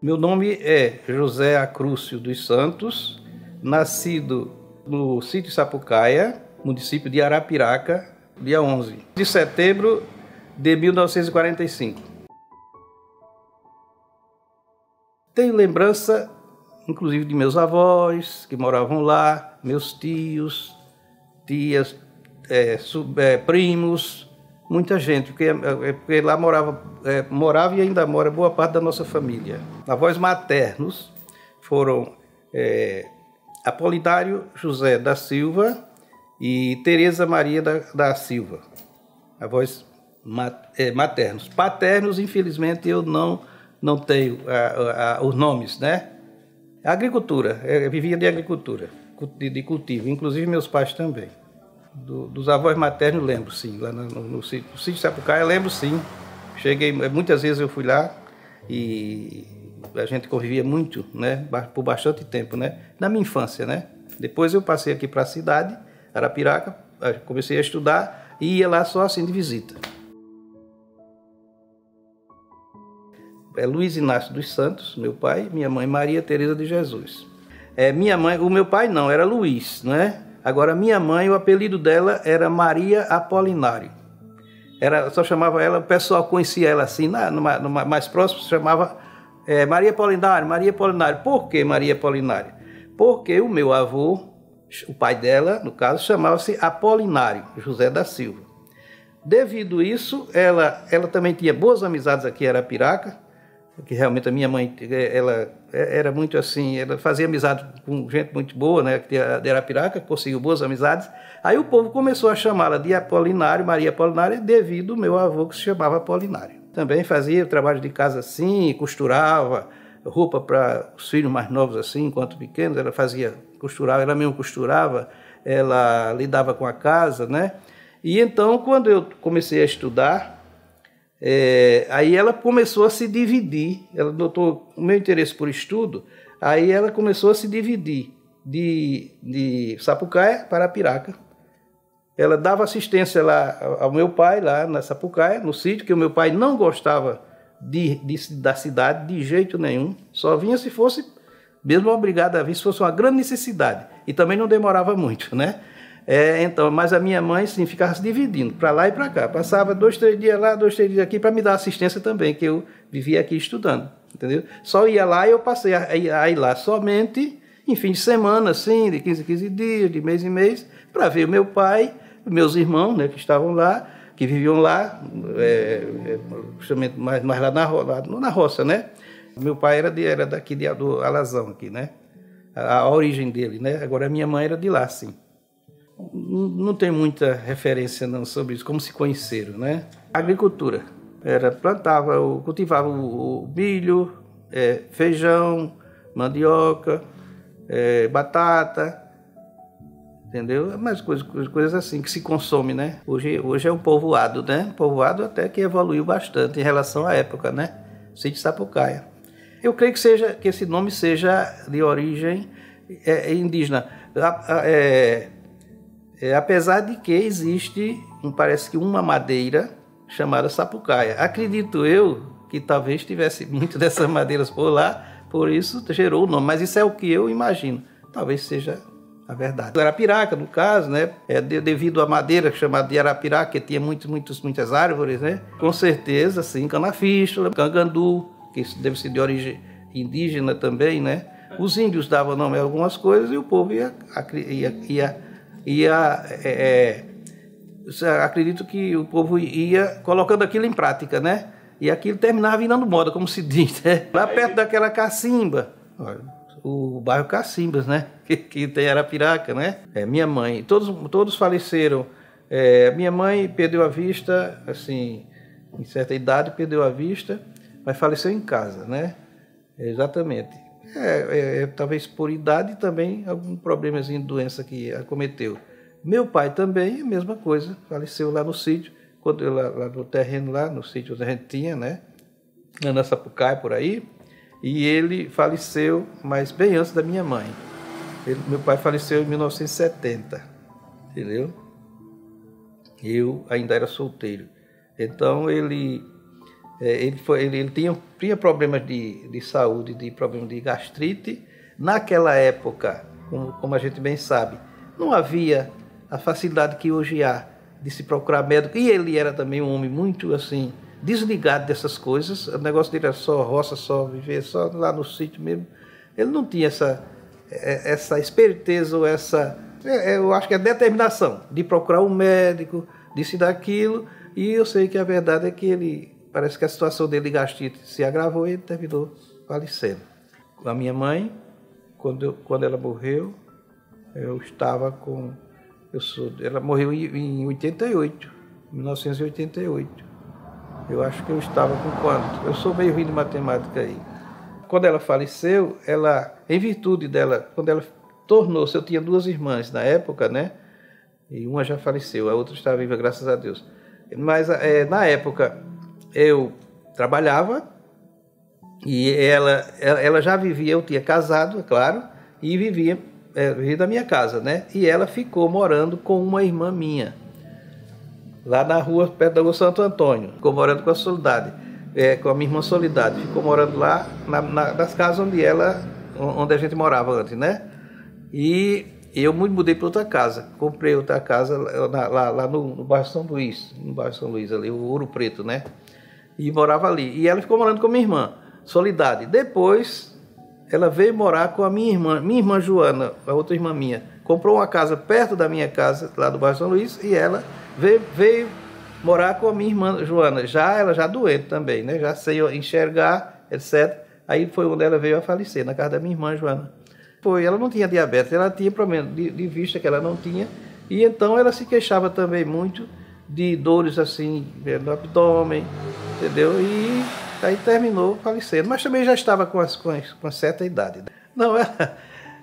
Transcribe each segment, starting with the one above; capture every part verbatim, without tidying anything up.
Meu nome é José Acrúcio dos Santos, nascido no sítio Sapucaia, município de Arapiraca, dia onze de setembro de mil novecentos e quarenta e cinco. Tenho lembrança, inclusive, de meus avós, que moravam lá, meus tios, tias, é, sub, é, primos, muita gente, porque, é, porque lá morava, é, morava e ainda mora boa parte da nossa família. Avós maternos foram é, Apolinário José da Silva e Tereza Maria da, da Silva, avós maternos. Paternos, infelizmente, eu não, não tenho a, a, os nomes, né? Agricultura, eu vivia de agricultura, de, de cultivo, inclusive meus pais também. Do, dos avós maternos lembro, sim, lá no, no, no sítio, no sítio Sapucaia, lembro, sim. Cheguei, muitas vezes eu fui lá e a gente convivia muito, né, por bastante tempo, né, na minha infância, né. Depois eu passei aqui para a cidade, Arapiraca, comecei a estudar e ia lá só assim de visita. É Luiz Inácio dos Santos, meu pai, minha mãe Maria Tereza de Jesus. É, minha mãe, o meu pai não, era Luiz, não é? Agora minha mãe, o apelido dela era Maria Apolinário. Era, só chamava ela, o pessoal conhecia ela assim, na, numa, numa, mais próximo, chamava é, Maria Apolinário, Maria Apolinário. Por que Maria Apolinário? Porque o meu avô, o pai dela, no caso, chamava-se Apolinário José da Silva. Devido a isso, ela, ela também tinha boas amizades aqui em Arapiraca, que realmente a minha mãe, ela era muito assim, ela fazia amizade com gente muito boa, né, de Arapiraca, conseguiu boas amizades. Aí o povo começou a chamá-la de Apolinário, Maria Apolinária, devido ao meu avô que se chamava Apolinário. Também fazia trabalho de casa assim, costurava roupa para os filhos mais novos assim, enquanto pequenos, ela fazia, costurava, ela mesmo costurava, ela lidava com a casa, né? E então, quando eu comecei a estudar, É, aí ela começou a se dividir, ela notou o meu interesse por estudo, aí ela começou a se dividir de, de Sapucaia para Arapiraca. Ela dava assistência lá ao meu pai, lá na Sapucaia, no sítio, que o meu pai não gostava de, de, da cidade de jeito nenhum, só vinha se fosse, mesmo obrigado a vir, se fosse uma grande necessidade, e também não demorava muito, né? É, então, mas a minha mãe, sim, ficava se dividindo para lá e para cá. Passava dois, três dias lá, dois, três dias aqui para me dar assistência também, que eu vivia aqui estudando, entendeu? Só ia lá e eu passei a, a ir lá somente em fim de semana, assim, de quinze em quinze dias, de mês em mês, para ver o meu pai, meus irmãos, né, que estavam lá, que viviam lá, é, é, justamente mais, mais lá, na, lá na roça, né? Meu pai era, de, era daqui de, do Alazão, aqui, né? A, a origem dele, né? Agora a minha mãe era de lá, sim. Não tem muita referência não sobre isso, como se conheceram, né? Agricultura, era, plantava, cultivava o, o milho, é, feijão, mandioca, é, batata, entendeu? Mas coisas, coisas assim que se consome, né? Hoje, hoje é um povoado, né? Um povoado até que evoluiu bastante em relação à época, né? Sítio Sapucaia. Eu creio que, seja, que esse nome seja de origem é, indígena. É, É, apesar de que existe, parece que uma madeira chamada Sapucaia. Acredito eu que talvez tivesse muito dessas madeiras por lá, por isso gerou o nome. Mas isso é o que eu imagino. Talvez seja a verdade. Arapiraca, no caso, né? É de, devido à madeira chamada de Arapiraca, que tinha muitos, muitos, muitas árvores, né? Com certeza, sim, canafístula, cangandu, que isso deve ser de origem indígena também, né? Os índios davam nome a algumas coisas e o povo ia... ia, ia E a, é, é, acredito que o povo ia colocando aquilo em prática, né? E aquilo terminava virando moda, como se diz, né? Lá perto daquela Cacimba, o bairro Cacimbas, né? Que, que tem Arapiraca, né? É, minha mãe, todos, todos faleceram. É, minha mãe perdeu a vista, assim, em certa idade perdeu a vista, mas faleceu em casa, né? Exatamente. É, é, talvez por idade também algum problemazinho de doença que acometeu. Meu pai também, a mesma coisa, faleceu lá no sítio, quando eu, lá, lá no terreno, lá no sítio onde a gente tinha, né? Na Sapucaia, por aí, e ele faleceu, mas bem antes da minha mãe. Ele, meu pai faleceu em mil novecentos e setenta, entendeu? Eu ainda era solteiro. Então ele ele, foi, ele, ele tinha, tinha problemas de, de saúde, de problemas de gastrite. Naquela época, como, como a gente bem sabe, não havia a facilidade que hoje há de se procurar médico. E ele era também um homem muito assim, desligado dessas coisas. O negócio dele era só roça, só viver, só lá no sítio mesmo. Ele não tinha essa, essa esperteza ou essa, eu acho que é determinação de procurar um médico, disso e daquilo. E eu sei que a verdade é que ele, parece que a situação dele de gastrite se agravou e ele terminou falecendo. A minha mãe, quando, eu, quando ela morreu, eu estava com... Eu sou, ela morreu em, em oitenta e oito, mil novecentos e oitenta e oito. Eu acho que eu estava com quanto? Eu sou meio ruim de matemática aí. Quando ela faleceu, ela, em virtude dela, quando ela tornou-se, eu tinha duas irmãs na época, né? E uma já faleceu, a outra está viva, graças a Deus. Mas é, na época eu trabalhava e ela, ela já vivia, eu tinha casado, é claro, e vivia, é, vivia na minha casa, né? E ela ficou morando com uma irmã minha, lá na rua, perto da rua Santo Antônio. Ficou morando com a Soledade, é, com a minha irmã Soledade. Ficou morando lá na, na, nas casas onde ela, onde a gente morava antes, né? E eu me mudei para outra casa. Comprei outra casa lá, lá, lá no, no bairro São Luís, no bairro São Luís ali, o Ouro Preto, né? E morava ali. E ela ficou morando com a minha irmã, Soledade. Depois, ela veio morar com a minha irmã, minha irmã Joana, a outra irmã minha. Comprou uma casa perto da minha casa, lá do bairro São Luís, e ela veio, veio morar com a minha irmã Joana. Já ela já doente também, né? Já sei enxergar, etcétera. Aí foi onde ela veio a falecer, na casa da minha irmã Joana. Foi, ela não tinha diabetes, ela tinha problema de, de vista que ela não tinha, e então ela se queixava também muito de dores assim no abdômen, entendeu? E aí terminou falecendo, mas também já estava com, as, com, as, com certa idade. Não, ela,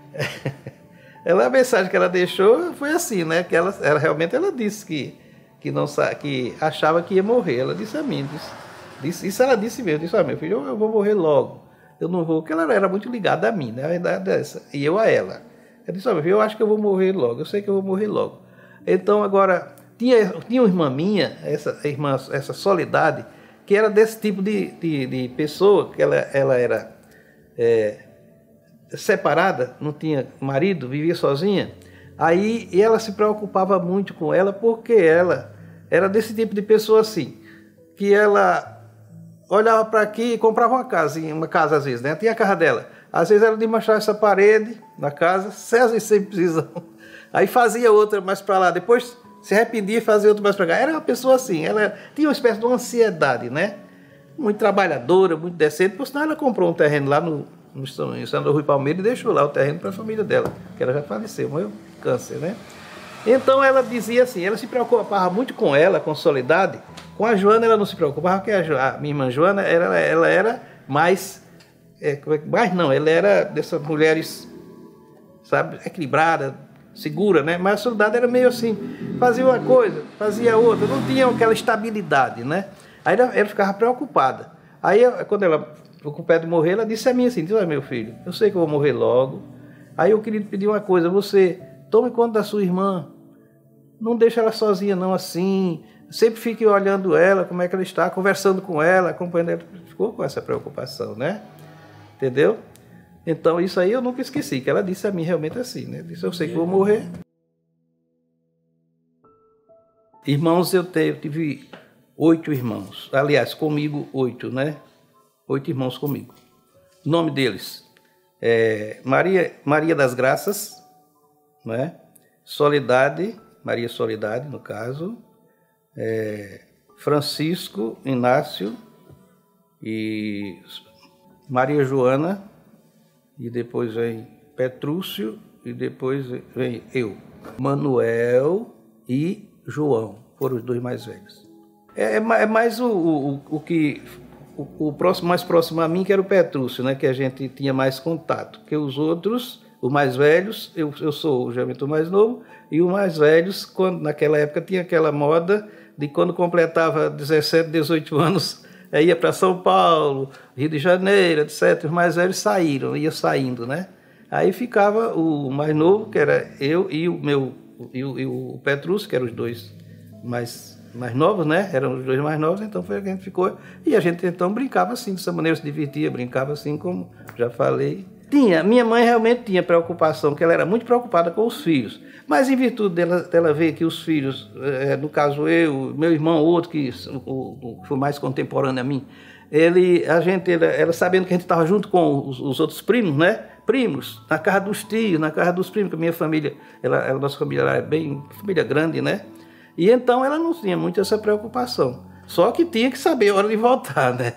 ela, a mensagem que ela deixou foi assim, né? Que ela, ela realmente ela disse que, que, não, que achava que ia morrer, ela disse a mim, disse, disse, isso ela disse mesmo, disse a meu filho, eu, eu vou morrer logo. Eu não vou, porque ela era muito ligada a mim, né? A verdade é essa. E eu a ela. Ela disse, olha, eu acho que eu vou morrer logo, eu sei que eu vou morrer logo. Então, agora, tinha, tinha uma irmã minha, essa irmã, essa Soledade, que era desse tipo de, de, de pessoa, que ela, ela era é, separada, não tinha marido, vivia sozinha. Aí, e ela se preocupava muito com ela, porque ela era desse tipo de pessoa assim, que ela olhava para aqui e comprava uma casa, uma casa às vezes, né? Tinha a casa dela. Às vezes ela desmanchava essa parede na casa, sem precisão. Aí fazia outra mais para lá, depois se arrependia e fazia outra mais para cá. Era uma pessoa assim, ela tinha uma espécie de uma ansiedade, né? Muito trabalhadora, muito decente. Por sinal, ela comprou um terreno lá no, no em São Rui Palmeira e deixou lá o terreno para a família dela, que ela já faleceu, morreu de câncer, né? Então ela dizia assim, ela se preocupava muito com ela, com Soledade. Com a Joana ela não se preocupava, porque a, a minha irmã Joana ela, ela era mais, é, mais não, ela era dessas mulheres, sabe, equilibrada, segura, né? Mas a Soledade era meio assim, fazia uma coisa, fazia outra, não tinha aquela estabilidade, né? Aí ela, ela ficava preocupada. Aí quando ela ficou com o pé de morrer, ela disse a mim assim, olha meu filho, eu sei que eu vou morrer logo. Aí eu queria te pedir uma coisa, você tome conta da sua irmã, não deixa ela sozinha não assim, sempre fique olhando ela, como é que ela está, conversando com ela, acompanhando ela. Ficou com essa preocupação, né? Entendeu? Então isso aí eu nunca esqueci, que ela disse a mim realmente assim, né? Disse, eu sei que vou morrer. Irmãos, eu, te, eu tive oito irmãos, aliás, comigo oito, né? Oito irmãos comigo. O nome deles é Maria, Maria das Graças, né? Soledade, Maria Soledade, no caso, é, Francisco Inácio e Maria Joana, e depois vem Petrúcio, e depois vem eu, Manuel e João, foram os dois mais velhos. É, é mais o, o, o que o, o próximo, mais próximo a mim, que era o Petrúcio, né, que a gente tinha mais contato, que os outros, os mais velhos, eu, eu sou geralmente o mais novo, e os mais velhos, quando, naquela época tinha aquela moda de quando completava dezessete, dezoito anos, ia para São Paulo, Rio de Janeiro, etcétera. Os mais velhos saíram, ia saindo, né? Aí ficava o mais novo, que era eu, e o meu e o, e o Petrúcio, que eram os dois mais, mais novos, né? Eram os dois mais novos, então foi que a gente ficou. E a gente então brincava assim, dessa maneira, se divertia, brincava assim, como já falei. Tinha, minha mãe realmente tinha preocupação, que ela era muito preocupada com os filhos. Mas em virtude dela, dela ver que os filhos, é, no caso eu, meu irmão, outro que o, o, foi mais contemporâneo a mim, ele, a gente, ela, ela sabendo que a gente estava junto com os, os outros primos, né? Primos, na casa dos tios, na casa dos primos, que a minha família, ela, a nossa família era bem, família grande, né? E então ela não tinha muito essa preocupação. Só que tinha que saber a hora de voltar, né?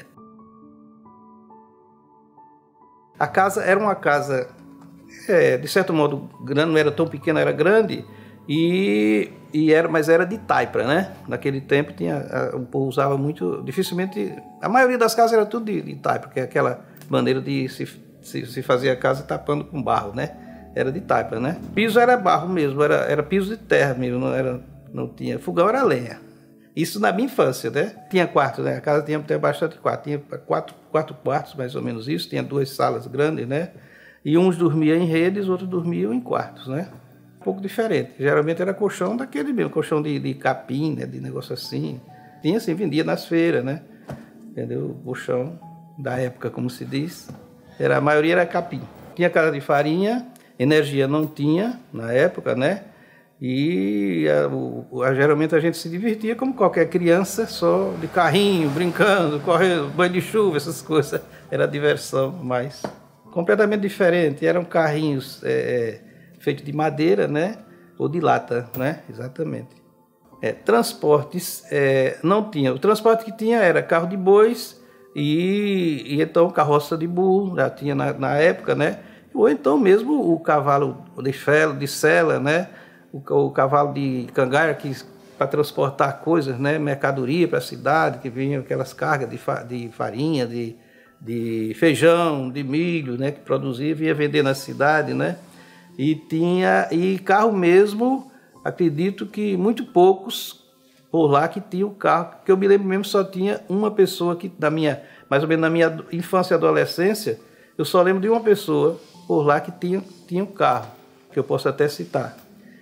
A casa era uma casa, é, de certo modo, grande, não era tão pequena, era grande, e, e era, mas era de taipa, né? Naquele tempo tinha, o povo usava muito, dificilmente, a maioria das casas era tudo de, de taipa, porque é aquela maneira de se, se, se fazer a casa tapando com barro, né? Era de taipa, né? Piso era barro mesmo, era, era piso de terra mesmo, não era... Não tinha, fogão era lenha. Isso na minha infância, né? Tinha quarto, né? A casa tinha, tinha bastante quarto. Tinha quatro, quatro quartos, mais ou menos isso. Tinha duas salas grandes, né? E uns dormiam em redes, outros dormiam em quartos, né? Um pouco diferente. Geralmente era colchão daquele mesmo, colchão de, de capim, né? De negócio assim. Tinha assim, vendia nas feiras, né? Entendeu? O colchão da época, como se diz. Era, a maioria era capim. Tinha casa de farinha, energia não tinha na época, né? E a, o, a, geralmente a gente se divertia como qualquer criança, só de carrinho, brincando, correndo, banho de chuva, essas coisas. Era diversão, mas completamente diferente. Eram carrinhos é, feitos de madeira, né? Ou de lata, né? Exatamente. É, transportes é, não tinha. O transporte que tinha era carro de bois e, e então carroça de burro, já tinha na, na época, né? Ou então mesmo o cavalo de sela, de sela, né? O, o cavalo de cangaia que para transportar coisas, né, mercadoria para a cidade, que vinham aquelas cargas de, fa, de farinha, de, de feijão, de milho, né, que produzia, vinha vender na cidade, né, e tinha e carro mesmo, acredito que muito poucos por lá que tinham carro, que eu me lembro mesmo só tinha uma pessoa que da minha, mais ou menos na minha infância e adolescência, eu só lembro de uma pessoa por lá que tinha tinha um carro, que eu posso até citar.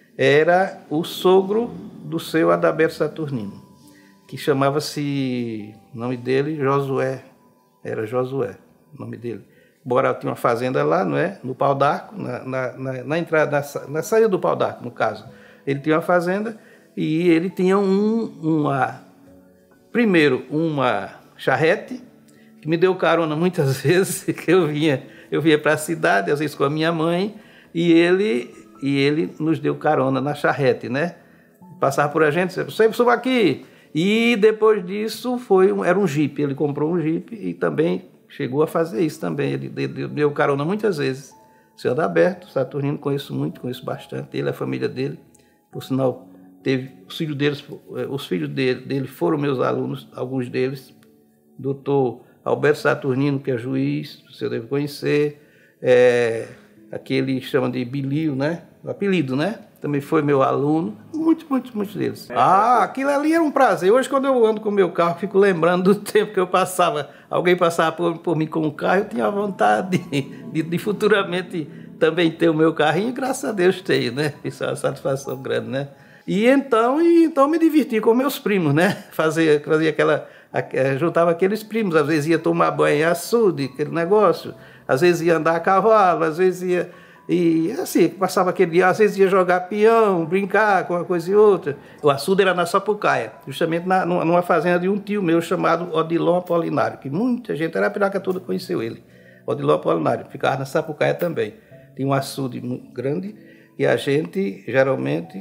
Era o sogro do seu Adalberto Saturnino, que chamava-se, o nome dele, Josué, era Josué, o nome dele. Embora tinha uma fazenda lá, não é? No Pau d'Arco, na, na, na, na entrada, na, na saída do Pau d'Arco, no caso. Ele tinha uma fazenda e ele tinha um, uma, primeiro, uma charrete, que me deu carona muitas vezes, que eu vinha, eu vinha para a cidade, às vezes com a minha mãe, e ele... E ele nos deu carona na charrete, né? Passava por a gente, você suba aqui. E depois disso foi um, era um jipe. Ele comprou um jipe e também chegou a fazer isso também. Ele deu, deu carona muitas vezes. O senhor Adalberto Saturnino, conheço muito, conheço bastante. Ele, a família dele, por sinal, teve os filhos deles, os filhos dele, dele foram meus alunos, alguns deles. Doutor Alberto Saturnino, que é juiz, o senhor deve conhecer. É, aquele chama de Bilio, né? O apelido, né? Também foi meu aluno. Muitos, muitos, muitos deles. Ah, aquilo ali era um prazer. Hoje, quando eu ando com o meu carro, fico lembrando do tempo que eu passava. Alguém passava por, por mim com um carro, eu tinha vontade de, de, de futuramente também ter o meu carrinho. Graças a Deus tenho, né? Isso é uma satisfação grande, né? E então, e, então me diverti com meus primos, né? Fazia, fazia aquela... Juntava aqueles primos. Às vezes ia tomar banho em açude, aquele negócio. Às vezes ia andar a cavalo, às vezes ia... E assim, passava aquele dia, às vezes ia jogar peão, brincar com uma coisa e outra. O açude era na Sapucaia, justamente na, numa fazenda de um tio meu chamado Odilon Apolinário, que muita gente, era a Piraca toda conheceu ele. Odilon Apolinário, ficava na Sapucaia também. Tinha um açude muito grande e a gente, geralmente,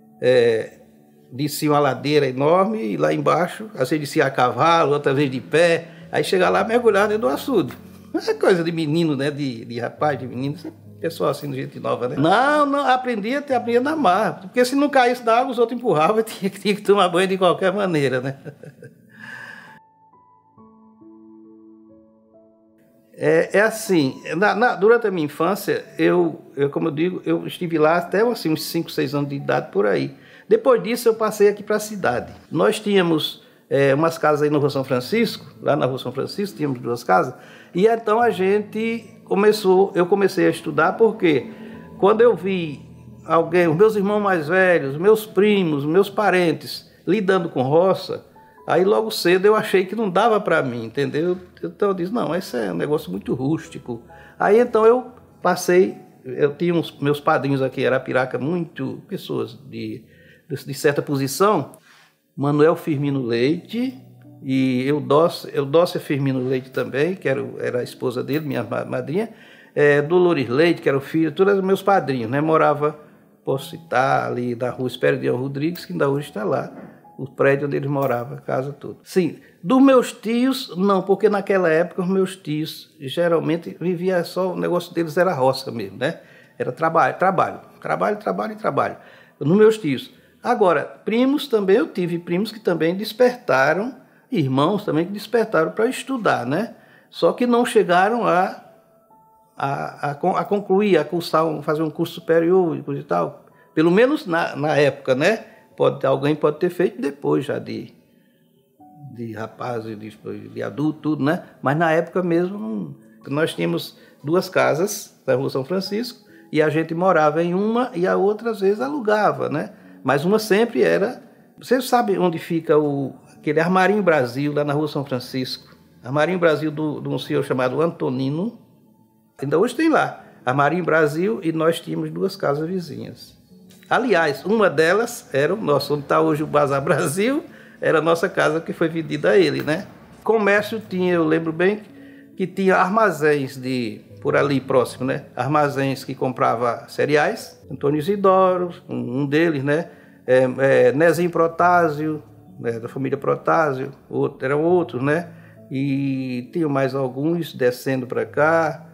é, descia uma ladeira enorme e lá embaixo, às vezes descia a cavalo, outra vez de pé, aí chegava lá mergulhar dentro do açude. É coisa de menino, né? De, de rapaz, de menino, pessoal assim, de gente nova, né? Não, não, aprendi até aprendi na mar. Porque se não caísse da água, os outros empurravam e tinha, tinha que tomar banho de qualquer maneira, né? É, é assim, na, na, durante a minha infância, eu, eu, como eu digo, eu estive lá até assim, uns cinco, seis anos de idade por aí. Depois disso, eu passei aqui para a cidade. Nós tínhamos é, umas casas aí na Rua São Francisco, lá na Rua São Francisco, tínhamos duas casas, e então a gente começou, eu comecei a estudar, porque quando eu vi alguém, os meus irmãos mais velhos, meus primos, meus parentes, lidando com roça, aí logo cedo eu achei que não dava para mim, entendeu? Então eu disse, não, esse é um negócio muito rústico. Aí então eu passei, eu tinha uns meus padrinhos aqui em Arapiraca, muito pessoas de, de certa posição, Manuel Firmino Leite e Eudócia, Eudócia Firmino Leite também, que era, era a esposa dele, minha madrinha, é, Dolores Leite, que era o filho, todos meus padrinhos, né? Morava, posso citar, ali da rua Esperidião Rodrigues, que ainda hoje está lá, o prédio onde eles moravam, a casa toda. Sim, dos meus tios, não, porque naquela época os meus tios geralmente viviam só, o negócio deles era roça mesmo, né? Era trabalho, trabalho, trabalho, trabalho e trabalho. Nos meus tios. Agora, primos também, eu tive primos que também despertaram, irmãos também que despertaram para estudar, né? Só que não chegaram a, a, a, a concluir, a cursar, fazer um curso superior e tal. Pelo menos na, na época, né? Pode, alguém pode ter feito depois já de, de rapaz, de, de adulto, tudo, né? Mas na época mesmo, não, nós tínhamos duas casas na Rua São Francisco e a gente morava em uma e a outra às vezes alugava, né? Mas uma sempre era... Você sabe onde fica o, aquele Armarinho Brasil, lá na Rua São Francisco? Armarinho Brasil do, de um senhor chamado Antonino. Ainda hoje tem lá. Armarinho Brasil, e nós tínhamos duas casas vizinhas. Aliás, uma delas era o nosso, onde está hoje o Bazar Brasil, era a nossa casa que foi vendida a ele, né? Comércio tinha, eu lembro bem, que tinha armazéns de, por ali próximo, né? Armazéns que comprava cereais, Antônio Isidoro, um, um deles, né? É, é, Nezinho Protásio, né? Da família Protásio, outro, eram outros, né? E tinha mais alguns descendo para cá.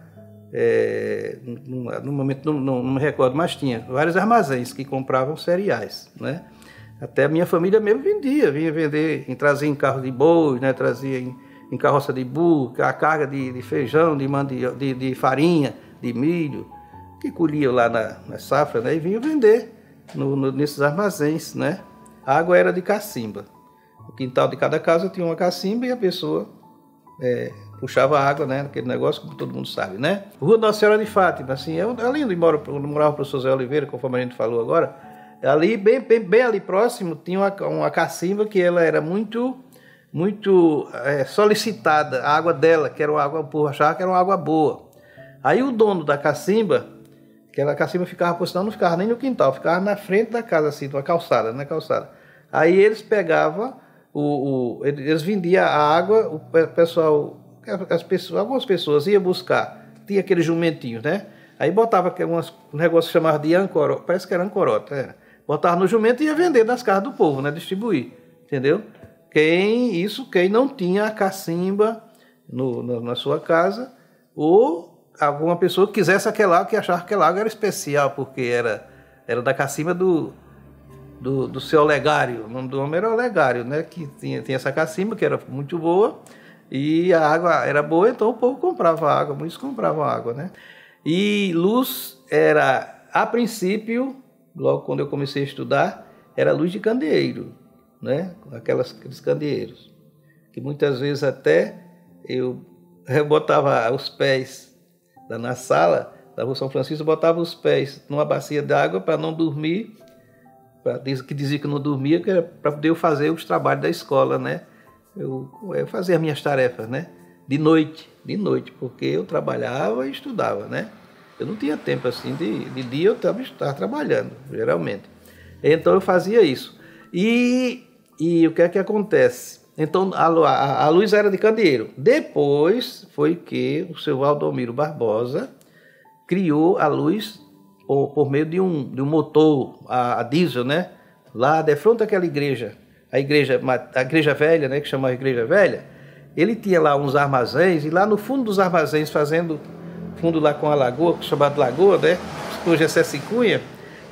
É, no, no momento não, não, não me recordo, mas tinha vários armazéns que compravam cereais, né? Até a minha família mesmo vendia, vinha vender, trazia em carro de boi, né? Trazia em, em carroça de burro, a carga de, de feijão, de, mandi, de, de farinha, de milho, que colhiam lá na, na safra, né? E vinham vender no, no, nesses armazéns, né? A água era de cacimba. O quintal de cada casa tinha uma cacimba e a pessoa é, puxava água, né, naquele negócio, como todo mundo sabe, né? Rua Nossa Senhora de Fátima, assim, eu, além de morar, eu morava o professor Zé Oliveira, conforme a gente falou agora, ali, bem, bem, bem ali próximo, tinha uma, uma cacimba que ela era muito, muito é, solicitada, a água dela, que era uma água, por achar que era uma água boa. Aí o dono da cacimba, aquela cacimba ficava, por sinal, não ficava nem no quintal, ficava na frente da casa, assim, uma calçada, na calçada. Aí eles pegavam, o, o, eles vendiam a água, o pessoal... As pessoas, algumas pessoas iam buscar, tinha aqueles jumentinhos, né? Aí botava umas, um negócio que chamava de ancorota, parece que era ancorota, era. Botava no jumento e ia vender nas casas do povo, né? Distribuir, entendeu? Quem, isso, quem não tinha a cacimba no, no, na sua casa, ou alguma pessoa que quisesse aquela água, que achava que aquela água era especial, porque era, era da cacimba do, do, do seu Olegário, o nome do homem era Olegário, né? Que tinha, tinha essa cacimba, que era muito boa, e a água era boa, então o povo comprava água, muitos compravam água, né? E luz era, a princípio, logo quando eu comecei a estudar, era luz de candeeiro, né? Aquelas, aqueles candeeiros, que muitas vezes até eu, eu botava os pés lá na sala da Rua São Francisco, eu botava os pés numa bacia d'água para não dormir, pra, que dizia que não dormia, que era para poder eu fazer os trabalhos da escola, né? Eu, eu fazia as minhas tarefas, né? De noite, de noite, porque eu trabalhava e estudava, né? Eu não tinha tempo assim, de, de dia eu estava, estava trabalhando, geralmente. Então eu fazia isso. E, e o que é que acontece? Então a, a, a luz era de candeeiro. Depois foi que o seu Valdomiro Barbosa criou a luz por, por meio de um, de um motor, a, a diesel, né? Lá de frente àquela igreja. A igreja, a igreja velha, né, que chamava Igreja Velha, ele tinha lá uns armazéns, e lá no fundo dos armazéns, fazendo fundo lá com a lagoa, chamado Lagoa, né, hoje é César Cunha,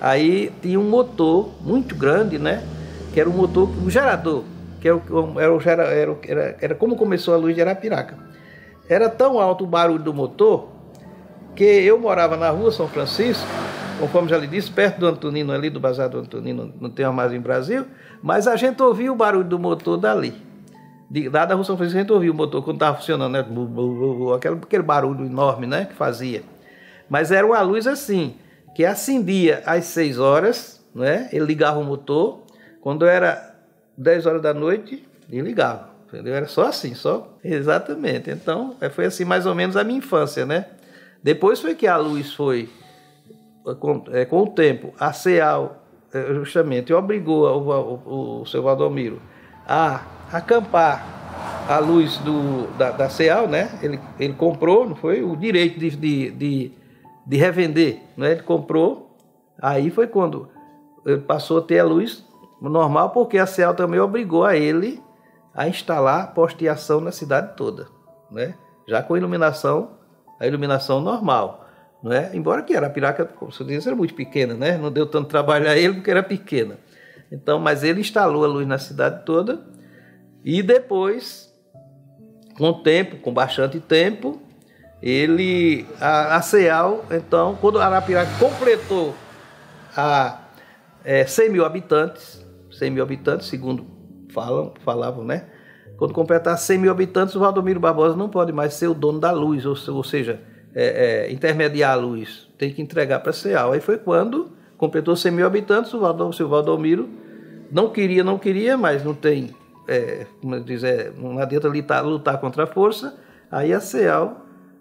aí tinha um motor muito grande, né, que era um motor, um gerador, que era, era, era, era, era como começou a luz de Arapiraca. Era tão alto o barulho do motor, que eu morava na Rua São Francisco, conforme já lhe disse, perto do Antonino, ali do Bazar do Antonino, não tem armazém em Brasil, mas a gente ouvia o barulho do motor dali. De, lá da Rua São Francisco a gente ouvia o motor quando estava funcionando, né? Aquele, aquele barulho enorme, né? Que fazia. Mas era uma luz assim, que acendia às seis horas, né? Ele ligava o motor, quando era dez horas da noite e ligava, entendeu? Era só assim, só, exatamente. Então, foi assim mais ou menos a minha infância, né? Depois foi que a luz foi, com, é, com o tempo, a CEAL, justamente, obrigou o, o, o seu Valdomiro a acampar a luz do, da, da CEAL, né? Ele, ele comprou, não foi? O direito de, de, de, de revender, né? Ele comprou, aí foi quando ele passou a ter a luz normal, porque a CEAL também obrigou a ele a instalar posteação na cidade toda, né? Já com iluminação, a iluminação normal. Não é? Embora que Arapiraca, como você disse, era muito pequena, né? Não deu tanto trabalho a ele porque era pequena. Então, mas ele instalou a luz na cidade toda e depois, com o tempo, com bastante tempo, ele, a, a CEAL, então, quando Arapiraca completou a é, cem mil habitantes, cem mil habitantes, segundo falam, falavam, né? Quando completar cem mil habitantes, o Valdomiro Barbosa não pode mais ser o dono da luz, ou, ou seja, É, é, intermediar a luz, tem que entregar para a CEAL. Aí foi quando completou cem mil habitantes, o, Valdomiro, o seu Valdomiro não queria, não queria, mas não tem, é, como diz, é, não adianta lutar, lutar contra a força. Aí a CEAL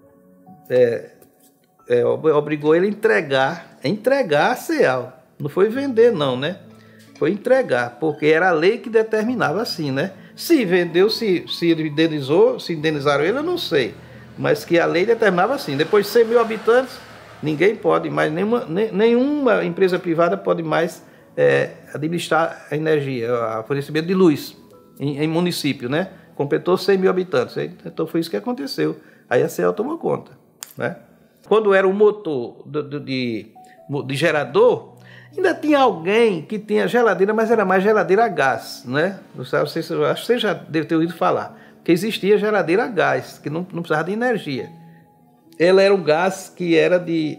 é, é, obrigou ele a entregar, a entregar a CEAL. Não foi vender não, né? Foi entregar, porque era a lei que determinava assim, né? Se vendeu, se, se indenizou, se indenizaram ele, eu não sei. Mas que a lei determinava assim, depois de cem mil habitantes, ninguém pode mais, nenhuma, nenhuma empresa privada pode mais é, administrar a energia, o fornecimento de luz em, em município, né? Completou cem mil habitantes, então foi isso que aconteceu. Aí a CEAL tomou conta, né? Quando era o motor de, de, de gerador, ainda tinha alguém que tinha geladeira, mas era mais geladeira a gás, né? Não sei, acho que você já deve ter ouvido falar. Que existia geladeira a gás, que não, não precisava de energia. Ela era um gás que era de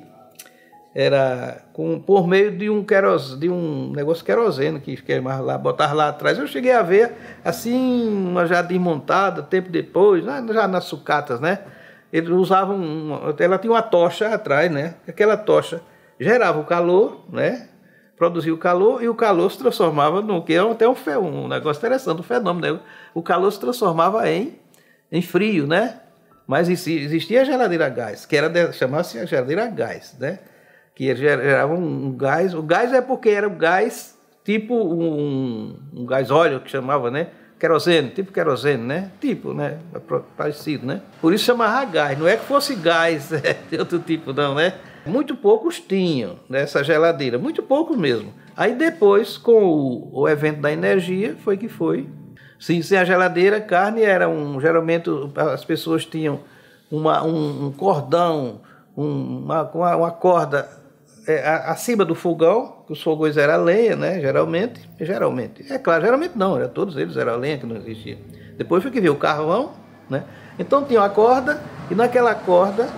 era com, por meio de um queros, de um negócio querosene que queimava lá, botava lá atrás. Eu cheguei a ver assim uma já desmontada, tempo depois, já nas sucatas, né? Eles usavam, uma, ela tinha uma tocha atrás, né? Aquela tocha gerava o calor, né? Produzia o calor e o calor se transformava no que é até um, um negócio interessante, um fenômeno, né? O calor se transformava em, em frio, né? Mas existia a geladeira a gás, que era chamava-se a geladeira a gás, né? Que gerava um, um gás. O gás é porque era um gás tipo um, um gás óleo que chamava, né? Querosene, tipo querosene, né? Tipo, né? Parecido, né? Por isso chamava gás. Não é que fosse gás é, de outro tipo, não, né? Muito poucos tinham nessa geladeira, muito poucos mesmo. Aí depois, com o, o evento da energia, foi que foi. Sim, sem a geladeira, carne era um... Geralmente as pessoas tinham uma, um, um cordão, um, uma, uma, uma corda é, acima do fogão, que os fogões eram a lenha, né? Geralmente, geralmente. É claro, geralmente não, era, todos eles eram a lenha que não existia. Depois foi que veio o carvão, né? Então tinha uma corda e naquela corda...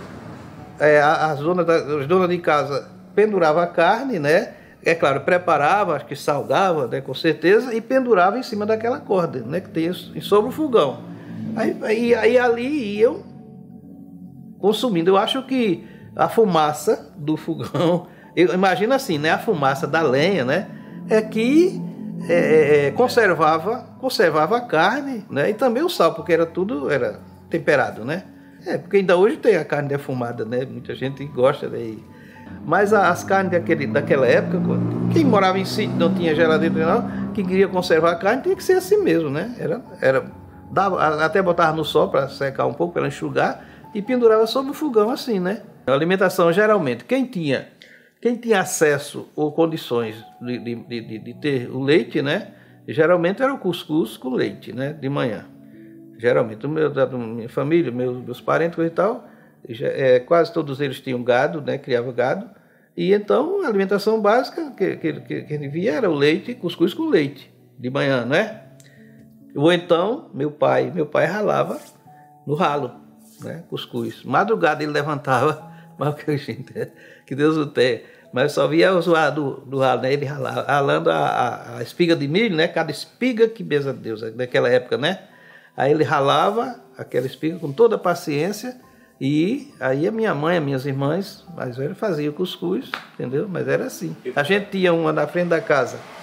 É, as, donas da, as donas de casa penduravam a carne, né? É claro, preparava, acho que salgava, né, com certeza, e pendurava em cima daquela corda, né? Que tem sobre o fogão. Aí, aí, aí ali iam consumindo. Eu acho que a fumaça do fogão, eu imagino assim, né? A fumaça da lenha, né? É que é, é, conservava, conservava a carne, né? E também o sal, porque era tudo era temperado, né? É, porque ainda hoje tem a carne defumada, né? Muita gente gosta daí. Mas as carnes daquele, daquela época, quem morava em sítio não tinha geladeira, não, que queria conservar a carne, tinha que ser assim mesmo, né? Era, era, dava, até botava no sol para secar um pouco, para enxugar, e pendurava sobre o fogão assim, né? A alimentação, geralmente, quem tinha, quem tinha acesso ou condições de, de, de, de ter o leite, né? Geralmente era o cuscuz com leite, né? De manhã. Geralmente, o meu, da minha família, meus, meus parentes e tal, já, é, quase todos eles tinham gado, né, criavam gado, e então a alimentação básica que, que, que, que ele via era o leite, cuscuz com leite, de manhã, né? Ou então, meu pai, meu pai ralava no ralo, né, cuscuz. Madrugada ele levantava, mas que Deus o tenha, mas só via o zoar do, do ralo, né, ele ralava, ralando a, a, a espiga de milho, né, cada espiga, que beza de Deus, naquela época, né? Aí ele ralava aquela espiga com toda a paciência e aí a minha mãe, as minhas irmãs mais velhas faziam cuscuz, entendeu? Mas era assim. A gente tinha uma na frente da casa,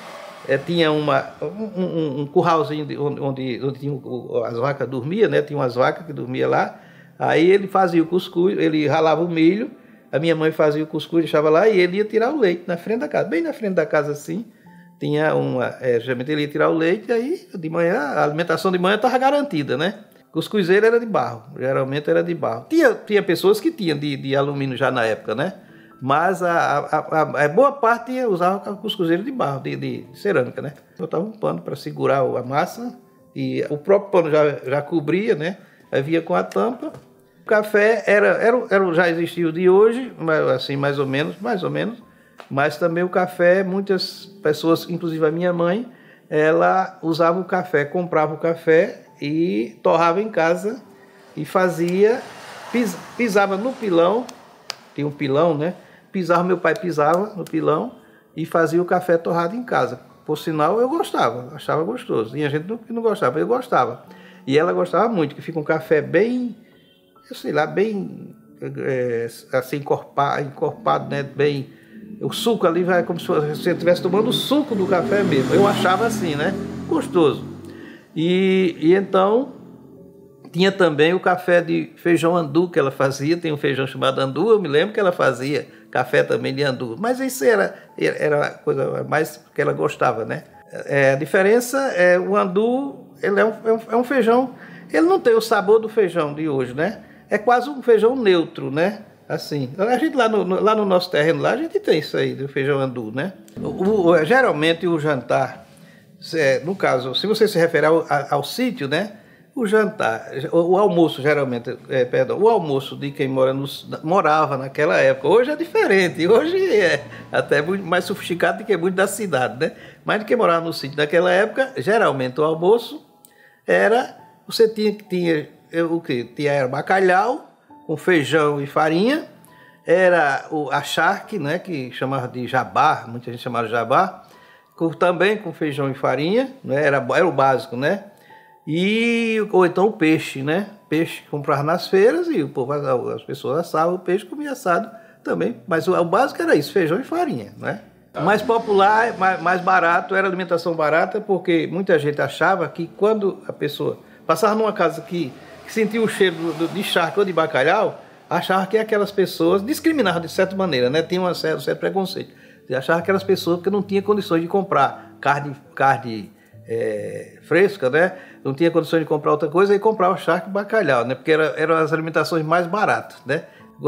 é, tinha uma, um, um, um curralzinho de, onde, onde, onde tinha, as vacas dormiam, né? Tinha umas vacas que dormiam lá. Aí ele fazia o cuscuz, ele ralava o milho, a minha mãe fazia o cuscuz, deixava lá e ele ia tirar o leite na frente da casa, bem na frente da casa assim. Tinha uma, é, geralmente ele ia tirar o leite, e aí de manhã, a alimentação de manhã estava garantida, né? Cuscuzeiro era de barro, geralmente era de barro. Tinha, tinha pessoas que tinham de, de alumínio já na época, né? Mas a, a, a, a boa parte usava cuscuzeiro de barro, de, de cerâmica, né? Botava um pano para segurar a massa e o próprio pano já, já cobria, né? Aí vinha com a tampa. O café era, era, era, já existia o de hoje, assim, mais ou menos, mais ou menos. Mas também o café, muitas pessoas, inclusive a minha mãe, ela usava o café, comprava o café e torrava em casa e fazia, pis, pisava no pilão, tinha um pilão, né? Pisava, meu pai pisava no pilão e fazia o café torrado em casa. Por sinal, eu gostava, achava gostoso. Tinha gente que não gostava, eu gostava. E ela gostava muito, que fica um café bem, eu sei lá, bem é, assim, encorpado, encorpado, né? Bem, o suco ali vai como se você estivesse tomando o suco do café mesmo. Eu achava assim, né? Gostoso. E, e então, tinha também o café de feijão andu que ela fazia. Tem um feijão chamado andu, eu me lembro que ela fazia café também de andu. Mas isso era, era a coisa mais que ela gostava, né? É, a diferença é o andu, ele é um, é um feijão, ele não tem o sabor do feijão de hoje, né? É quase um feijão neutro, né? Assim, a gente lá no, no, lá no nosso terreno, lá a gente tem isso aí, do feijão andu, né? O, o, geralmente o jantar, é, no caso, se você se refere ao, ao, ao sítio, né? O jantar, o, o almoço geralmente, é, perdão, o almoço de quem mora no, morava naquela época, hoje é diferente, hoje é até muito mais sofisticado do que muito da cidade, né? Mas de quem morava no sítio naquela época, geralmente o almoço era, você tinha, tinha o que? Tinha bacalhau, com feijão e farinha, era o, a charque, né, que chamava de jabá, muita gente chamava de jabá, com, também com feijão e farinha, né, era, era o básico, né, e, ou então o peixe, né, peixe que comprava nas feiras e o povo, as pessoas assavam o peixe, comia assado também, mas o, o básico era isso, feijão e farinha, né. O mais popular, mais, mais barato, era alimentação barata, porque muita gente achava que quando a pessoa passava numa casa que que sentia o cheiro do, do, de charque ou de bacalhau, achava que aquelas pessoas discriminavam de certa maneira, né? Tinha um certo, certo preconceito. Achava que aquelas pessoas que não tinham condições de comprar carne, carne é, fresca, né? Não tinha condições de comprar outra coisa e comprava charque e bacalhau, né? Porque era, eram as alimentações mais baratas, né?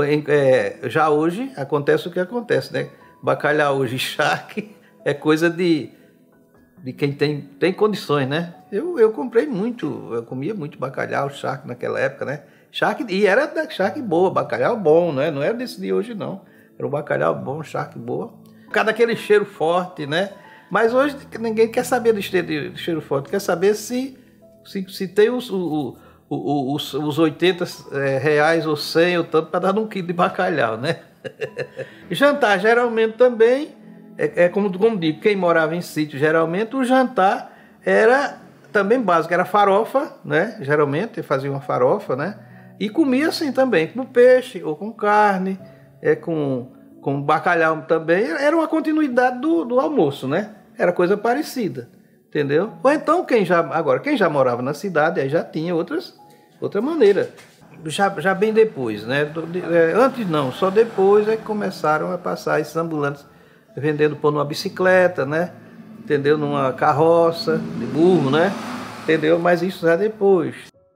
É, já hoje acontece o que acontece, né? Bacalhau hoje e charque é coisa de... de quem tem, tem condições, né? Eu, eu comprei muito, eu comia muito bacalhau, charque naquela época, né? Charque, e era da charque boa, bacalhau bom, né? Não era desse de hoje, não. Era um bacalhau bom, charque boa. Por causa daquele cheiro forte, né? Mas hoje ninguém quer saber do cheiro, do cheiro forte, quer saber se, se, se tem os, o, o, os, os oitenta é, reais ou cem ou tanto para dar um quilo de bacalhau, né? Jantar, geralmente também... É, é como, como digo, quem morava em sítio, geralmente, o jantar era também básico, era farofa, né? Geralmente fazia uma farofa, né? E comia assim também, com peixe ou com carne, é, com, com bacalhau também. Era uma continuidade do, do almoço, né? Era coisa parecida, entendeu? Ou então, quem já, agora, quem já morava na cidade, aí já tinha outras, outra maneira. Já, já bem depois, né? Antes não, só depois é que começaram a passar esses ambulantes vendendo pão numa bicicleta, né? Entendeu? Numa carroça de burro, né? Entendeu? Mas isso já depois.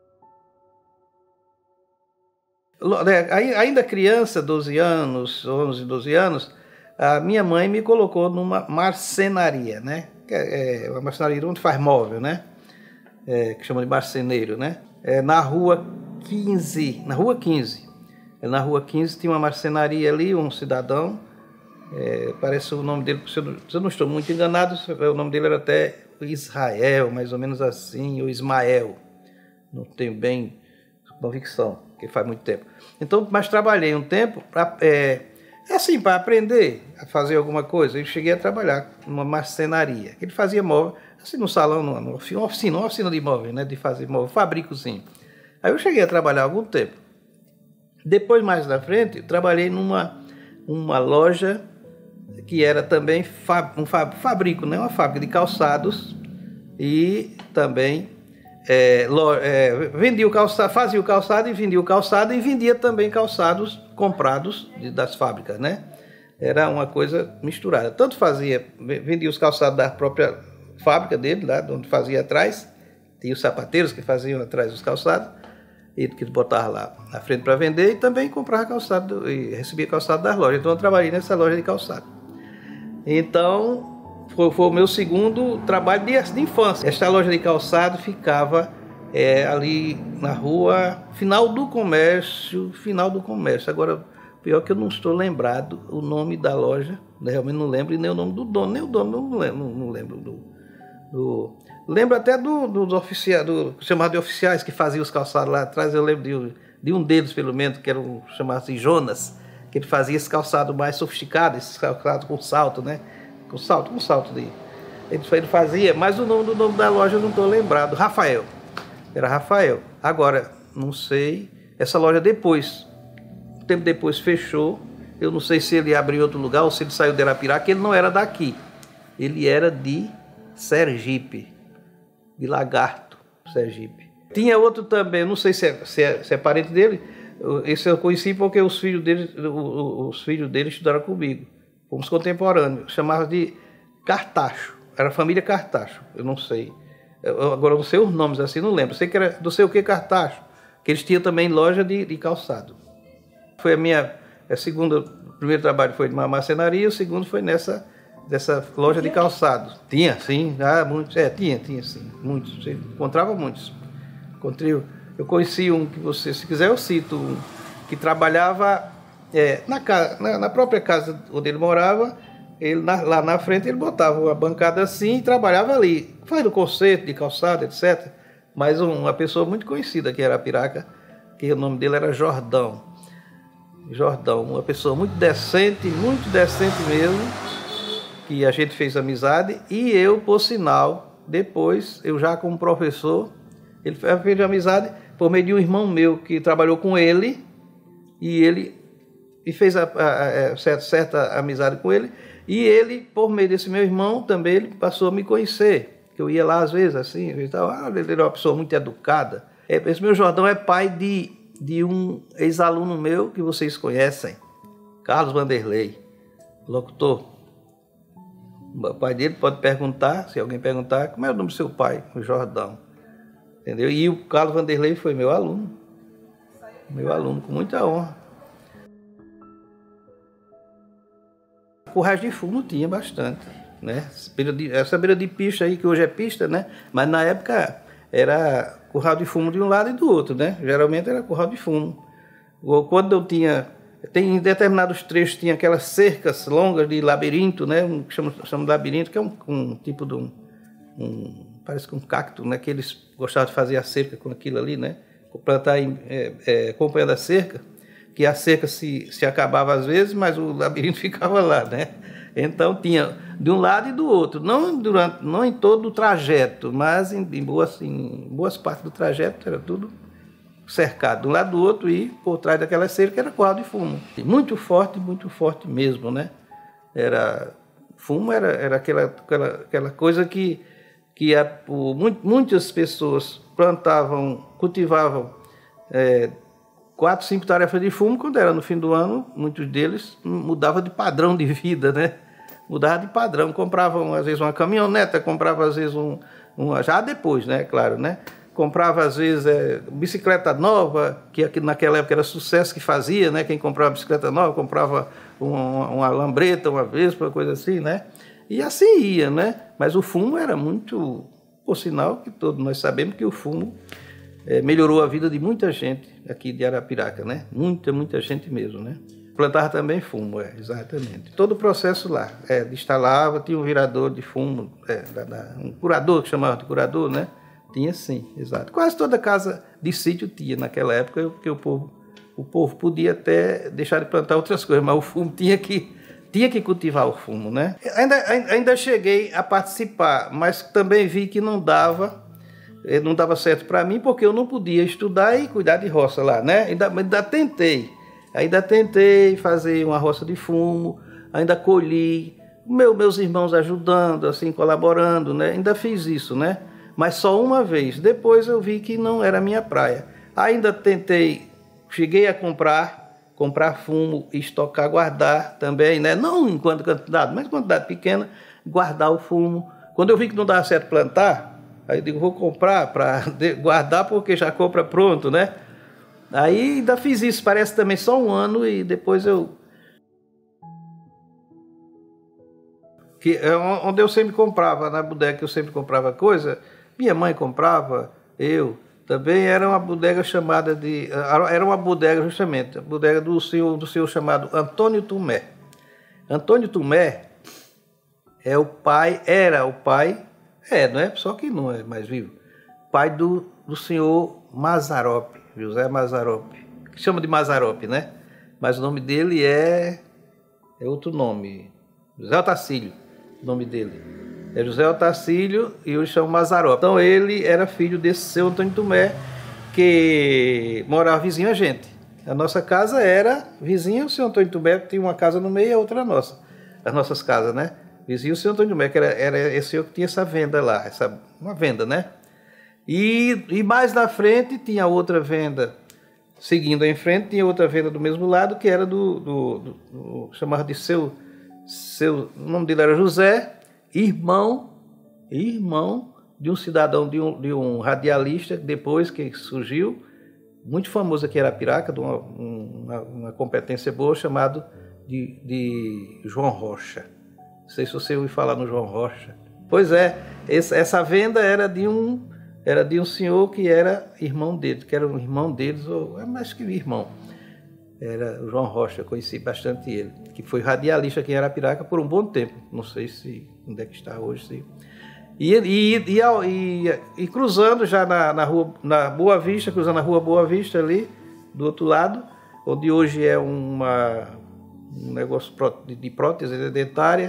Ainda criança, doze anos, onze, doze anos, a minha mãe me colocou numa marcenaria, né? É uma marcenaria onde faz móvel, né? É, que chama de marceneiro, né? É na rua quinze, na rua quinze. Na rua quinze tinha uma marcenaria ali, um cidadão, É, parece o nome dele, se eu, não, se eu não estou muito enganado, o nome dele era até Israel, mais ou menos assim, ou Ismael, não tenho bem convicção, porque faz muito tempo. Então, mas trabalhei um tempo, pra, é, assim, para aprender a fazer alguma coisa. Eu cheguei a trabalhar numa marcenaria, ele fazia móvel, assim, no salão, numa, numa oficina, uma oficina de móvel, né, de fazer móvel, fabricozinho. Aí eu cheguei a trabalhar algum tempo. Depois, mais na frente, trabalhei numa uma loja que era também um fabrico, né? Uma fábrica de calçados, e também é, é, vendia o calçado, fazia o calçado e vendia o calçado, e vendia também calçados comprados de, das fábricas, né? Era uma coisa misturada. Tanto fazia, vendia os calçados da própria fábrica dele, lá onde fazia atrás, tinha os sapateiros que faziam atrás dos calçados, e que botavam lá na frente para vender, e também comprava calçado e recebia calçado das lojas. Então eu trabalhei nessa loja de calçado. Então foi, foi o meu segundo trabalho de, de infância. Esta loja de calçado ficava é, ali na rua, final do comércio, final do comércio. Agora, pior que eu não estou lembrado o nome da loja, realmente não lembro, e nem o nome do dono, nem o dono, não lembro, não lembro do... do lembro até do, do, do oficial, do chamado de oficiais que faziam os calçados lá atrás. Eu lembro de, de um deles, pelo menos, que era um chamado de Jonas, que ele fazia esse calçado mais sofisticado, esse calçado com salto, né? Com salto, com salto de... Ele, ele fazia, mas o nome do nome da loja eu não estou lembrado. Rafael. Era Rafael. Agora, não sei, essa loja depois, um tempo depois fechou. Eu não sei se ele abriu em outro lugar ou se ele saiu de Arapiraca. Ele não era daqui. Ele era de Sergipe. De Lagarto, Sergipe. Tinha outro também, não sei se é, se é, se é parente dele. Esse eu conheci porque os filhos dele, os filhos dele estudaram comigo. Fomos contemporâneos. Chamava de Cartacho. Era a família Cartacho. Eu não sei. Eu, agora eu não sei os nomes assim, não lembro. Eu sei que era não sei o que Cartacho. Que eles tinham também loja de, de calçado. Foi a minha a segunda. O primeiro trabalho foi de uma marcenaria, o segundo foi nessa dessa loja de calçados. Tinha, sim. Ah, muitos. É, tinha, tinha, sim. Muitos. Você encontrava muitos. Encontrei. Eu conheci um que você, se quiser eu cito, um que trabalhava é, na, casa, na, na própria casa onde ele morava. Ele, na, lá na frente ele botava uma bancada assim e trabalhava ali. Faz o conserto de calçado, etcétera. Mas um, uma pessoa muito conhecida aqui em Arapiraca, que o nome dele era Jordão. Jordão, uma pessoa muito decente, muito decente mesmo, que a gente fez amizade. E eu, por sinal, depois, eu já como professor, ele fez amizade por meio de um irmão meu que trabalhou com ele, e ele e fez a, a, a, certa, certa amizade com ele, e ele, por meio desse meu irmão, também ele passou a me conhecer, que eu ia lá às vezes assim, e tal. Ah, ele era uma pessoa muito educada. Esse meu Jordão é pai de, de um ex-aluno meu que vocês conhecem, Carlos Vanderlei, locutor. O pai dele pode perguntar, se alguém perguntar, como é o nome do seu pai? O Jordão. Entendeu? E o Carlos Vanderlei foi meu aluno. Meu aluno, com muita honra. Currais de fumo tinha bastante, né? Essa beira de pista aí, que hoje é pista, né? Mas na época era curral de fumo de um lado e do outro, né? Geralmente era curral de fumo. Quando eu tinha... Tem em determinados trechos, tinha aquelas cercas longas de labirinto, né? Um, que chama, chama de labirinto, que é um, um tipo de um... um parece que um cacto, né? Que eles gostavam de fazer a cerca com aquilo ali, né? Plantar em, é, é, acompanhando a cerca, que a cerca se, se acabava às vezes, mas o labirinto ficava lá, né? Então tinha de um lado e do outro, não, durante, não em todo o trajeto, mas em, em, boas, em boas partes do trajeto era tudo cercado, de um lado do outro, e por trás daquela cerca era curral de fumo. Muito forte, muito forte mesmo, né? Era, fumo era, era aquela, aquela, aquela coisa que, que a, o, muitas pessoas plantavam, cultivavam é, quatro, cinco tarefas de fumo. Quando era no fim do ano, muitos deles mudavam de padrão de vida, né? Mudava de padrão, compravam às vezes uma caminhoneta, comprava às vezes um, uma, já depois, né? Claro, né? Comprava às vezes é, bicicleta nova, que aqui naquela época era sucesso que fazia, né? Quem comprava bicicleta nova comprava uma, uma lambreta, uma vespa, coisa assim, né? E assim ia, né? Mas o fumo era muito, por sinal que todos nós sabemos que o fumo é, melhorou a vida de muita gente aqui de Arapiraca, né? Muita, muita gente mesmo, né? Plantava também fumo, é, exatamente. Todo o processo lá, é, instalava, tinha um virador de fumo, é, da, da, um curador, que chamava de curador, né? Tinha sim, exato. Quase toda casa de sítio tinha naquela época, porque o povo, o povo podia até deixar de plantar outras coisas, mas o fumo tinha que, tinha que cultivar o fumo, né? Ainda, ainda cheguei a participar, mas também vi que não dava, não dava certo para mim, porque eu não podia estudar e cuidar de roça lá, né? Ainda, ainda tentei, ainda tentei fazer uma roça de fumo, ainda colhi, meu, meus irmãos ajudando, assim, colaborando, né? Ainda fiz isso, né? Mas só uma vez. Depois eu vi que não era a minha praia. Ainda tentei, cheguei a comprar, comprar fumo, estocar, guardar também, né? Não em quanto quantidade, mas em quantidade pequena, guardar o fumo. Quando eu vi que não dava certo plantar, aí eu digo, vou comprar para guardar porque já compra pronto, né? Aí ainda fiz isso, parece também só um ano e depois eu... Que é onde eu sempre comprava, na bodega que eu sempre comprava coisa, minha mãe comprava, eu também, era uma bodega chamada de... Era uma bodega justamente, a bodega do senhor, do senhor chamado Antônio Tomé. Antônio Tomé é o pai, era o pai, é, não é? Só que não é mais vivo, pai do, do senhor Mazzaropi, José Mazzaropi, que chama de Mazzaropi, né? Mas o nome dele é, é outro nome, José Otacílio. O nome dele é José Otacílio e eu chamo Mazzaropi. Então ele era filho desse seu Antônio Tomé, que morava vizinho a gente. A nossa casa era vizinha, o seu Antônio Tomé tinha uma casa no meio e a outra nossa. As nossas casas, né? Vizinho o seu Antônio Tomé, que era, era esse senhor que tinha essa venda lá, essa, uma venda, né? E, e mais na frente tinha outra venda, seguindo em frente, tinha outra venda do mesmo lado, que era do, do, do, do chamava de seu... Seu, o nome dele era José, irmão, irmão de um cidadão, de um, de um radialista, depois que surgiu, muito famoso aqui em Arapiraca, de uma, uma, uma competência boa, chamado de, de João Rocha. Não sei se você ouviu falar no João Rocha. Pois é, essa, essa venda era de, um, era de um senhor que era irmão dele, que era um irmão deles, ou é mais que irmão. Era o João Rocha, eu conheci bastante ele, que foi radialista aqui em Arapiraca por um bom tempo, não sei se onde é que está hoje. Se... E, e, e, e, e cruzando já na, na, rua, na Boa Vista, cruzando a rua Boa Vista ali, do outro lado, onde hoje é uma, um negócio de prótese dentária,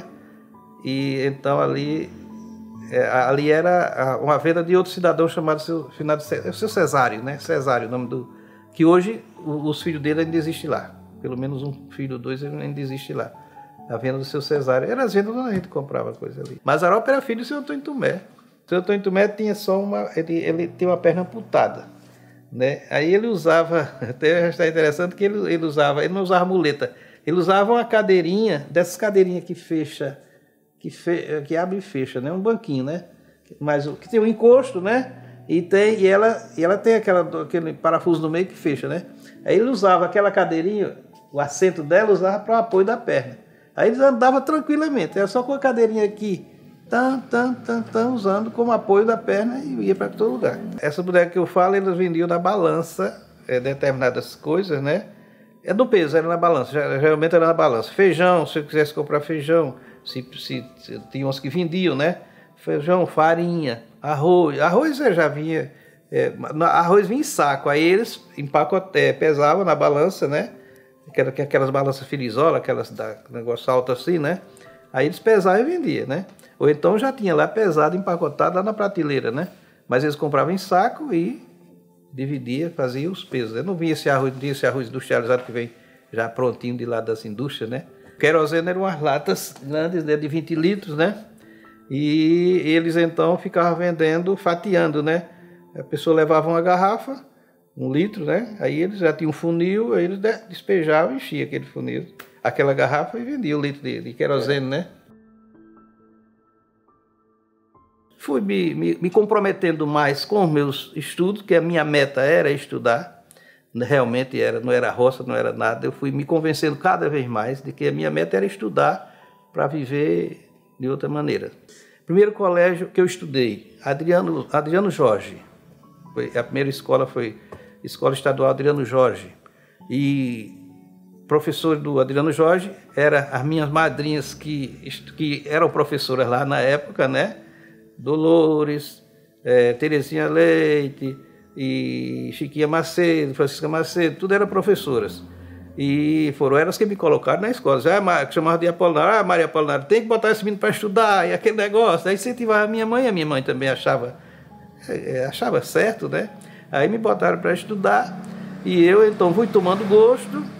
e então ali, é, ali era uma venda de outro cidadão chamado seu, seu Cesário, né? Cesário, o nome do... que hoje os filhos dele ainda existem lá. Pelo menos um filho, dois, ainda existe lá. A venda do seu Cesário. Era as vendas onde a gente comprava coisa ali. Mazzaropi era filho do seu Antônio Tomé. O seu Antônio Tomé tinha só uma... Ele, ele tinha uma perna amputada, né? Aí ele usava... Até está interessante que ele, ele usava... Ele não usava muleta. Ele usava uma cadeirinha, dessas cadeirinhas que fecha... Que, fe, que abre e fecha, né? Um banquinho, né? Mas que tem um encosto, né? E, tem, e, ela, e ela tem aquela, aquele parafuso no meio que fecha, né? Aí ele usava aquela cadeirinha, o assento dela usava para o apoio da perna. Aí ele andava tranquilamente, era só com a cadeirinha aqui, tan, tan, tan, tan, usando como apoio da perna e ia para todo lugar. Essa boneca que eu falo, eles vendiam na balança, é, determinadas coisas, né? É do peso, era na balança, geralmente era na balança. Feijão, se eu quisesse comprar feijão, se, se, se tinha uns que vendiam, né? Feijão, farinha, arroz. Arroz já vinha, é, arroz vinha em saco, aí eles empacotavam, é, pesavam na balança, né? Aquelas, aquelas balanças filizola, aquelas da negócio alto assim, né? Aí eles pesavam e vendiam, né? Ou então já tinha lá pesado, empacotado lá na prateleira, né? Mas eles compravam em saco e dividia, fazia os pesos. Eu não vinha esse arroz, não tinha esse arroz industrializado que vem já prontinho de lá das indústrias, né? Querosene eram umas latas grandes, né, de vinte litros, né? E eles então ficavam vendendo, fatiando, né? A pessoa levava uma garrafa, um litro, né? Aí eles já tinham um funil, aí eles despejavam e enchiam aquele funil, aquela garrafa e vendiam o litro de, de querosene, né? Fui me, me, me comprometendo mais com os meus estudos, que a minha meta era estudar. Realmente era, não era roça, não era nada. Eu fui me convencendo cada vez mais de que a minha meta era estudar para viver de outra maneira. Primeiro colégio que eu estudei, Adriano, Adriano Jorge. Foi, a primeira escola foi Escola Estadual Adriano Jorge. E professor do Adriano Jorge eram as minhas madrinhas que, que eram professoras lá na época, né? Dolores, é, Terezinha Leite, e Chiquinha Macedo, Francisca Macedo, tudo eram professoras. E foram elas que me colocaram na escola. Já chamavam de Apolinário, ah, Maria Apolinário, tem que botar esse menino para estudar, e aquele negócio. Aí incentivava a minha mãe, a minha mãe também achava, achava certo, né? Aí me botaram para estudar, e eu então fui tomando gosto,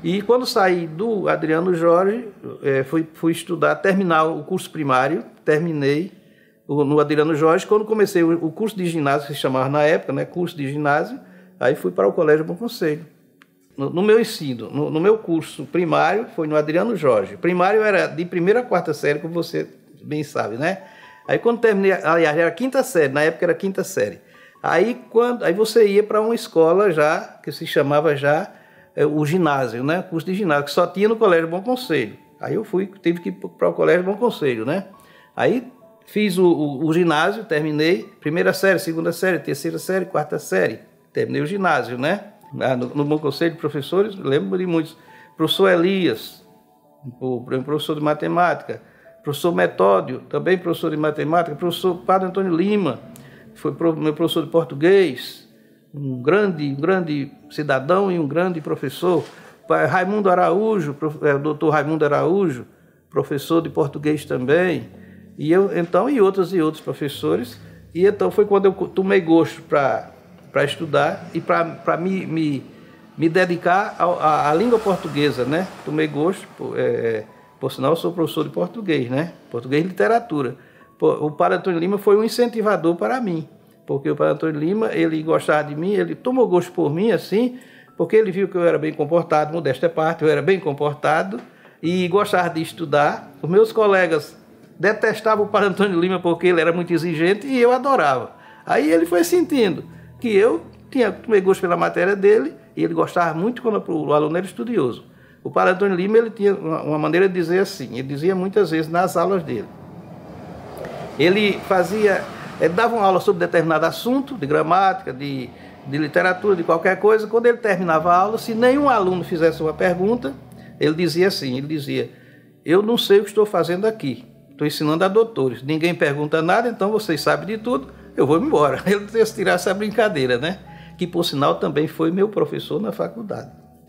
E quando saí do Adriano Jorge, é, fui, fui estudar, terminar o curso primário, terminei no Adriano Jorge. Quando comecei o curso de ginásio, que se chamava na época, né, curso de ginásio, aí fui para o Colégio Bom Conselho. No, no meu ensino, no, no meu curso primário, foi no Adriano Jorge. Primário era de primeira a quarta série, como você bem sabe, né? Aí quando terminei, aliás, era quinta série, na época era quinta série. Aí, quando, aí você ia para uma escola já, que se chamava já é, o ginásio, né? Curso de ginásio, que só tinha no Colégio Bom Conselho. Aí eu fui, tive que ir para o Colégio Bom Conselho, né? Aí fiz o, o, o ginásio, terminei, primeira série, segunda série, terceira série, quarta série, terminei o ginásio, né? No, no Bom Conselho de Professores, lembro de muitos. Professor Elias, o professor de matemática, professor Metódio, também professor de matemática, professor Padre Antônio Lima, foi meu professor de português, um grande, um grande cidadão e um grande professor. Raimundo Araújo, o doutor Raimundo Araújo, professor de português também, e eu, então, e outros e outros professores. E então foi quando eu tomei gosto para para estudar e para me, me, me dedicar à língua portuguesa, né? Tomei gosto, é, por sinal eu sou professor de português, né? Português e literatura. O Padre Antônio Lima foi um incentivador para mim, porque o Padre Antônio Lima, ele gostava de mim, ele tomou gosto por mim, assim, porque ele viu que eu era bem comportado, modéstia à parte, eu era bem comportado e gostava de estudar. Os meus colegas detestavam o Padre Antônio Lima porque ele era muito exigente e eu adorava. Aí ele foi sentindo que eu tinha tomei gosto pela matéria dele e ele gostava muito quando o aluno era estudioso. O Padre Antônio Lima, ele tinha uma maneira de dizer assim, ele dizia muitas vezes nas aulas dele. Ele fazia, ele dava uma aula sobre determinado assunto, de gramática, de, de literatura, de qualquer coisa. Quando ele terminava a aula, se nenhum aluno fizesse uma pergunta, ele dizia assim, ele dizia, eu não sei o que estou fazendo aqui, estou ensinando a doutores, ninguém pergunta nada, então vocês sabem de tudo, eu vou embora. Ele teve que tirar essa brincadeira, né? Que, por sinal, também foi meu professor na faculdade.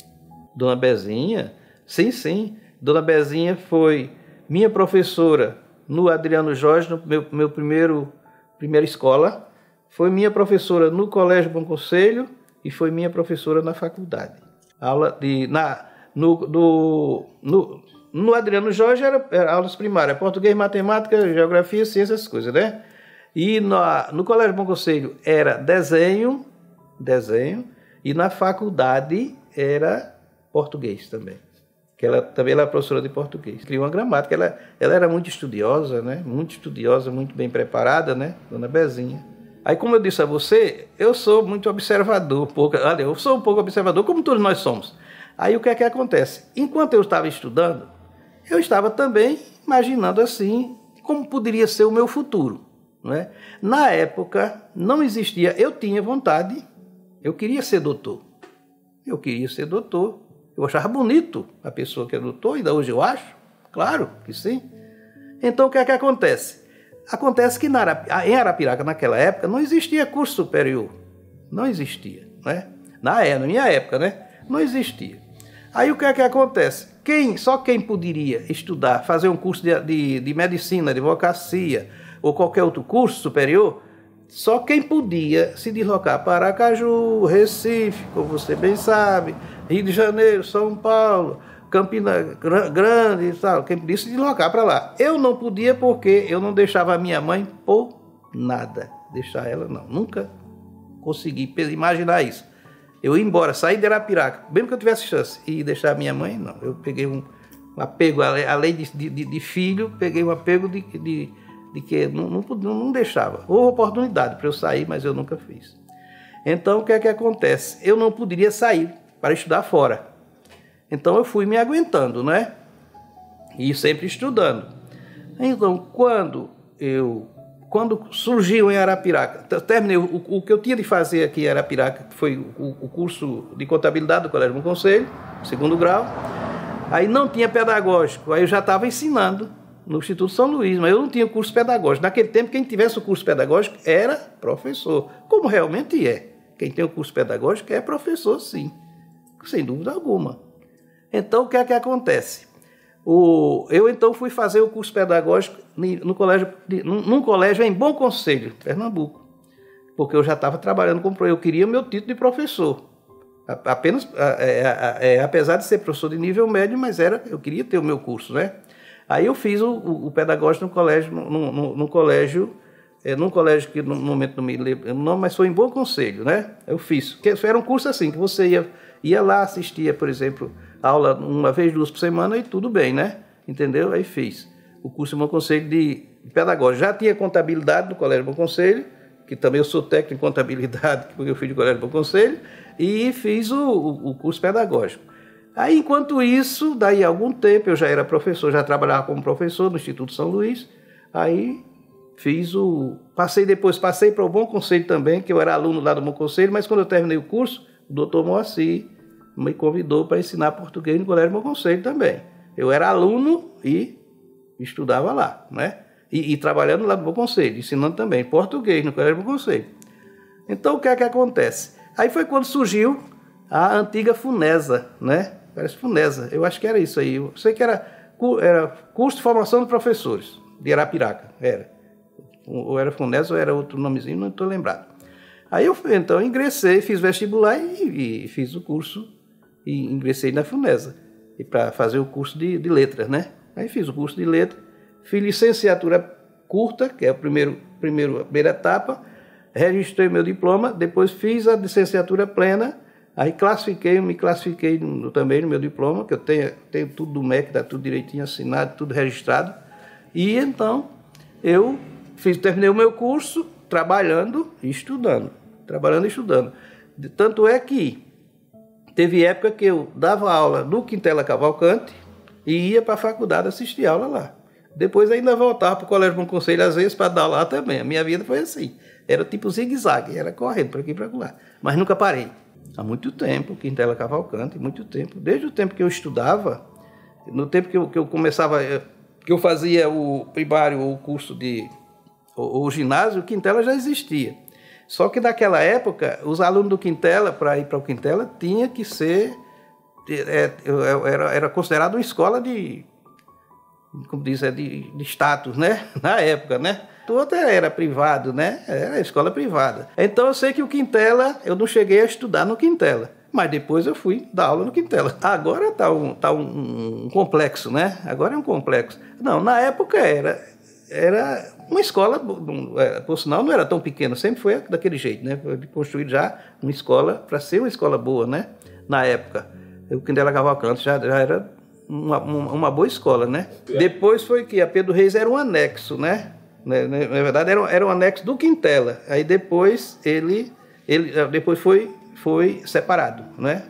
Dona Bezinha, sim, sim, Dona Bezinha foi minha professora no Adriano Jorge, no meu, meu primeiro, primeira escola, foi minha professora no Colégio Bom Conselho e foi minha professora na faculdade. Aula de, na, no, no, no, no Adriano Jorge era, era aulas primárias, português, matemática, geografia, ciências, essas coisas, né? E na, no Colégio Bom Conselho era desenho, desenho, e na faculdade era português também. Que ela também era professora de português. Criou uma gramática, ela, ela era muito estudiosa, né? Muito estudiosa, muito bem preparada, né? Dona Bezinha. Aí, como eu disse a você, eu sou muito observador, pouco, olha, eu sou um pouco observador, como todos nós somos. Aí o que é que acontece? Enquanto eu estava estudando, eu estava também imaginando assim, como poderia ser o meu futuro, não é? Na época, não existia, eu tinha vontade, eu queria ser doutor. Eu queria ser doutor. Eu achava bonito a pessoa que é doutor, ainda hoje eu acho, claro que sim. Então, o que é que acontece? Acontece que na Arap... em Arapiraca, naquela época, não existia curso superior. Não existia, né? Na, na minha época, né? Não existia. Aí, o que é que acontece? Quem, só quem poderia estudar, fazer um curso de, de, de medicina, de advocacia, ou qualquer outro curso superior, só quem podia se deslocar para Aracaju, Recife, como você bem sabe, Rio de Janeiro, São Paulo, Campina Grande e tal, quem podia se deslocar para lá. Eu não podia porque eu não deixava a minha mãe por nada. Deixar ela, não. Nunca consegui imaginar isso. Eu ia embora, sair de Arapiraca, mesmo que eu tivesse chance, e deixar a minha mãe, não. Eu peguei um, um apego, além de, de, de filho, peguei um apego de... de de que não, não, não deixava. Houve oportunidade para eu sair, mas eu nunca fiz. Então, o que é que acontece? Eu não poderia sair para estudar fora. Então, eu fui me aguentando, né? E sempre estudando. Então, quando eu... Quando surgiu em Arapiraca, terminei o, o que eu tinha de fazer aqui em Arapiraca, que foi o, o curso de contabilidade do Colégio Bom Conselho, segundo grau. Aí não tinha pedagógico, aí eu já estava ensinando no Instituto São Luís, mas eu não tinha curso pedagógico. Naquele tempo, quem tivesse o curso pedagógico era professor, como realmente é. Quem tem o curso pedagógico é professor, sim, sem dúvida alguma. Então, o que é que acontece? O, eu, então, fui fazer o curso pedagógico no colégio, num, num colégio em Bom Conselho, Pernambuco, porque eu já estava trabalhando com... Eu queria o meu título de professor. Apenas, é, é, é, apesar de ser professor de nível médio, mas era, eu queria ter o meu curso, né? Aí eu fiz o, o, o pedagógico no colégio, no, no, no colégio, é, num colégio que no momento não me lembro, não, mas foi em Bom Conselho, né? Eu fiz, que era um curso assim, que você ia, ia lá, assistia, por exemplo, aula uma vez, duas por semana e tudo bem, né? Entendeu? Aí fiz o curso em Bom Conselho de pedagógico. Já tinha contabilidade no colégio Bom Conselho, que também eu sou técnico em contabilidade, porque eu fui de colégio Bom Conselho, e fiz o, o, o curso pedagógico. Aí, enquanto isso, daí a algum tempo, eu já era professor, já trabalhava como professor no Instituto São Luís, aí fiz o... Passei depois, passei para o Bom Conselho também, que eu era aluno lá do Bom Conselho, mas quando eu terminei o curso, o doutor Moacir me convidou para ensinar português no colégio Bom Conselho também. Eu era aluno e estudava lá, né? E, e trabalhando lá no Bom Conselho, ensinando também português no colégio Bom Conselho. Então, o que é que acontece? Aí foi quando surgiu a antiga FUNESA, né? Parece FUNESA, eu acho que era isso aí. Eu sei que era, era curso de formação de professores, de Arapiraca, era. Ou era FUNESA ou era outro nomezinho, não estou lembrado. Aí eu, então, ingressei, fiz vestibular e, e fiz o curso, e ingressei na FUNESA, para fazer o curso de, de letras, né? Aí fiz o curso de letras, fiz licenciatura curta, que é a primeiro, primeiro, primeira etapa, registrei meu diploma, depois fiz a licenciatura plena, aí classifiquei, me classifiquei no, também no meu diploma, que eu tenho, tenho tudo do M E C, está tudo direitinho assinado, tudo registrado. E então eu fiz, terminei o meu curso trabalhando e estudando, trabalhando e estudando. Tanto é que teve época que eu dava aula no Quintela Cavalcante e ia para a faculdade assistir aula lá. Depois ainda voltava para o Colégio Bom Conselho, às vezes, para dar lá também. A minha vida foi assim. Era tipo zigue-zague, era correndo para aqui e para lá. Mas nunca parei. Há muito tempo, Quintela Cavalcante, muito tempo. Desde o tempo que eu estudava, no tempo que eu, que eu começava, que eu fazia o primário, o curso de... O, o ginásio, o Quintela já existia. Só que naquela época, os alunos do Quintela, para ir para o Quintela, tinha que ser... É, era, era considerado uma escola de... como diz, é de, de status, né? Na época, né? Tudo era privado, né? Era escola privada. Então eu sei que o Quintela, eu não cheguei a estudar no Quintela, mas depois eu fui dar aula no Quintela. Agora tá um, tá um, um complexo, né? Agora é um complexo. Não, na época era, era uma escola, por sinal não era tão pequena, sempre foi daquele jeito, né? Foi construído já uma escola para ser uma escola boa, né? Na época. O Quintela Cavalcante já, já era Uma, uma boa escola, né? É. Depois foi que a Pedro Reis era um anexo, né? Na, na verdade, era, era um anexo do Quintela. Aí depois ele, ele depois foi, foi separado, né?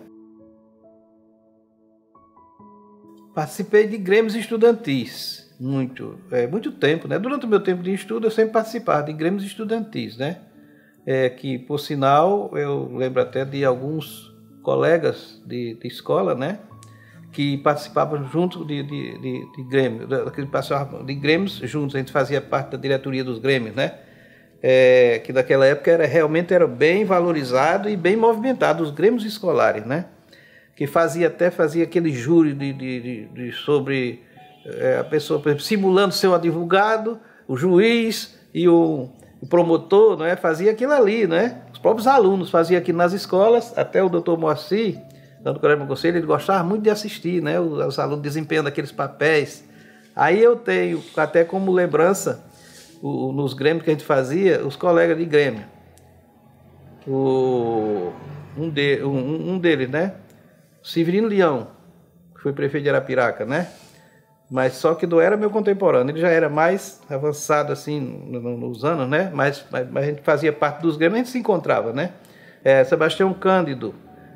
Participei de grêmios estudantis, muito, é, muito tempo, né? Durante o meu tempo de estudo, eu sempre participava de grêmios estudantis, né? É, que, por sinal, eu lembro até de alguns colegas de, de escola, né? Que participavam junto de, de, de, de grêmio, de, de grêmios juntos, a gente fazia parte da diretoria dos grêmios, né? É, que naquela época era, realmente era bem valorizado e bem movimentado, os grêmios escolares, né? Que fazia até fazia aquele júri de, de, de, de sobre é, a pessoa, por exemplo, simulando ser um advogado, o juiz e o, o promotor, né? Fazia aquilo ali, né? Os próprios alunos faziam aquilo nas escolas, até o doutor Moacir, do Colégio Bom Conselho, ele gostava muito de assistir, né? Os, os alunos desempenhando aqueles papéis. Aí eu tenho, até como lembrança, o, nos grêmios que a gente fazia, os colegas de grêmio. O, um, de, um, um deles, né? Severino Leão, que foi prefeito de Arapiraca, né? Mas só que não era meu contemporâneo, ele já era mais avançado, assim, nos anos, né? Mas, mas, mas a gente fazia parte dos grêmios, a gente se encontrava, né? É, Sebastião Cândido,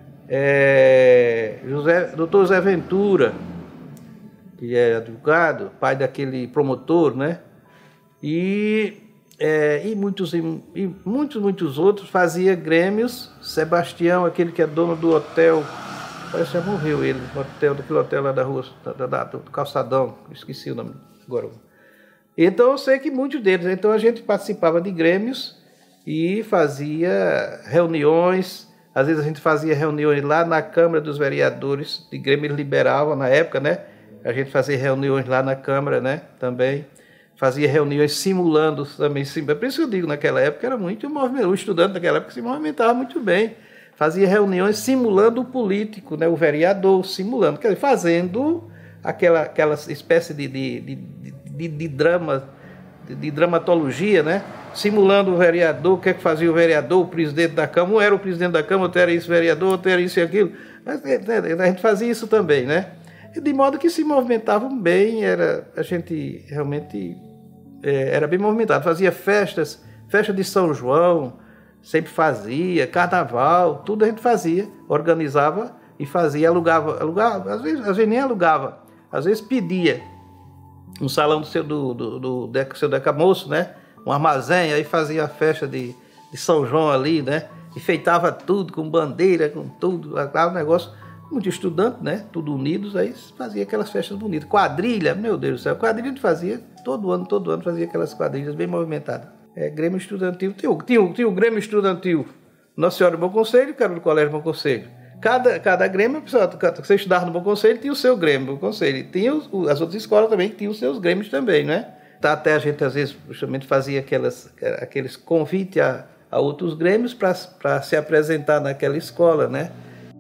É, José, doutor Zé Ventura, que é advogado, pai daquele promotor, né? E, é, e, muitos, e muitos, muitos outros fazia grêmios. Sebastião, aquele que é dono do hotel, parece que já morreu ele, hotel, daquele hotel lá da rua, da, da, do Calçadão, esqueci o nome agora. Então eu sei que muitos deles, então a gente participava de grêmios e fazia reuniões. Às vezes a gente fazia reuniões lá na Câmara dos Vereadores, de Grêmio Liberal, na época, né? A gente fazia reuniões lá na Câmara, né? Também. Fazia reuniões simulando também. Por isso que eu digo, naquela época era muito movimento. O estudante naquela época se movimentava muito bem. fazia reuniões simulando o político, né, o vereador, simulando, quer dizer, fazendo aquela, aquela espécie de, de, de, de, de drama, de, de dramatologia, né, simulando o vereador, o que é que fazia o vereador, o presidente da Câmara, um era o presidente da Câmara, outro era isso, vereador, outro era isso e aquilo. Mas, a gente fazia isso também, né? De modo que se movimentavam bem, era, a gente realmente é, era bem movimentado. Fazia festas, festa de São João, sempre fazia, carnaval, tudo a gente fazia, organizava e fazia, alugava, alugava às vezes, às vezes nem alugava, às vezes pedia um salão do seu, do, do, do, do seu decamoço, né? Um armazém, aí fazia a festa de, de São João ali, né? Enfeitava tudo com bandeira, com tudo, aquele negócio, muito estudante, né? Tudo unidos, aí fazia aquelas festas bonitas. Quadrilha, meu Deus do céu, quadrilha a gente fazia todo ano, todo ano fazia aquelas quadrilhas bem movimentadas. É, Grêmio Estudantil, tinha, tinha, tinha o Grêmio Estudantil Nossa Senhora do Bom Conselho, que era do Colégio Bom Conselho. Cada, cada Grêmio, você estudava no Bom Conselho, tinha o seu Grêmio Bom Conselho. Tinha os, as outras escolas também, que tinham os seus Grêmios também, né? Até a gente, às vezes, justamente fazia aquelas, aqueles convites a, a outros Grêmios para se apresentar naquela escola, né?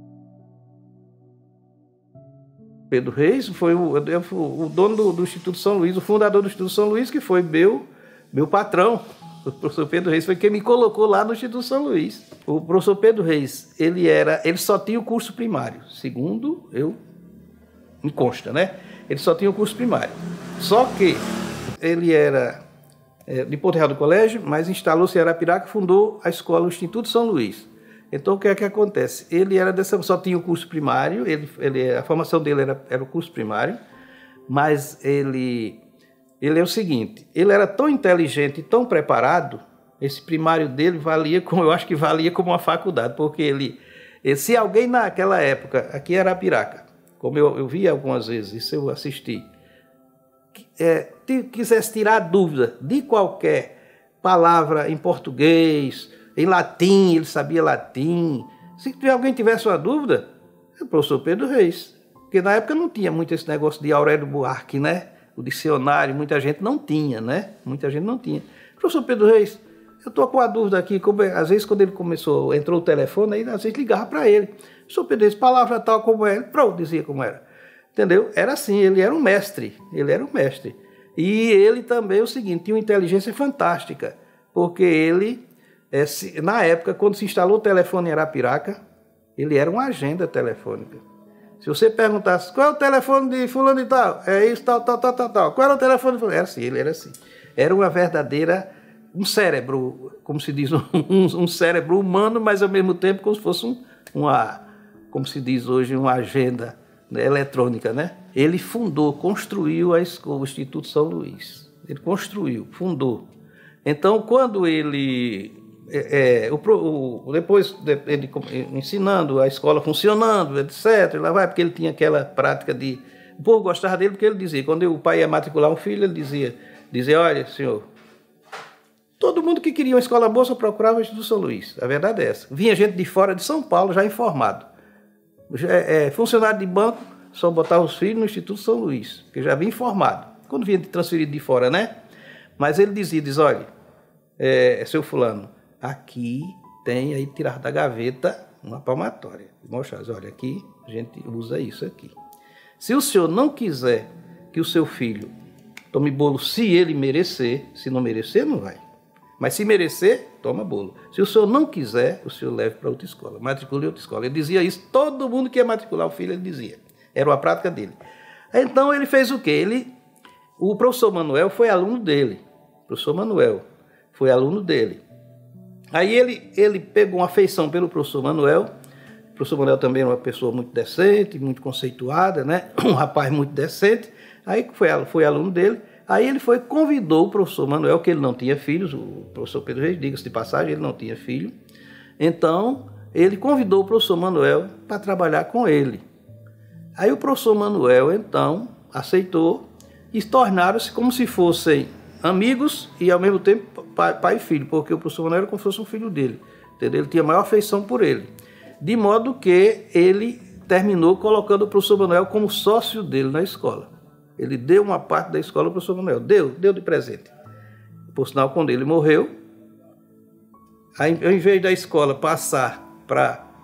Pedro Reis foi o, o dono do, do Instituto São Luís, o fundador do Instituto São Luís, que foi meu, meu patrão. O professor Pedro Reis foi quem me colocou lá no Instituto São Luís. O professor Pedro Reis, ele, era, ele só tinha o curso primário, segundo eu me consta, né? Ele só tinha o curso primário. Só que ele era é, de Porto Real do Colégio, mas instalou-se em Arapiraca e fundou a escola, o Instituto São Luís. Então, o que é que acontece? Ele era dessa, só tinha o curso primário, ele, ele, a formação dele era, era o curso primário, mas ele, ele é o seguinte, ele era tão inteligente e tão preparado, esse primário dele valia, como eu acho que valia como uma faculdade, porque ele, se alguém naquela época, aqui em Arapiraca, como eu, eu vi algumas vezes, isso eu assisti, é, quisesse tirar dúvida de qualquer palavra em português, em latim, ele sabia latim. Se alguém tivesse uma dúvida, é o professor Pedro Reis. Porque na época não tinha muito esse negócio de Aurélio Buarque, né? O dicionário, muita gente não tinha, né? Muita gente não tinha. Professor Pedro Reis, eu estou com uma dúvida aqui. Como, às vezes, quando ele começou, entrou o telefone, aí às vezes ligava para ele. Professor Pedro Reis, palavra tal como é. Pronto, dizia como era. Entendeu? Era assim, ele era um mestre. Ele era um mestre. E ele também, é o seguinte, tinha uma inteligência fantástica. Porque ele... É, se, na época, quando se instalou o telefone em Arapiraca, ele era uma agenda telefônica. Se você perguntasse, qual é o telefone de fulano e tal? É isso, tal, tal, tal, tal, tal. Qual era o telefone de fulano? Era assim, ele era assim. Era uma verdadeira, um cérebro, como se diz, um, um cérebro humano, mas ao mesmo tempo como se fosse um, uma, como se diz hoje, uma agenda, né, eletrônica, né? Ele fundou, construiu a escola, o Instituto São Luís. Ele construiu, fundou. Então, quando ele... É, é, o, o, depois ele ensinando, a escola funcionando, etcétera, lá vai, porque ele tinha aquela prática de... O povo gostava dele porque ele dizia, quando o pai ia matricular um filho, ele dizia, dizia, olha, senhor, todo mundo que queria uma escola boa só procurava o Instituto São Luís, a verdade é essa. Vinha gente de fora de São Paulo já informado. É, é, funcionário de banco só botava os filhos no Instituto São Luís, porque já vinha informado. Quando vinha transferido de fora, né? Mas ele dizia, diz, olha, é, seu fulano, aqui tem aí tirar da gaveta uma palmatória. Mostrar, olha, aqui a gente usa isso aqui. Se o senhor não quiser que o seu filho tome bolo, se ele merecer, se não merecer, não vai. Mas se merecer, toma bolo. Se o senhor não quiser, o senhor leve para outra escola. Matricule em outra escola. Ele dizia isso, todo mundo que ia matricular o filho, ele dizia. Era uma prática dele. Então ele fez o quê? Ele, o professor Manuel foi aluno dele. O professor Manuel foi aluno dele. Aí ele, ele pegou uma afeição pelo professor Manuel. O professor Manuel também era uma pessoa muito decente, muito conceituada, né? Um rapaz muito decente. Aí foi, foi aluno dele. Aí ele foi, convidou o professor Manuel, que ele não tinha filhos, o professor Pedro Reis, diga-se de passagem, ele não tinha filho. Então, ele convidou o professor Manuel para trabalhar com ele. Aí o professor Manuel, então, aceitou e tornaram-se como se fossem amigos e, ao mesmo tempo, pai, pai e filho, porque o professor Manuel era como se fosse um filho dele, entendeu? Ele tinha maior afeição por ele. De modo que ele terminou colocando o professor Manuel como sócio dele na escola. Ele deu uma parte da escola ao professor Manuel, deu, deu de presente. Por sinal, quando ele morreu, aí, ao invés da escola passar para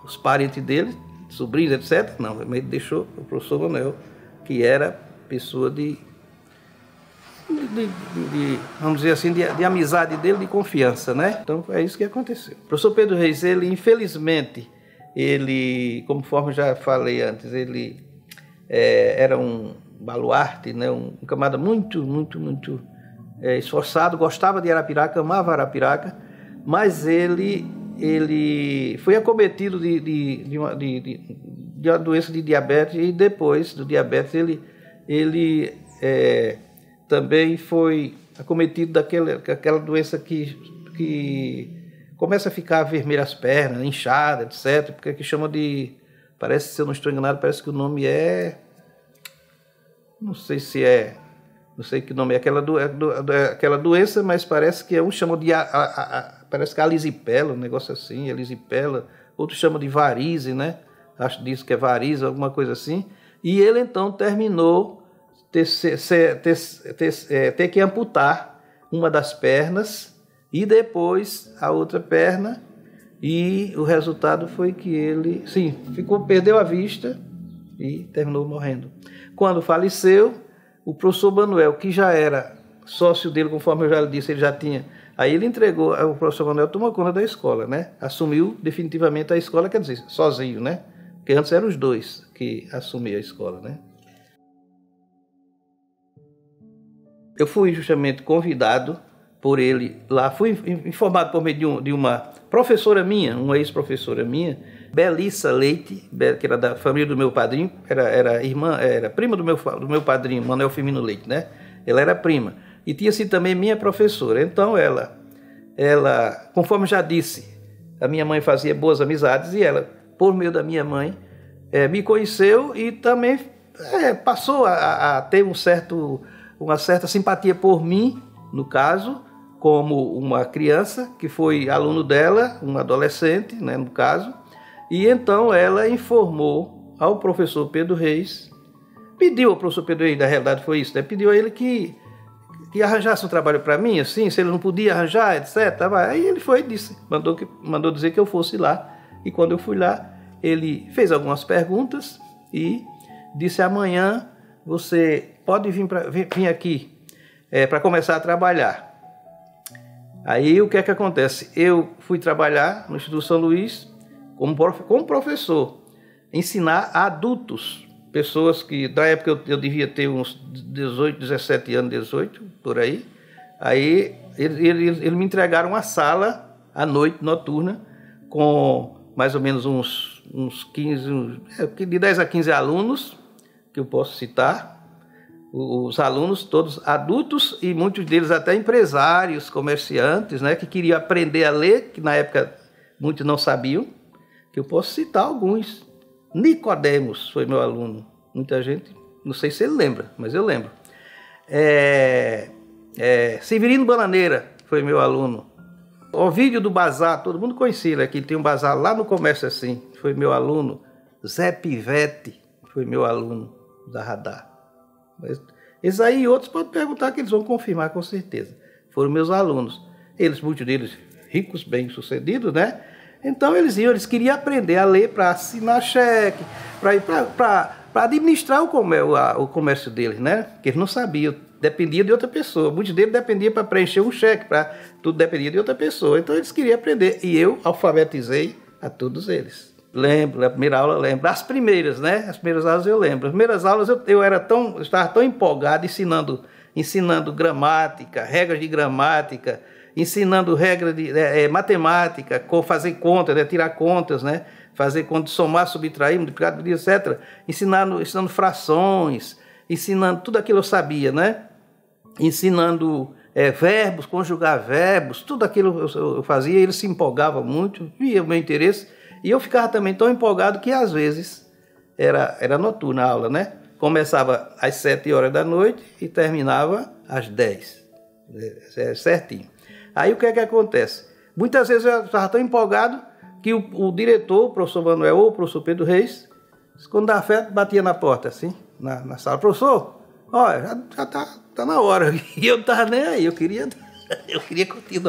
os parentes dele, sobrinhos, etcétera. Não, ele deixou o professor Manuel, que era pessoa de, de, de, de vamos dizer assim, de, de amizade dele, de confiança, né? Então é isso que aconteceu. O professor Pedro Reis, ele infelizmente, ele, conforme já falei antes, ele é, era um baluarte, né? um, um camarada muito, muito, muito é, esforçado, gostava de Arapiraca, amava Arapiraca, mas ele, ele foi acometido de, de, de, uma, de, de, de uma doença de diabetes, e depois do diabetes ele, ele é, também foi acometido daquela, daquela doença que, que começa a ficar vermelha as pernas, inchada, etcétera, porque que chama de, parece, se eu não estou enganado, parece que o nome é, não sei se é, não sei que nome é aquela, do, é do, é aquela doença, mas parece que um chama de, a, a, a, parece que é alisipela, um negócio assim, alisipela, outros chamam de varize, né? Acho disso que é varize, alguma coisa assim. E ele então terminou ter, ter, ter, ter, é, ter que amputar uma das pernas e depois a outra perna, e o resultado foi que ele, sim, ficou, perdeu a vista e terminou morrendo. Quando faleceu, o professor Manuel, que já era sócio dele, conforme eu já lhe disse, ele já tinha, aí ele entregou, o professor Manuel tomou conta da escola, né? Assumiu definitivamente a escola, quer dizer, sozinho, né? Porque antes eram os dois que assumiam a escola, né? Eu fui justamente convidado por ele lá, fui informado por meio de, um, de uma professora minha, uma ex-professora minha, Belissa Leite, que era da família do meu padrinho, era, era irmã, era prima do meu, do meu padrinho, Manuel Firmino Leite, né? Ela era prima. E tinha sido também minha professora. Então ela, ela, conforme já disse, a minha mãe fazia boas amizades, e ela, por meio da minha mãe, é, me conheceu e também é, passou a, a ter um certo, uma certa simpatia por mim, no caso, como uma criança que foi aluno dela, um adolescente, né, no caso. E então ela informou ao professor Pedro Reis, pediu ao professor Pedro Reis, na realidade foi isso, né? Pediu a ele que, que arranjasse um trabalho para mim, assim, se ele não podia arranjar, etcétera. Aí ele foi e disse, mandou, que, mandou dizer que eu fosse lá. E quando eu fui lá, ele fez algumas perguntas e disse: amanhã você pode vir, pra, vir, vir aqui é, para começar a trabalhar. Aí o que é que acontece? Eu fui trabalhar no Instituto São Luís como, como professor, ensinar adultos, pessoas que, na época eu, eu devia ter uns dezoito, dezessete anos, dezoito, por aí. Aí eles ele, ele me entregaram uma sala à noite, noturna, com mais ou menos uns, uns quinze, de dez a quinze alunos, que eu posso citar. Os alunos todos adultos e muitos deles até empresários, comerciantes, né, que queriam aprender a ler, que na época muitos não sabiam, que eu posso citar alguns. Nicodemos foi meu aluno, muita gente, não sei se ele lembra, mas eu lembro. É, é, Severino Bananeira foi meu aluno. Ovídio do Bazar, todo mundo conhecia, né, que tem um bazar lá no comércio assim, foi meu aluno. Zé Pivete foi meu aluno da Radar. Mas esses aí e outros podem perguntar, que eles vão confirmar com certeza. Foram meus alunos. Eles, muitos deles ricos, bem-sucedidos, né? Então eles iam, eles queriam aprender a ler para assinar cheque, para administrar o comércio, o comércio deles, né? Porque eles não sabiam, dependia de outra pessoa. Muitos deles dependiam para preencher um cheque, para tudo dependia de outra pessoa. Então eles queriam aprender. E eu alfabetizei a todos eles. Lembro, na primeira aula eu lembro. As primeiras, né? As primeiras aulas eu lembro. As primeiras aulas eu, eu era tão, eu estava tão empolgado ensinando, ensinando gramática, regras de gramática, ensinando regras de é, é, matemática, fazer contas, né? Tirar contas, né? Fazer contas, somar, subtrair, multiplicar, etcétera. Ensinando, ensinando frações, ensinando tudo aquilo eu sabia, né? Ensinando é, verbos, conjugar verbos, tudo aquilo eu, eu fazia. Eles se empolgavam muito, via o meu interesse. E eu ficava também tão empolgado que às vezes era, era noturna a aula, né? Começava às sete horas da noite e terminava às dez, certinho. Aí o que é que acontece? Muitas vezes eu estava tão empolgado que o, o diretor, o professor Manuel ou o professor Pedro Reis, quando dava fé, batia na porta assim, na, na sala. Professor, olha, já, já tá, tá na hora. E eu não estava nem aí, eu queria, eu queria continuar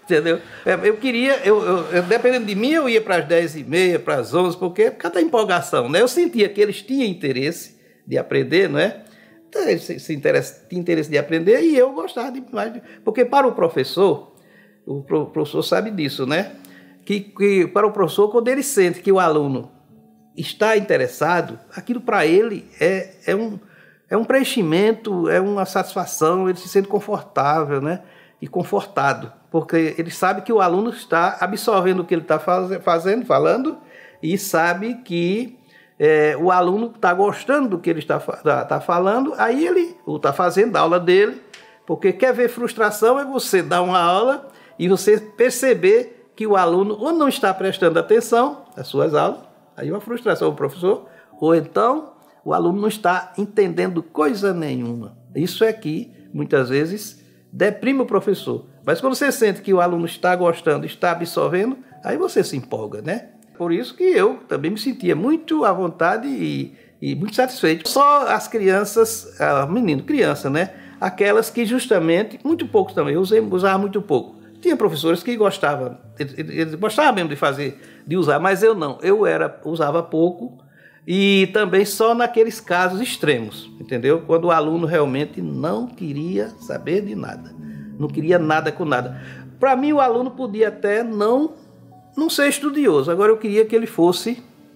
Entendeu? Eu queria, eu, eu, eu, dependendo de mim, eu ia para as dez e meia, para as onze, porque por causa da empolgação, né? Eu sentia que eles tinham interesse de aprender, não é? Então, eles se, se interesse, tinham interesse de aprender e eu gostava de mais. Porque para o professor, o professor sabe disso, né? Que, que para o professor, quando ele sente que o aluno está interessado, aquilo para ele é, é, um, é um preenchimento, é uma satisfação, ele se sente confortável, né? E confortado, porque ele sabe que o aluno está absorvendo o que ele está faz, fazendo, falando, e sabe que é, o aluno está gostando do que ele está, está, está falando, aí ele está fazendo a aula dele, porque quer ver frustração é você dar uma aula e você perceber que o aluno ou não está prestando atenção às suas aulas, aí uma frustração do professor, ou então o aluno não está entendendo coisa nenhuma. Isso é que, muitas vezes, deprime o professor. Mas quando você sente que o aluno está gostando, está absorvendo, aí você se empolga, né? Por isso que eu também me sentia muito à vontade e, e muito satisfeito. Só as crianças, ah, menino, criança, né? Aquelas que justamente, muito pouco também, eu usei, usava muito pouco. Tinha professores que gostavam, eles, eles gostavam mesmo de fazer, de usar, mas eu não. Eu era, usava pouco e também só naqueles casos extremos, entendeu? Quando o aluno realmente não queria saber de nada, não queria nada com nada. Para mim, o aluno podia até não, não ser estudioso, agora eu queria que ele fosse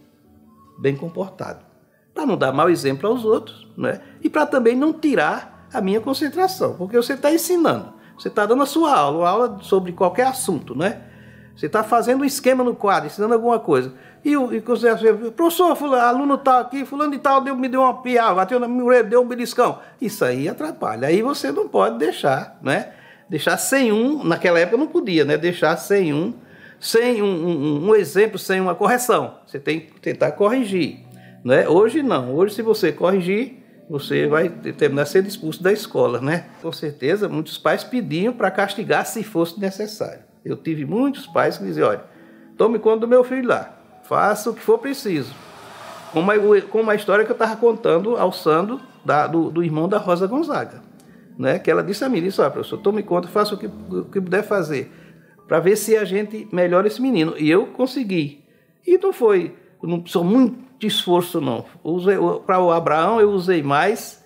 bem comportado, para não dar mau exemplo aos outros, né? E para também não tirar a minha concentração, porque você está ensinando. Você está dando a sua aula, uma aula sobre qualquer assunto, né? Você está fazendo um esquema no quadro, ensinando alguma coisa. E o professor, fulano, aluno tal aqui, fulano de tal, deu, me deu uma piada, bateu na minha orelha, deu um beliscão. Isso aí atrapalha. Aí você não pode deixar, né? Deixar sem um, naquela época não podia, né? Deixar sem um, sem um, um, um exemplo, sem uma correção. Você tem que tentar corrigir, né? Hoje não. Hoje, se você corrigir, você vai terminar sendo expulso da escola, né? Com certeza, muitos pais pediam para castigar se fosse necessário. Eu tive muitos pais que diziam, olha, tome conta do meu filho lá, faça o que for preciso. Como a, como a história que eu estava contando ao Sandro, da, do, do irmão da Rosa Gonzaga, né? Que ela disse a mim, disse, olha, professor, tome conta, faça o que, o que puder fazer, para ver se a gente melhora esse menino. E eu consegui. E não foi, não precisou muito de esforço não. Para o Abraão eu usei mais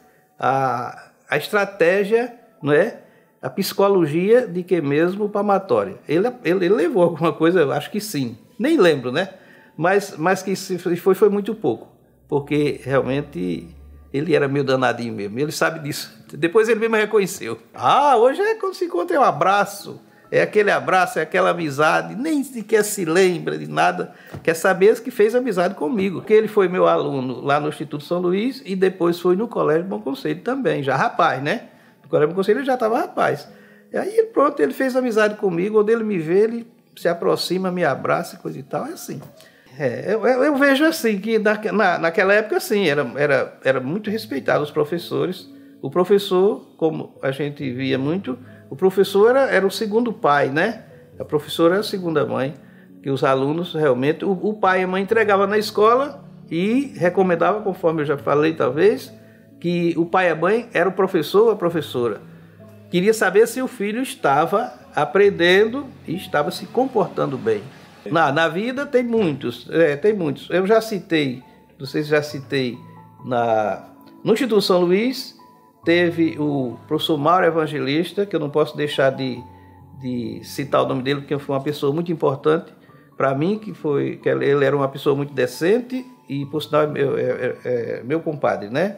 a, a estratégia, não é? A psicologia de que mesmo o palmatório. Ele, ele, ele levou alguma coisa, eu acho que sim. Nem lembro, né? Mas, mas que se foi, foi muito pouco. Porque realmente ele era meio danadinho mesmo. Ele sabe disso. Depois ele mesmo reconheceu. Ah, hoje é quando se encontra é um abraço. É aquele abraço, é aquela amizade, nem sequer se lembra de nada. Quer saber que fez amizade comigo. Porque ele foi meu aluno lá no Instituto São Luís e depois foi no Colégio Bom Conselho também, já rapaz, né? No Colégio Bom Conselho ele já estava rapaz. E aí pronto, ele fez amizade comigo, quando ele me vê, ele se aproxima, me abraça, coisa e tal, é assim. É, eu, eu vejo assim, que na, na, naquela época, assim, era, era, era muito respeitado os professores. O professor, como a gente via muito, o professor era, era o segundo pai, né? A professora era a segunda mãe, que os alunos realmente... O, o pai e a mãe entregavam na escola e recomendava, conforme eu já falei talvez, que o pai e a mãe era o professor ou a professora. Queria saber se o filho estava aprendendo e estava se comportando bem. Na, na vida tem muitos, é, tem muitos. Eu já citei, não sei se já citei, na, no Instituto São Luís, teve o professor Mauro Evangelista, que eu não posso deixar de, de citar o nome dele, porque foi uma pessoa muito importante para mim, que foi que ele era uma pessoa muito decente e, por sinal, é meu, é, é, é meu compadre, né?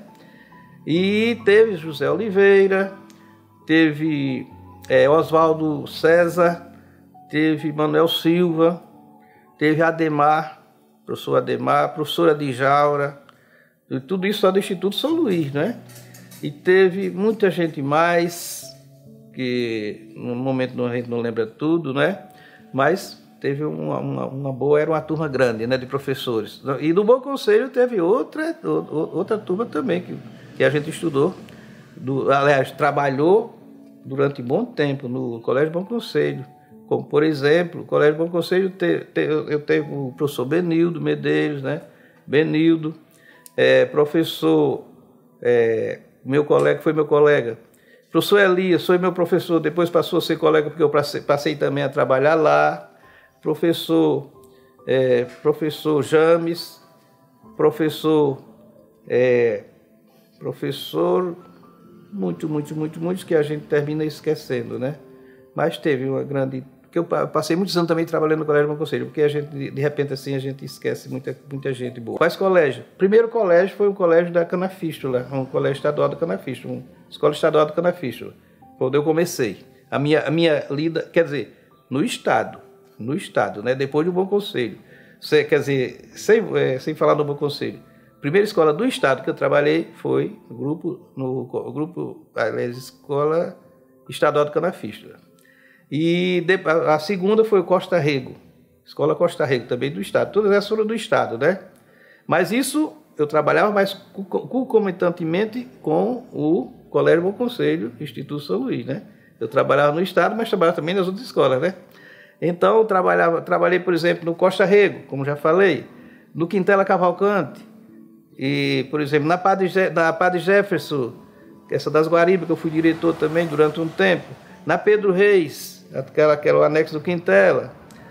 E teve José Oliveira, teve é, Oswaldo César, teve Manuel Silva, teve Ademar, professor Ademar, professora Djaura, tudo isso só do Instituto São Luís, né? E teve muita gente mais, que no momento a gente não lembra tudo, né? Mas teve uma, uma, uma boa, era uma turma grande, né, de professores. E no Bom Conselho teve outra, outra turma também, que, que a gente estudou, do, aliás, trabalhou durante um bom tempo no Colégio Bom Conselho. Como, por exemplo, o Colégio Bom Conselho, te, te, eu tenho o professor Benildo Medeiros, né? Benildo, é, professor... É, meu colega, foi meu colega, Professor Elias foi meu professor, depois passou a ser colega porque eu passei, passei também a trabalhar lá. Professor, é, professor James, professor, é, professor, muito, muito, muito, muitos que a gente termina esquecendo, né? Mas teve uma grande... Porque eu passei muitos anos também trabalhando no Colégio Bom Conselho, porque a gente, de repente, assim, a gente esquece muita, muita gente boa. Quais colégios? Primeiro colégio foi o colégio da Canafístula, um colégio estadual da Canafístula, uma escola estadual da Canafístula, foi onde eu comecei. A minha, a minha lida, quer dizer, no estado, no estado, né? Depois do Bom Conselho. Cê, quer dizer, sem, é, sem falar do Bom Conselho. Primeira escola do estado que eu trabalhei foi no grupo, no grupo, aliás, Escola Estadual da Canafístula. E a segunda foi o Costa Rego, Escola Costa Rego, também do estado. Todas essas foram do estado, né? Mas isso eu trabalhava mais concomitantemente com o Colégio Bom Conselho, Instituto São Luís, né? Eu trabalhava no estado, mas trabalhava também nas outras escolas, né? Então eu trabalhava, trabalhei, por exemplo, no Costa Rego, como já falei, no Quintela Cavalcante, e, por exemplo, na Padre, na Padre Jefferson, essa das Guaribas, que eu fui diretor também durante um tempo, na Pedro Reis, aquela que era o anexo do Quintela,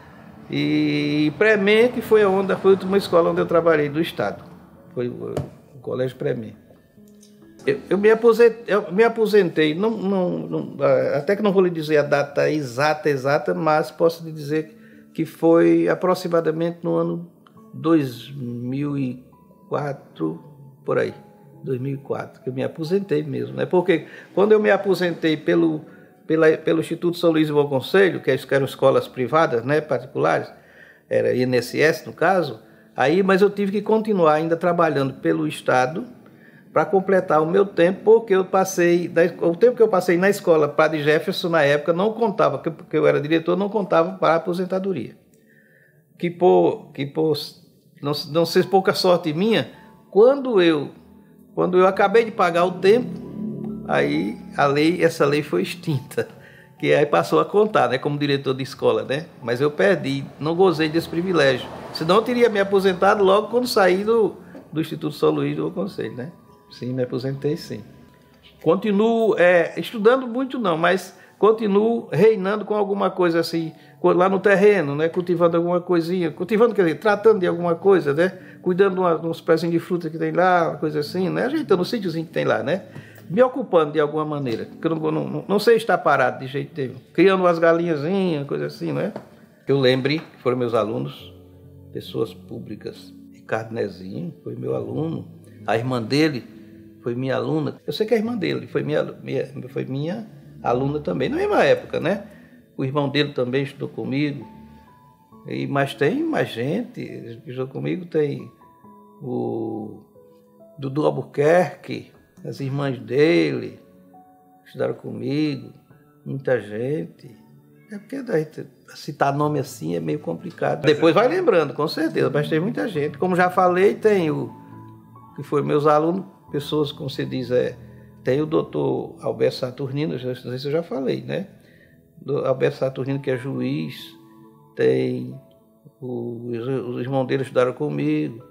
e Pré-Men, que foi a, onda, foi a última escola onde eu trabalhei do estado, foi o, o Colégio Pré-Men. Eu, eu, me aposentei, eu me aposentei, não, não, não, até que não vou lhe dizer a data exata, exata, mas posso lhe dizer que foi aproximadamente no ano dois mil e quatro, por aí, dois mil e quatro, que eu me aposentei mesmo, né? Porque quando eu me aposentei pelo Pela, pelo Instituto São Luís e Bom Conselho, que eram escolas privadas, né, particulares, era I N S S no caso, aí, mas eu tive que continuar ainda trabalhando pelo Estado para completar o meu tempo, porque eu passei, o tempo que eu passei na escola Padre Jefferson, na época, não contava, porque eu era diretor, não contava para a aposentadoria. Que por, que por não, não ser pouca sorte minha, quando eu, quando eu acabei de pagar o tempo, aí a lei, essa lei foi extinta, que aí passou a contar, né, como diretor de escola, né? Mas eu perdi, não gozei desse privilégio. Senão eu teria me aposentado logo quando saí do, do Instituto São Luís do Conselho, né? Sim, me aposentei, sim. Continuo é, estudando muito não, mas continuo reinando com alguma coisa assim, lá no terreno, né? Cultivando alguma coisinha, cultivando, quer dizer, tratando de alguma coisa, né? Cuidando de, uma, de uns pezinhos de fruta que tem lá, uma coisa assim, né? Ajeitando o sítiozinho que tem lá, né? Me ocupando de alguma maneira, porque eu não, não, não sei estar parado de jeito nenhum, criando umas galinhazinhas, coisa assim, né? Eu lembre que foram meus alunos, pessoas públicas. Ricardo Nezinho foi meu aluno, a irmã dele foi minha aluna. Eu sei que a irmã dele foi minha, minha, foi minha aluna também, na mesma época, né? O irmão dele também estudou comigo, e, mas tem mais gente que estudou comigo, tem o Dudu Albuquerque, as irmãs dele estudaram comigo, muita gente. É porque daí, citar nome assim é meio complicado. Depois vai lembrando, com certeza, mas tem muita gente. Como já falei, tem o que foi meus alunos, pessoas, como se diz, é, tem o doutor Alberto Saturnino, não sei se eu já falei, né? Do Alberto Saturnino, que é juiz, tem o, os, os irmãos dele estudaram comigo.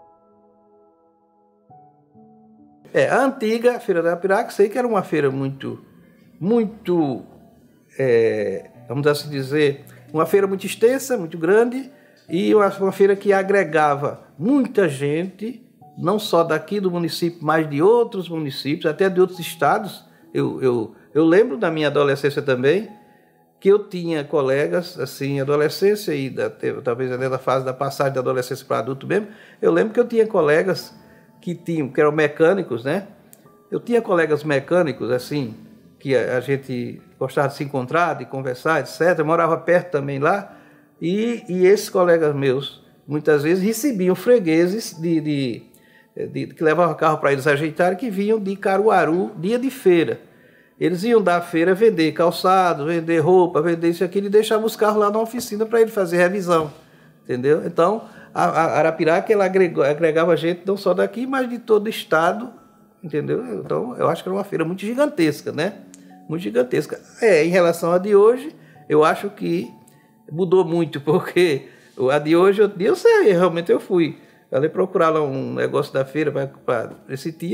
É, a antiga Feira da Arapiraca, sei que era uma feira muito, muito, é, vamos assim dizer, uma feira muito extensa, muito grande, e uma, uma feira que agregava muita gente, não só daqui do município, mas de outros municípios, até de outros estados. Eu, eu, eu lembro da minha adolescência também, que eu tinha colegas, assim, adolescência, e da, talvez até da fase da passagem da adolescência para adulto mesmo, eu lembro que eu tinha colegas que tinham, que eram mecânicos, né? Eu tinha colegas mecânicos, assim, que a, a gente gostava de se encontrar, de conversar, etcétera. Eu morava perto também lá, e, e esses colegas meus, muitas vezes, recebiam fregueses de, de, de, que levavam carro para eles ajeitarem, que vinham de Caruaru, dia de feira. Eles iam da feira vender calçado, vender roupa, vender isso e aquilo, e deixavam os carros lá na oficina para ele fazer revisão, entendeu? Então, a, a Arapiraca, ela agregou, agregava gente não só daqui, mas de todo o estado, entendeu? Então, eu acho que era uma feira muito gigantesca, né? Muito gigantesca. É, em relação à de hoje, eu acho que mudou muito, porque a de hoje, eu, eu sei, realmente eu fui ali procurar lá um negócio da feira para esse dia,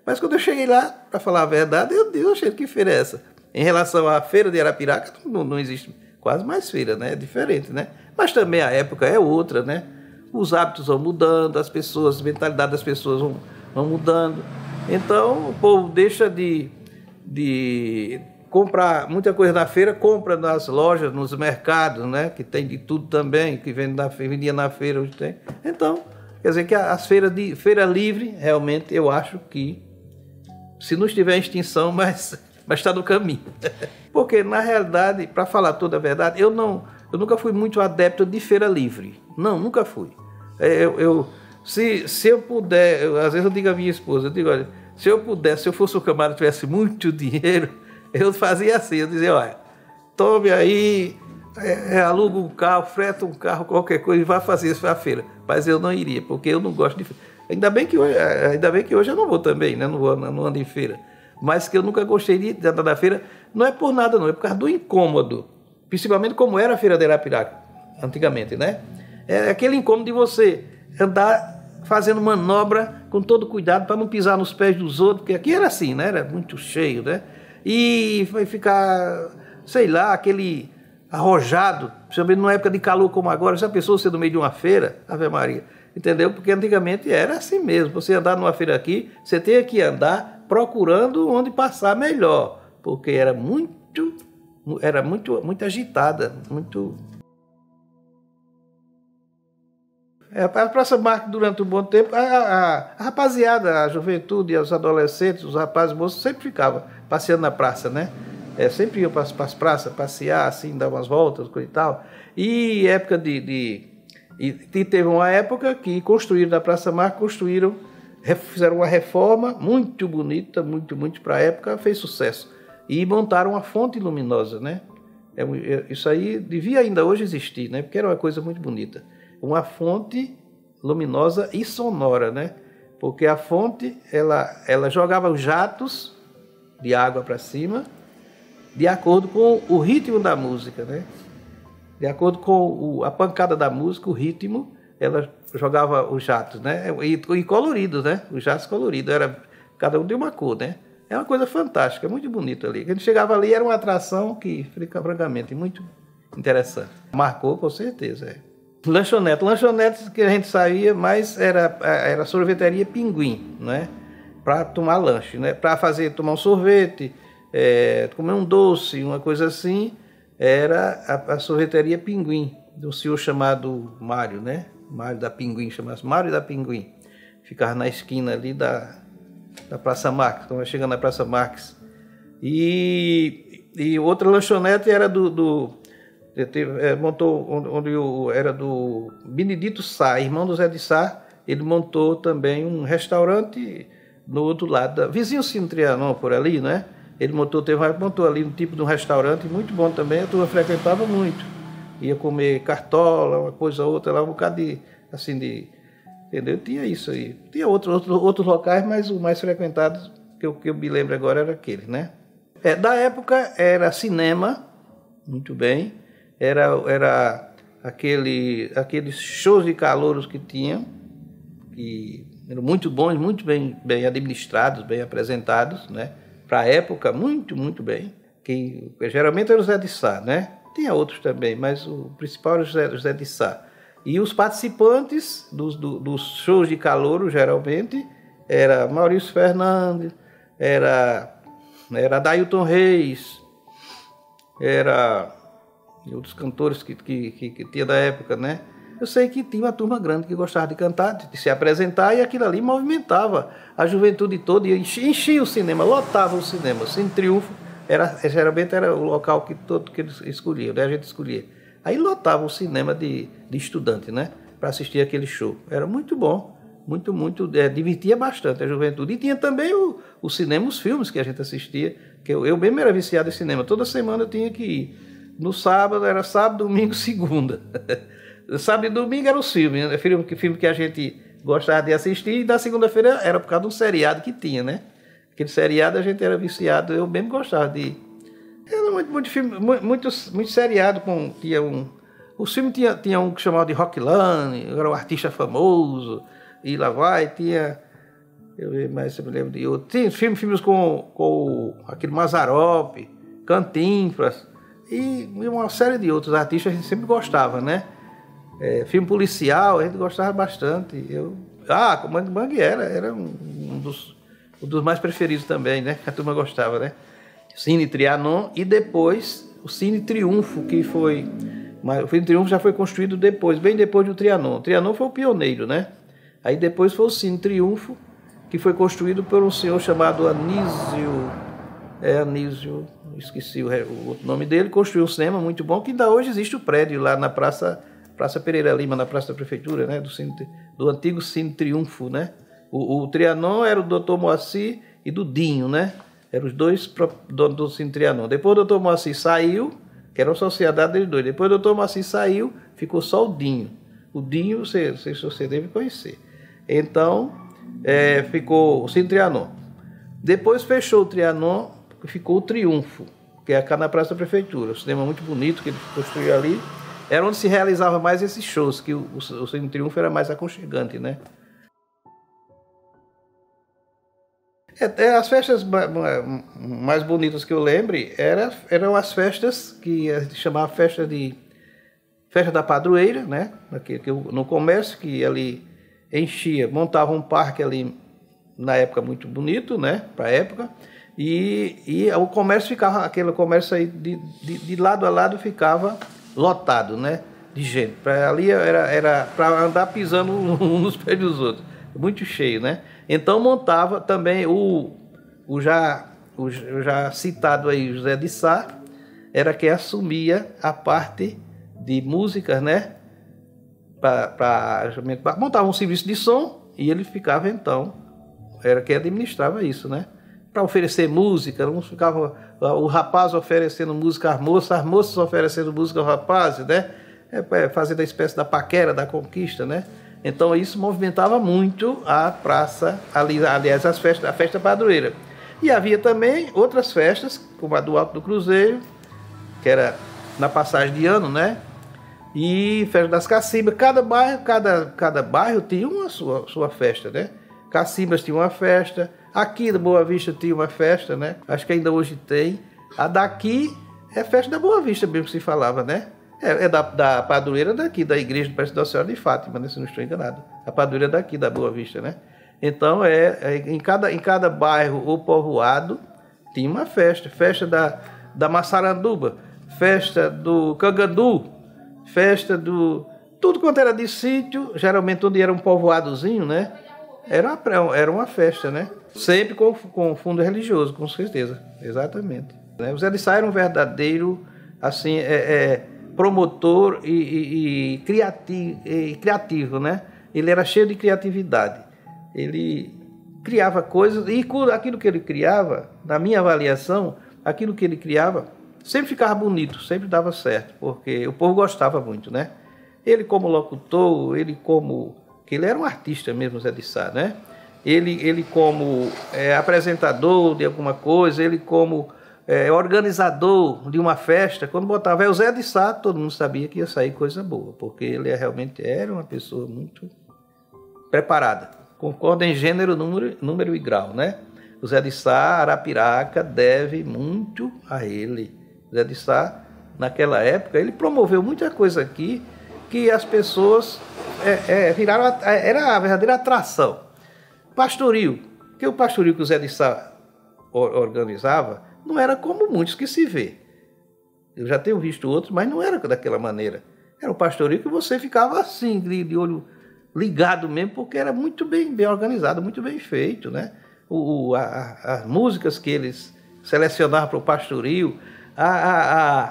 Mas quando eu cheguei lá, para falar a verdade, eu Deus, achei que feira é essa? Em relação à feira de Arapiraca, não, não existe quase mais feira, né? É diferente, né? Mas também a época é outra, né? Os hábitos vão mudando, as pessoas, a mentalidade das pessoas vão, vão mudando. Então, o povo deixa de, de comprar muita coisa na feira, compra nas lojas, nos mercados, né? Que tem de tudo também, que vende na, vendia na feira, hoje tem. Então, quer dizer que as feiras de feira livre, realmente, eu acho que, se não estiver em extinção, mas mas está no caminho. Porque, na realidade, para falar toda a verdade, eu, não, eu nunca fui muito adepto de feira livre. Não, nunca fui. Eu, eu, se, se eu puder, eu, às vezes eu digo à minha esposa, eu digo, olha, se eu pudesse, se eu fosse um camarada e tivesse muito dinheiro, eu fazia assim, eu dizia, olha, tome aí, é, é, aluga um carro, freta um carro, qualquer coisa, e vá fazer isso para a feira. Mas eu não iria, porque eu não gosto de feira. Ainda bem que hoje, ainda bem que hoje eu não vou também, né? Não, vou, não ando em feira. Mas que eu nunca gostei de andar na feira, não é por nada não, é por causa do incômodo. Principalmente como era a feira de Arapiraca, antigamente, né? É aquele incômodo de você andar fazendo manobra com todo cuidado para não pisar nos pés dos outros, porque aqui era assim, né? Era muito cheio, né? E vai ficar, sei lá, aquele arrojado, principalmente numa época de calor como agora, já pensou você no meio de uma feira? Ave Maria, entendeu? Porque antigamente era assim mesmo, você andar numa feira aqui, você tinha que andar procurando onde passar melhor, porque era muito, era muito, muito agitada, muito... É, a Praça Marques, durante um bom tempo, a, a, a rapaziada, a juventude, os adolescentes, os rapazes, moços, sempre ficavam passeando na praça, né? É, sempre iam para as praças passear, assim, dar umas voltas, coisa e tal. E época de... de e, e teve uma época que construíram na Praça Marques, construíram, fizeram uma reforma muito bonita, muito, muito para a época, fez sucesso. E montaram uma fonte luminosa, né? É, isso aí devia ainda hoje existir, né? Porque era uma coisa muito bonita. Uma fonte luminosa e sonora, né? Porque a fonte, ela, ela jogava os jatos de água para cima, de acordo com o ritmo da música, né? De acordo com o, a pancada da música, o ritmo, ela jogava os jatos, né? E, e coloridos, né? Os jatos coloridos, era, cada um de uma cor, né? É uma coisa fantástica, muito bonito ali. Quando chegava ali, era uma atração que, francamente, muito interessante. Marcou, com certeza, é. Lanchonete. Lanchonete que a gente saía, mas era, era sorveteria Pinguim, né? Para tomar lanche, né? Para fazer, tomar um sorvete, é, comer um doce, uma coisa assim, era a, a sorveteria Pinguim, de um senhor chamado Mário, né? Mário da Pinguim, chama-se Mário da Pinguim. Ficava na esquina ali da, da Praça Marques, quando chegando na Praça Marques. E, e outra lanchonete era do... do Teve, é, montou onde, onde o, era do Benedito Sá, irmão do Zé de Sá. Ele montou também um restaurante no outro lado, da, vizinho Cine Trianon, por ali, né? Ele montou, teve, montou ali um tipo de um restaurante muito bom também, a turma frequentava muito. Ia comer cartola, uma coisa ou outra, lá um bocado de, assim, de... Entendeu? Tinha isso aí. Tinha outro, outro, outros locais, mas o mais frequentado, que eu, que eu me lembro agora, era aquele, né? É, da época era cinema, muito bem. Era, era aquele, aqueles shows de calouros que tinham, que eram muito bons, muito bem, bem administrados, bem apresentados, né? Para a época, muito, muito bem. Que, geralmente era o Zé de Sá, né? Tinha outros também, mas o principal era o Zé, o Zé de Sá. E os participantes dos, do, dos shows de calouro, geralmente, era Maurício Fernandes, era, era Dailton Reis, era... e outros cantores que, que, que, que tinha da época, né? Eu sei que tinha uma turma grande que gostava de cantar, de se apresentar, e aquilo ali movimentava a juventude toda, e enchia, enchia o cinema, lotava o cinema. Sem Triunfo, era, geralmente era o local que todo que eles escolhiam, né? A gente escolhia. Aí lotava o cinema de, de estudante, né? Para assistir aquele show. Era muito bom, muito, muito, é, divertia bastante a juventude. E tinha também o, o cinema, os filmes que a gente assistia, que eu, eu mesmo era viciado em cinema, toda semana eu tinha que ir. No sábado, era sábado, domingo, segunda. Sábado e domingo era o filme, né? filme, filme que a gente gostava de assistir, e na segunda-feira era por causa de um seriado que tinha, né? Aquele seriado a gente era viciado, eu mesmo gostava de... Era muito, muito filme, muito, muito, muito seriado, com, tinha um... O filme tinha, tinha um que chamava de Rockland, era um artista famoso, e lá vai, tinha... Eu mais eu me lembro de outros. Tem filmes, filmes com, com aquele Mazzaropi, Cantinflas e uma série de outros artistas a gente sempre gostava, né? É, filme policial a gente gostava bastante. Eu, ah, Comando Bang era, era um, um, dos, um dos mais preferidos também, né? Que a turma gostava, né? Cine Trianon e depois o Cine Triunfo, que foi... Mas o Cine Triunfo já foi construído depois, bem depois do Trianon. O Trianon foi o pioneiro, né? Aí depois foi o Cine Triunfo, que foi construído por um senhor chamado Anísio... É, Anísio... Esqueci o, o outro nome dele. Construiu um cinema muito bom, que ainda hoje existe o prédio lá na Praça... Praça Pereira Lima, na Praça da Prefeitura, né? Do, Cine, do antigo Cine Triunfo, né? O, o Trianon era o doutor Moacir e do Dinho, né? Eram os dois donos do Cine Trianon. Depois o doutor Moacir saiu, que era uma sociedade deles dois. Depois o doutor Moacir saiu, ficou só o Dinho. O Dinho, você, você deve conhecer. Então, é, ficou o Cine Trianon. Depois fechou o Trianon, ficou o Triunfo, que é cá na Praça da Prefeitura. Um cinema muito bonito que ele construiu ali. Era onde se realizava mais esses shows, que o, o, o Cine Triunfo era mais aconchegante, né? É, as festas mais bonitas que eu lembre era, eram as festas que a gente chamava festa de festa da padroeira, né? Que, que no comércio, que ali enchia, montava um parque ali na época muito bonito, né? Para a época. E, e o comércio ficava, aquele comércio aí de, de, de lado a lado ficava lotado, né? De gente. Pra, ali era, era para andar pisando um nos pés dos outros. Muito cheio, né? Então montava também o, o, já, o já citado aí, José de Sá, era quem assumia a parte de músicas, né? Pra, pra, montava um serviço de som e ele ficava então, era quem administrava isso, né? Para oferecer música, uns ficavam, o rapaz oferecendo música às moças, as moças oferecendo música aos rapazes, né? É, fazendo a espécie da paquera, da conquista, né? Então isso movimentava muito a praça, ali, aliás, as festas, a festa padroeira. E havia também outras festas, como a do Alto do Cruzeiro, que era na passagem de ano, né? E festa das Cacimbas. Cada bairro, cada, cada bairro tinha uma sua, sua festa, né? Cacimbas tinha uma festa, aqui da Boa Vista tinha uma festa, né? Acho que ainda hoje tem. A daqui é festa da Boa Vista mesmo que se falava, né? É, é da, da padroeira daqui, da igreja do Prestes da Senhora de Fátima, né, se não estou enganado. A padroeira daqui, da Boa Vista, né? Então, é, é, em, cada, em cada bairro ou povoado tinha uma festa. Festa da, da Massaranduba, festa do Cangandu, festa do... Tudo quanto era de sítio, geralmente onde era um povoadozinho, né? Era uma, era uma festa, né? Sempre com, com fundo religioso, com certeza. Exatamente. O Zé de Sá era um verdadeiro, assim, é... é promotor e, e, e, criativo, e criativo, né? Ele era cheio de criatividade. Ele criava coisas e aquilo que ele criava, na minha avaliação, aquilo que ele criava sempre ficava bonito, sempre dava certo, porque o povo gostava muito, né? Ele como locutor, ele como... que ele era um artista mesmo, Zé de Sá, né? Ele, ele como é, apresentador de alguma coisa, ele como... É, organizador de uma festa, quando botava é o Zé de Sá, todo mundo sabia que ia sair coisa boa, porque ele realmente era uma pessoa muito preparada. Concorda em gênero, número, número e grau, né? O Zé de Sá, Arapiraca, deve muito a ele. O Zé de Sá, naquela época, ele promoveu muita coisa aqui que as pessoas é, é, viraram, era a verdadeira atração. Pastoril, que o pastoril que o Zé de Sá organizava, não era como muitos que se vê. Eu já tenho visto outros, mas não era daquela maneira. Era um pastoril que você ficava assim, de olho ligado mesmo, porque era muito bem, bem organizado, muito bem feito, né? O, a, as músicas que eles selecionavam para o pastoril, a, a,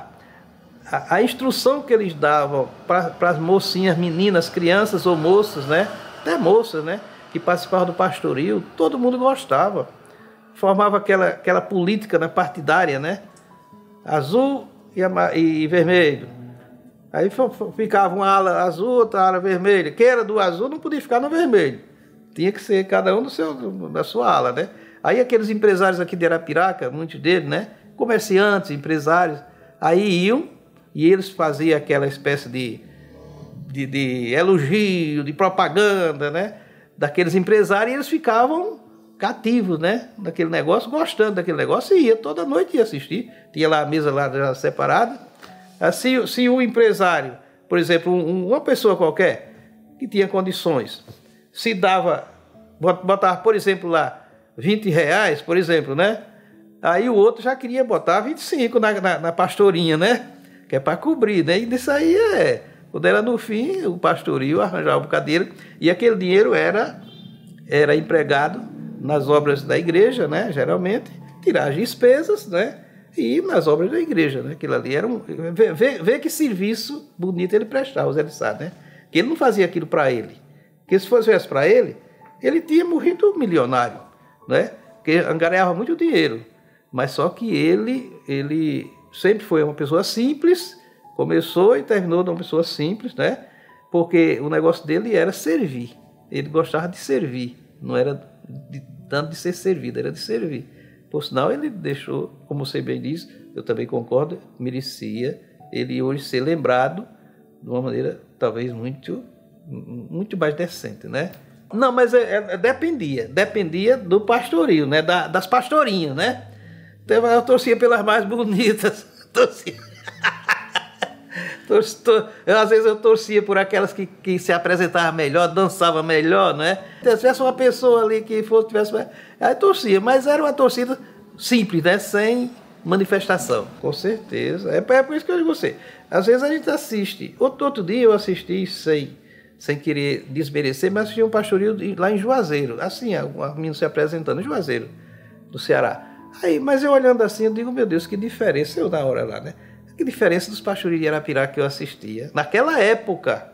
a, a instrução que eles davam para as mocinhas, meninas, crianças ou moças, né? Até moças, né? Que participavam do pastoril, todo mundo gostava. Formava aquela, aquela política, né, partidária, né? Azul e, e vermelho. Aí ficava uma ala azul, outra ala vermelha. Quem era do azul não podia ficar no vermelho. Tinha que ser cada um do seu, da sua ala, né? Aí aqueles empresários aqui de Arapiraca, muitos deles, né? Comerciantes, empresários, aí iam e eles faziam aquela espécie de, de, de elogio, de propaganda, né? Daqueles empresários, e eles ficavam cativo, né, daquele negócio, gostando daquele negócio, e ia toda noite ia assistir. Tinha lá a mesa lá já separada. Assim, se o empresário, por exemplo, um, uma pessoa qualquer que tinha condições, se dava, botava, por exemplo, lá vinte reais, por exemplo, né? Aí o outro já queria botar vinte e cinco na, na, na pastorinha, né? Que é para cobrir, né? E disso aí é... Quando era no fim, o pastorio arranjava um bocadinho, e aquele dinheiro era, era empregado nas obras da igreja, né? Geralmente, tirar as despesas, né? E nas obras da igreja, né? Aquilo ali era um... Vê, vê, vê que serviço bonito ele prestava, o Zé de Sá, né? Que ele não fazia aquilo para ele. Porque se fosse para ele, ele tinha morrido milionário, né? Porque angariava muito dinheiro. Mas só que ele, ele sempre foi uma pessoa simples, começou e terminou de uma pessoa simples, né? Porque o negócio dele era servir. Ele gostava de servir, não era de, tanto de ser servido, era de servir. Por sinal, ele deixou, como você bem diz, eu também concordo, merecia ele hoje ser lembrado de uma maneira talvez muito, muito mais decente, né? Não, mas é, é, dependia, dependia do pastorio, né? Da, das pastorinhas, né? Então, eu torcia pelas mais bonitas, torcia. Eu, às vezes eu torcia por aquelas que, que se apresentavam melhor, dançavam melhor, né? Se tivesse uma pessoa ali que fosse, tivesse... Aí torcia, mas era uma torcida simples, né? Sem manifestação. Com certeza. É, é por isso que eu digo você. Às vezes a gente assiste. Outro, outro dia eu assisti sem, sem querer desmerecer, mas assisti um pastorio lá em Juazeiro. Assim, um menino se apresentando em Juazeiro, do Ceará. Aí, mas eu olhando assim, eu digo, meu Deus, que diferença eu na hora lá, né? Que diferença dos pastorios de Arapiraca que eu assistia. Naquela época,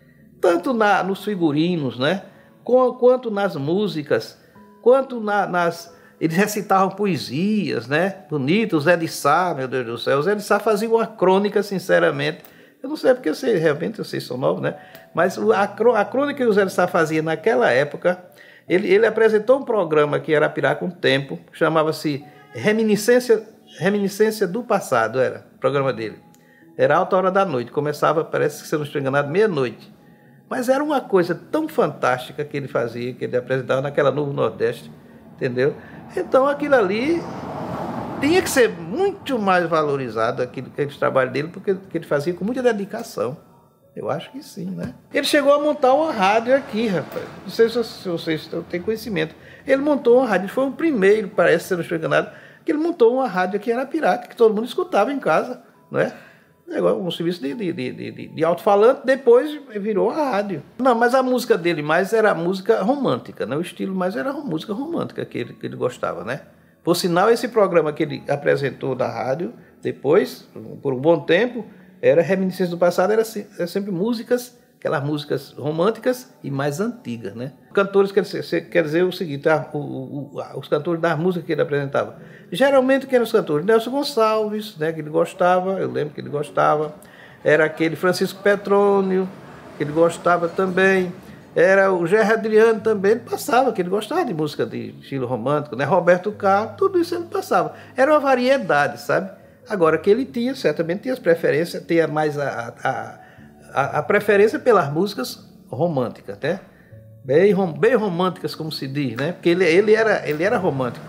tanto na, nos figurinos, né? Quanto nas músicas, quanto na, nas... Eles recitavam poesias, né? Bonito, o Zé de Sá, meu Deus do céu. O Zé de Sá fazia uma crônica, sinceramente. Eu não sei porque eu sei, realmente, vocês são novos, né? Mas a, a crônica que o Zé de Sá fazia naquela época, ele, ele apresentou um programa aqui em Arapiraca um tempo, chamava-se Reminiscência... Reminiscência do Passado, era o programa dele. Era alta hora da noite, começava, parece que se eu não estou enganado, meia-noite. Mas era uma coisa tão fantástica que ele fazia, que ele apresentava naquela Novo Nordeste, entendeu? Então aquilo ali tinha que ser muito mais valorizado, aquele, aquele trabalho dele, porque que ele fazia com muita dedicação. Eu acho que sim, né? Ele chegou a montar uma rádio aqui, rapaz. Não sei se vocês têm conhecimento. Ele montou uma rádio, ele foi o primeiro, parece, se eu não estou enganado, que ele montou uma rádio aqui em Arapiraca, que todo mundo escutava em casa, não é? Um serviço de, de, de, de, de alto-falante, depois virou a rádio. Não, mas a música dele mais era música romântica, né? O estilo mais era música romântica que ele, que ele gostava, né? Por sinal, esse programa que ele apresentou na rádio, depois, por um bom tempo, era Reminiscência do Passado, era, era sempre músicas, aquelas músicas românticas e mais antigas, né? Cantores, quer dizer, quer dizer o seguinte, a, o, o, os cantores das músicas que ele apresentava. Geralmente, quem eram os cantores? Nelson Gonçalves, né, que ele gostava, eu lembro que ele gostava. Era aquele Francisco Petrônio, que ele gostava também. Era o Gerry Adriano também, ele passava, que ele gostava de música de estilo romântico, né? Roberto Carlos, tudo isso ele passava. Era uma variedade, sabe? Agora, que ele tinha, certamente tinha as preferências, tinha mais a... a A, a preferência pelas músicas românticas, né? Bem, rom, bem românticas, como se diz, né? Porque ele, ele, era, ele era romântico.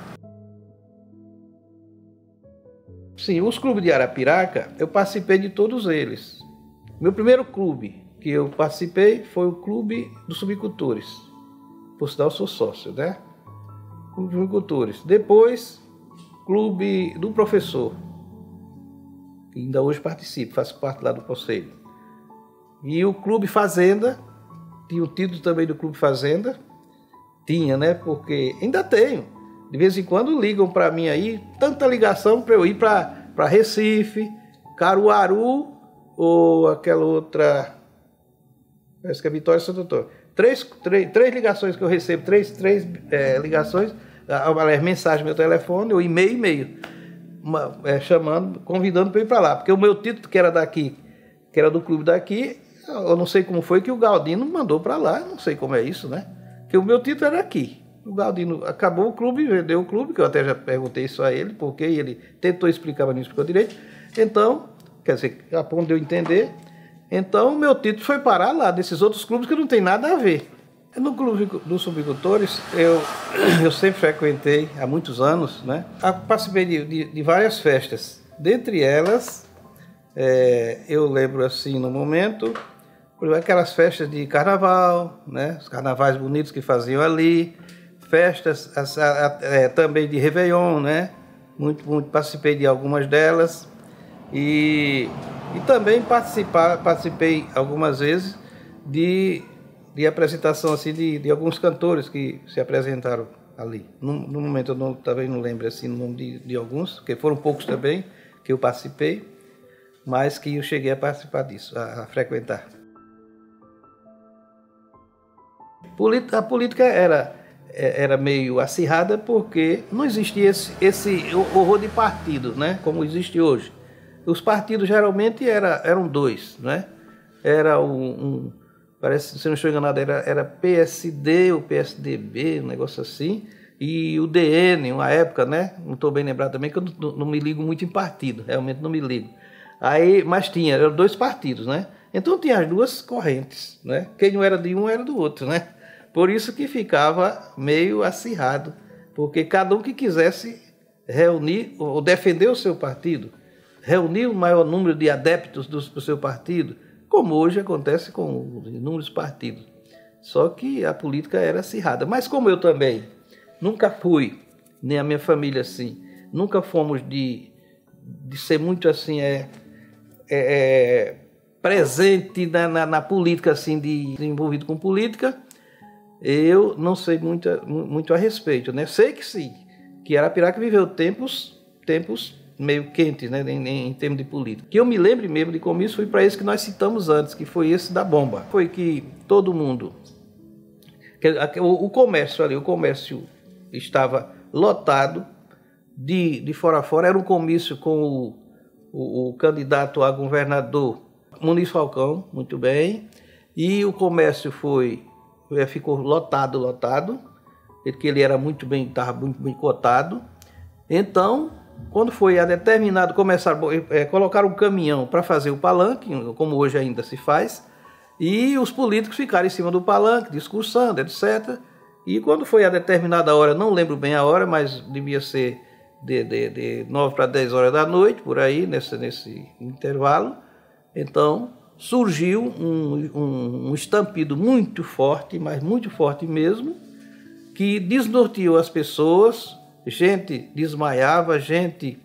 Sim, os clubes de Arapiraca, eu participei de todos eles. Meu primeiro clube que eu participei foi o Clube dos Subicultores. Por sinal, eu sou sócio, né? Clube dos Subicultores. Depois, Clube do Professor, que ainda hoje participo, faço parte lá do conselho. E o Clube Fazenda, tinha o título também do Clube Fazenda, tinha, né? Porque ainda tenho. De vez em quando ligam para mim aí, tanta ligação para eu ir para Recife, Caruaru, ou aquela outra, parece que é Vitória Santo Antônio. Três, três, três ligações que eu recebo, três, três é, ligações, aliás, mensagem no meu telefone, ou e-mail, e-mail, uma, é, chamando, convidando para ir para lá. Porque o meu título, que era daqui, que era do clube daqui, eu não sei como foi que o Galdino mandou para lá, não sei como é isso, né? Porque o meu título era aqui. O Galdino acabou o clube, vendeu o clube, que eu até já perguntei isso a ele, porque ele tentou explicar, mas não explicou direito. Então, quer dizer, a ponto de eu entender, então o meu título foi parar lá, desses outros clubes que não tem nada a ver. No Clube dos Subicultores, eu, eu sempre frequentei há muitos anos, né? Participei de, de, de várias festas. Dentre elas, é, eu lembro assim no momento, aquelas festas de carnaval, né? Os carnavais bonitos que faziam ali, festas as, a, a, é, também de Réveillon, né? Muito, muito participei de algumas delas e, e também participar, participei algumas vezes de de apresentação assim de, de alguns cantores que se apresentaram ali. No, no momento eu não, também não lembro assim o nome de, de alguns, porque foram poucos também que eu participei, mas que eu cheguei a participar disso, a, a frequentar. A política era, era meio acirrada porque não existia esse, esse horror de partido, né, como existe hoje. Os partidos geralmente era, eram dois, né? Era um, um parece, se não estou enganado, era, era P S D ou P S D B, um negócio assim, e o D N, uma época, né? Não estou bem lembrado também, que eu não, não me ligo muito em partido, realmente não me ligo. Aí, mas tinha, eram dois partidos, né? Então tinha as duas correntes, né? Quem não era de um era do outro, né? Por isso que ficava meio acirrado, porque cada um que quisesse reunir ou defender o seu partido, reunir o maior número de adeptos do, do seu partido, como hoje acontece com inúmeros partidos. Só que a política era acirrada. Mas como eu também nunca fui, nem a minha família assim, nunca fomos de, de ser muito assim, é, é, é, presente na, na, na política, assim, de, de envolvido com política, eu não sei muito, muito a respeito, né? Sei que sim, que Arapiraca viveu tempos, tempos meio quentes, né, em, em, em termos de política. Que eu me lembre mesmo de comício foi para esse que nós citamos antes, que foi esse da bomba. Foi que todo mundo, que, o, o comércio ali, o comércio estava lotado, de, de fora a fora, era um comício com o, o, o candidato a governador, Muniz Falcão, muito bem, e o comércio foi, ficou lotado, lotado, porque ele era muito bem, estava muito bem cotado. Então, quando foi a determinado, começaram a é, colocar um caminhão para fazer o palanque, como hoje ainda se faz, e os políticos ficaram em cima do palanque, discursando, etcétera. E quando foi a determinada hora, não lembro bem a hora, mas devia ser de, de, de nove para dez horas da noite, por aí, nesse, nesse intervalo, então surgiu um, um, um estampido muito forte, mas muito forte mesmo, que desnorteou as pessoas. Gente desmaiava, gente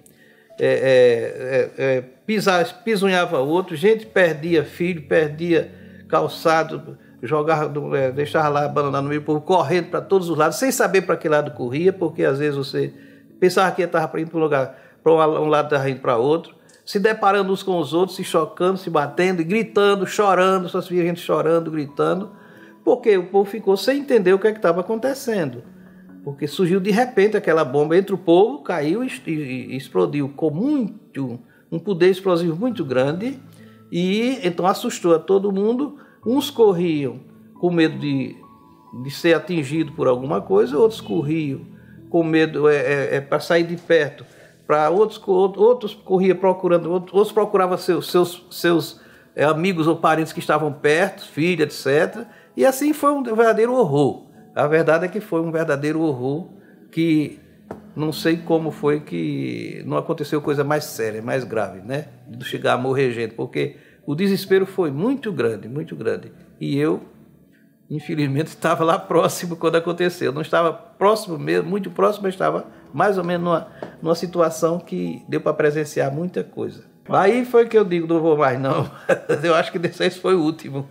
é, é, é, pisava, pisunhava outro, gente perdia filho, perdia calçado, jogava, é, deixava lá abandonado no meio do povo, correndo para todos os lados, sem saber para que lado corria, porque às vezes você pensava que estava indo para um lugar, para um lado estava indo para outro, se deparando uns com os outros, se chocando, se batendo, gritando, chorando, só se via gente chorando, gritando, porque o povo ficou sem entender o que é estava acontecendo. Porque surgiu de repente aquela bomba entre o povo, caiu e, e, e explodiu com muito, um poder explosivo muito grande, e então assustou a todo mundo. Uns corriam com medo de, de ser atingido por alguma coisa, outros corriam com medo é, é, é, para sair de perto, para outros, outros corriam procurando, outros procuravam seus, seus, seus é, amigos ou parentes que estavam perto, filhos, etcétera. E assim foi um verdadeiro horror. A verdade é que foi um verdadeiro horror, que não sei como foi que não aconteceu coisa mais séria, mais grave, né? De chegar a morrer gente, porque o desespero foi muito grande, muito grande. E eu, infelizmente, estava lá próximo quando aconteceu. Não estava próximo mesmo, muito próximo, mas estava mais ou menos numa, numa situação que deu para presenciar muita coisa. Aí foi que eu digo, não vou mais não. Eu acho que desse foi o último.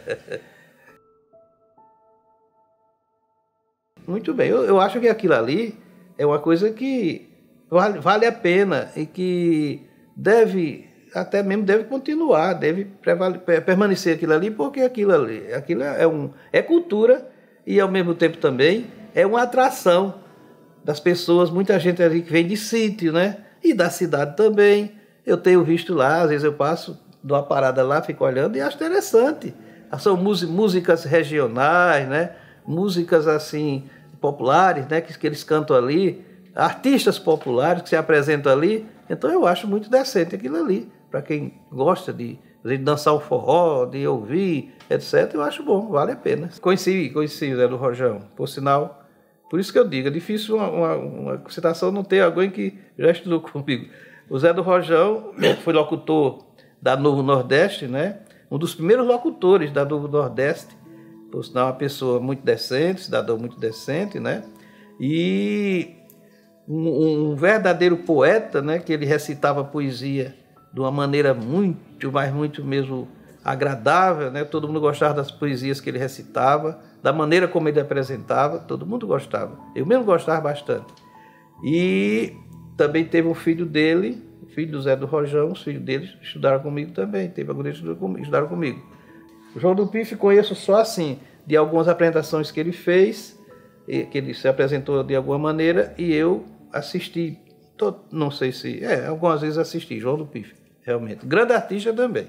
Muito bem, eu, eu acho que aquilo ali é uma coisa que vale, vale a pena e que deve, até mesmo deve continuar, deve prevale, permanecer aquilo ali, porque aquilo ali aquilo é, um, é cultura e ao mesmo tempo também é uma atração das pessoas, muita gente ali que vem de sítio, né? E da cidade também. Eu tenho visto lá, às vezes eu passo, dou uma parada lá, fico olhando e acho interessante. São músicas regionais, né? Músicas assim populares, né, que, que eles cantam ali, artistas populares que se apresentam ali. Então eu acho muito decente aquilo ali, para quem gosta de de dançar o forró, de ouvir, etcétera, eu acho bom, vale a pena. Conheci, conheci o Zé do Rojão, por sinal, por isso que eu digo, é difícil uma, uma, uma citação não ter alguém que já estudou comigo. O Zé do Rojão foi locutor da Novo Nordeste, né? Um dos primeiros locutores da Novo Nordeste, por sinal, uma pessoa muito decente, cidadão muito decente, né? E um, um verdadeiro poeta, né? Que ele recitava poesia de uma maneira muito, mas muito mesmo agradável, né? Todo mundo gostava das poesias que ele recitava, da maneira como ele apresentava, todo mundo gostava. Eu mesmo gostava bastante. E também teve um filho dele, o filho do Zé do Rojão, os filhos dele estudaram comigo também, teve alguns que estudaram comigo. O João do Pife conheço só assim, de algumas apresentações que ele fez, que ele se apresentou de alguma maneira, e eu assisti, não sei se, é, algumas vezes assisti, João do Pife, realmente. Grande artista também.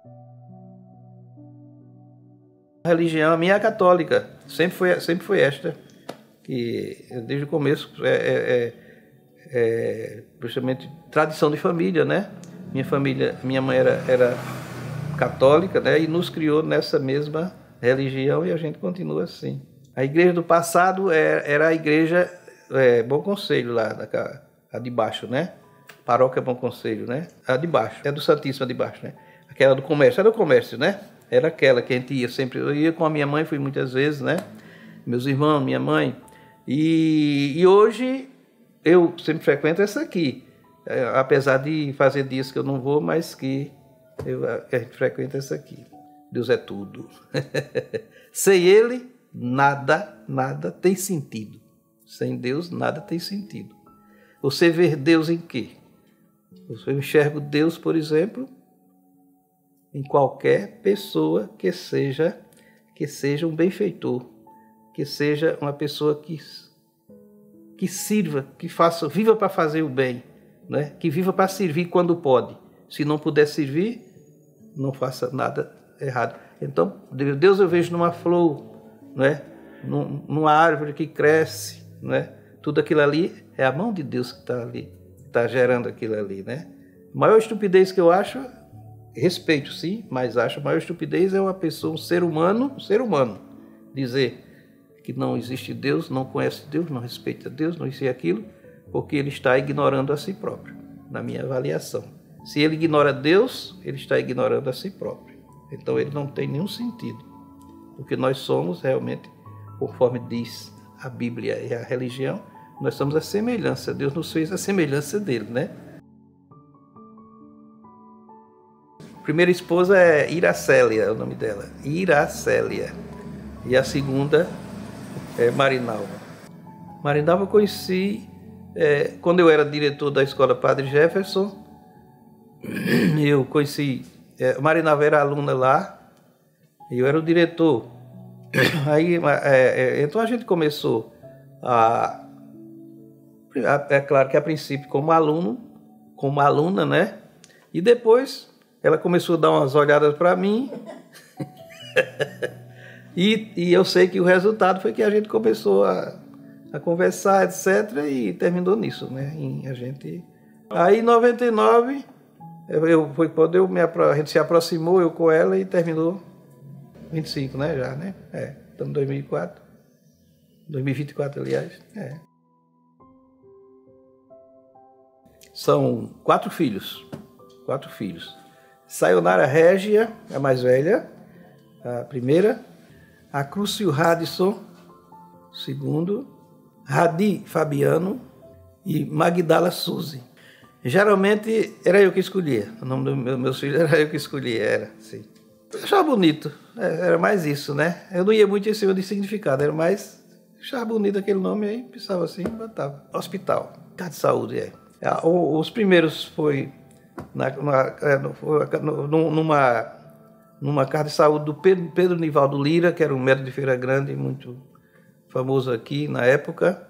A religião, a minha é católica, sempre foi, sempre foi esta, que desde o começo é, é, é justamente tradição de família, né? Minha família, minha mãe era, era católica, né? E nos criou nessa mesma religião e a gente continua assim. A igreja do passado era, era a igreja é, Bom Conselho, lá, a de baixo, né? Paróquia Bom Conselho, né? A de baixo, é do Santíssimo a de baixo, né? Aquela do comércio, era o comércio, né? Era aquela que a gente ia sempre, eu ia com a minha mãe, fui muitas vezes, né? Meus irmãos, minha mãe. E, e hoje eu sempre frequento essa aqui, é, apesar de fazer dias que eu não vou, mas que, eu, que a gente frequenta essa aqui. Deus é tudo. Sem Ele, nada, nada tem sentido. Sem Deus, nada tem sentido. Você vê Deus em quê? Eu enxergo Deus, por exemplo, em qualquer pessoa que seja, que seja um benfeitor, que seja uma pessoa que, que sirva, que faça, viva para fazer o bem, né? Que viva para servir quando pode. Se não puder servir, não faça nada errado. Então, Deus eu vejo numa flor, né? Numa árvore que cresce, né? Tudo aquilo ali é a mão de Deus que está ali, está gerando aquilo ali, né? A maior estupidez que eu acho, respeito sim, mas acho a maior estupidez é uma pessoa, um ser humano, um ser humano, dizer que não existe Deus, não conhece Deus, não respeita Deus, não isso e aquilo, porque ele está ignorando a si próprio, na minha avaliação. Se ele ignora Deus, ele está ignorando a si próprio. Então ele não tem nenhum sentido, porque nós somos realmente, conforme diz a Bíblia e a religião, nós somos a semelhança, Deus nos fez a semelhança dele, né? Primeira esposa é Iracélia, é o nome dela, Iracélia. E a segunda é Marinalva. Marinalva eu conheci é, quando eu era diretor da escola Padre Jefferson. Eu conheci, é, Marinalva era aluna lá, e eu era o diretor. Aí, é, é, então a gente começou a, a, é claro que a princípio como aluno, como aluna, né? E depois ela começou a dar umas olhadas para mim e, e eu sei que o resultado foi que a gente começou a, a conversar, etcétera. E terminou nisso, né? E a gente... Aí em noventa e nove, eu, foi quando eu me, a gente se aproximou, eu com ela, e terminou vinte e cinco, né? Já, né? É, estamos em dois mil e quatro. dois mil e vinte e quatro, aliás. É. São quatro filhos. Quatro filhos. Sayonara Régia, a mais velha, a primeira. A Crucio Radisson, segundo. Radi Fabiano e Magdala Suzy. Geralmente era eu que escolhia. O nome dos meu, meus filhos era eu que escolhia, era, sim. Eu achava bonito, era mais isso, né? Eu não ia muito em cima de significado, era mais... Achava bonito aquele nome, aí pensava assim, botava. Hospital, casa de saúde, é. Os primeiros foi... Na, na, numa, numa casa de saúde do Pedro, Pedro Nivaldo Lira, que era um médico de Feira Grande, muito famoso aqui na época,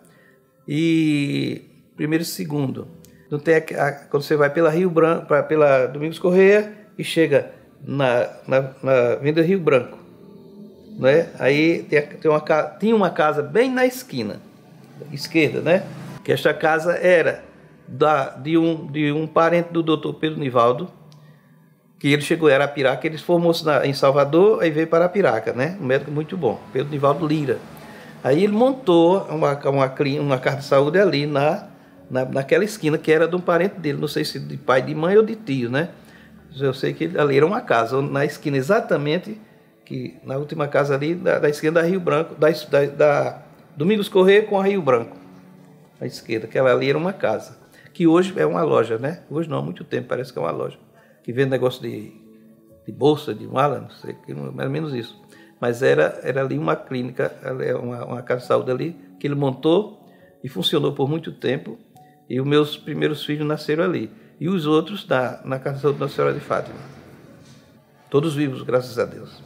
e primeiro e segundo. Então tem a, a, quando você vai pela Rio Branco, pra, pela Domingos Correia e chega na, na, na Avenida Rio Branco, né? Aí tem, tem uma, tinha uma casa bem na esquina, esquerda, né? Que esta casa era Da, de, um, de um parente do doutor Pedro Nivaldo, que ele chegou em Arapiraca, ele formou-se em Salvador, aí veio para Arapiraca, né? Um médico muito bom, Pedro Nivaldo Lira. Aí ele montou uma, uma, uma casa de saúde ali na, na, naquela esquina, que era de um parente dele, não sei se de pai, de mãe ou de tio, né? Eu sei que ali era uma casa, na esquina exatamente, que, na última casa ali, da, da esquina da Rio Branco, da, da, da Domingos Corrêa com a Rio Branco, à esquerda, aquela ali era uma casa, que hoje é uma loja, né? Hoje não, há muito tempo, parece que é uma loja, que vende negócio de, de bolsa, de mala, não sei, mais ou menos isso. Mas era, era ali uma clínica, uma, uma casa de saúde ali, que ele montou e funcionou por muito tempo. E os meus primeiros filhos nasceram ali. E os outros na, na casa de saúde da Nossa Senhora de Fátima. Todos vivos, graças a Deus.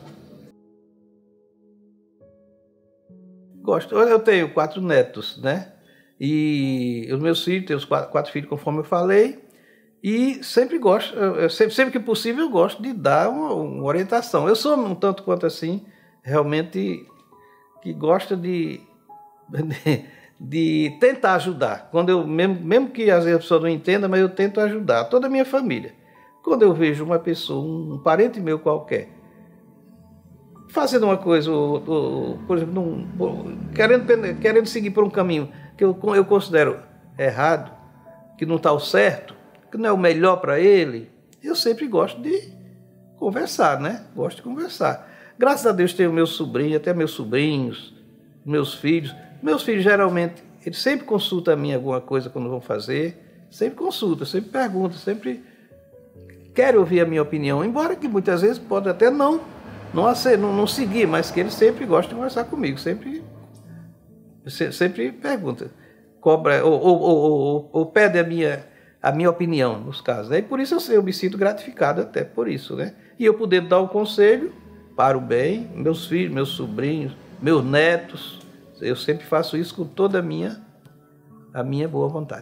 Gosto. Eu tenho quatro netos, né? E os meus filhos, tenho os quatro, quatro filhos, conforme eu falei. E sempre gosto, eu sempre, sempre que possível, eu gosto de dar uma, uma orientação. Eu sou um tanto quanto assim, realmente, que gosta de, de, de tentar ajudar. Quando eu, mesmo, mesmo que às vezes a pessoa não entenda, mas eu tento ajudar toda a minha família. Quando eu vejo uma pessoa, um parente meu qualquer, fazendo uma coisa, ou, ou, por exemplo, num, querendo, querendo seguir por um caminho que eu, eu considero errado, que não está o certo, que não é o melhor para ele, eu sempre gosto de conversar, né? Gosto de conversar. Graças a Deus tenho meus sobrinhos, até meus sobrinhos, meus filhos. Meus filhos, geralmente, eles sempre consultam a mim alguma coisa quando vão fazer. Sempre consultam, sempre perguntam, sempre querem ouvir a minha opinião. Embora que muitas vezes pode até não, não, não, não seguir, mas que eles sempre gostam de conversar comigo. Sempre, sempre perguntam. Cobra, ou, ou, ou, ou, ou pede a minha... a minha opinião nos casos, né? E por isso eu, eu me sinto gratificado até por isso, né? E eu poder dar um conselho para o bem, meus filhos, meus sobrinhos, meus netos, eu sempre faço isso com toda a minha, a minha boa vontade.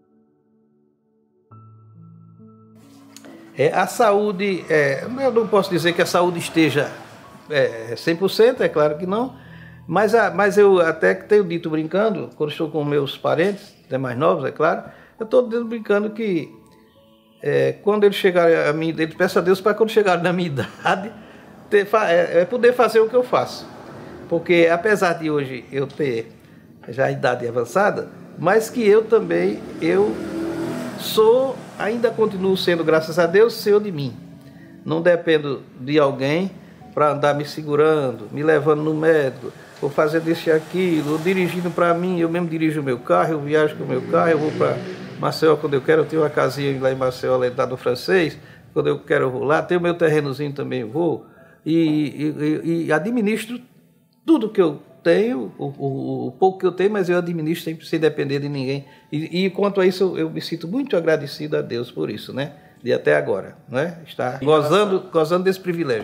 É, a saúde, é, eu não posso dizer que a saúde esteja é, cem por cento, é claro que não, mas, a, mas eu até que tenho dito brincando, quando estou com meus parentes, até mais novos, é claro, eu estou brincando que é, quando ele chegar a mim, ele peço a Deus para quando chegar na minha idade, ter, é, é poder fazer o que eu faço. Porque apesar de hoje eu ter já a idade avançada, mas que eu também, eu sou, ainda continuo sendo, graças a Deus, senhor de mim. Não dependo de alguém para andar me segurando, me levando no médico, ou fazendo isso e aquilo, ou dirigindo para mim, eu mesmo dirijo o meu carro, eu viajo com o meu carro, eu vou para Maceió quando eu quero, eu tenho uma casinha lá em Maceió, lá no Francês, quando eu quero eu vou lá, tenho meu terrenozinho também, eu vou, e, e, e administro tudo que eu tenho, o, o, o pouco que eu tenho, mas eu administro sempre sem depender de ninguém, e, e quanto a isso eu, eu me sinto muito agradecido a Deus por isso, né, de até agora, né, estar gozando, gozando desse privilégio.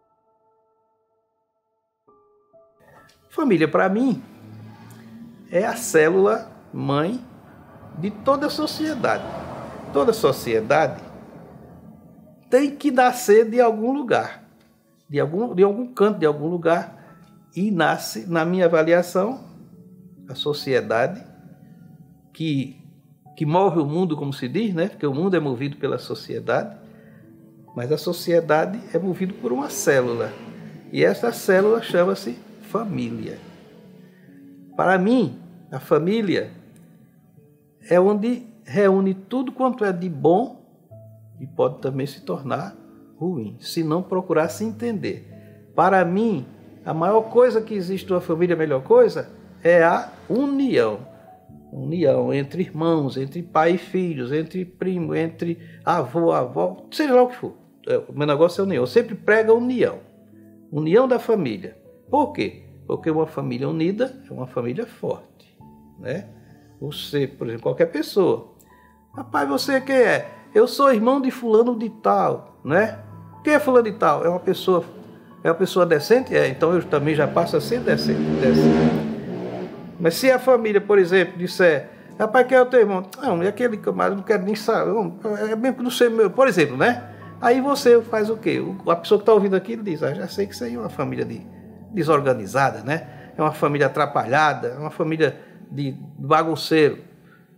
Família, para mim, é a célula mãe de toda a sociedade. Toda sociedade tem que nascer de algum lugar, de algum, de algum canto, de algum lugar, e nasce, na minha avaliação, a sociedade que, que move o mundo, como se diz, né? Porque o mundo é movido pela sociedade, mas a sociedade é movida por uma célula, e essa célula chama-se família. Para mim, a família é onde reúne tudo quanto é de bom e pode também se tornar ruim, se não procurar se entender. Para mim, a maior coisa que existe numa família, a melhor coisa, é a união. União entre irmãos, entre pai e filhos, entre primo, entre avô, avó, seja lá o que for. O meu negócio é união. Eu sempre prego a união. União da família. Por quê? Porque uma família unida é uma família forte, né? Você, por exemplo, qualquer pessoa. Rapaz, você quem é? Eu sou irmão de fulano de tal, né? Quem é fulano de tal? É uma pessoa, é uma pessoa decente? É, então eu também já passo a ser decente, decente. Mas se a família, por exemplo, disser, rapaz, quem é o teu irmão? Não, é aquele camarada, não quero nem saber, é mesmo que não sei meu, por exemplo, né? Aí você faz o quê? A pessoa que está ouvindo aqui diz, ah, já sei que isso aí é uma família de desorganizada, né? É uma família atrapalhada, é uma família de bagunceiro.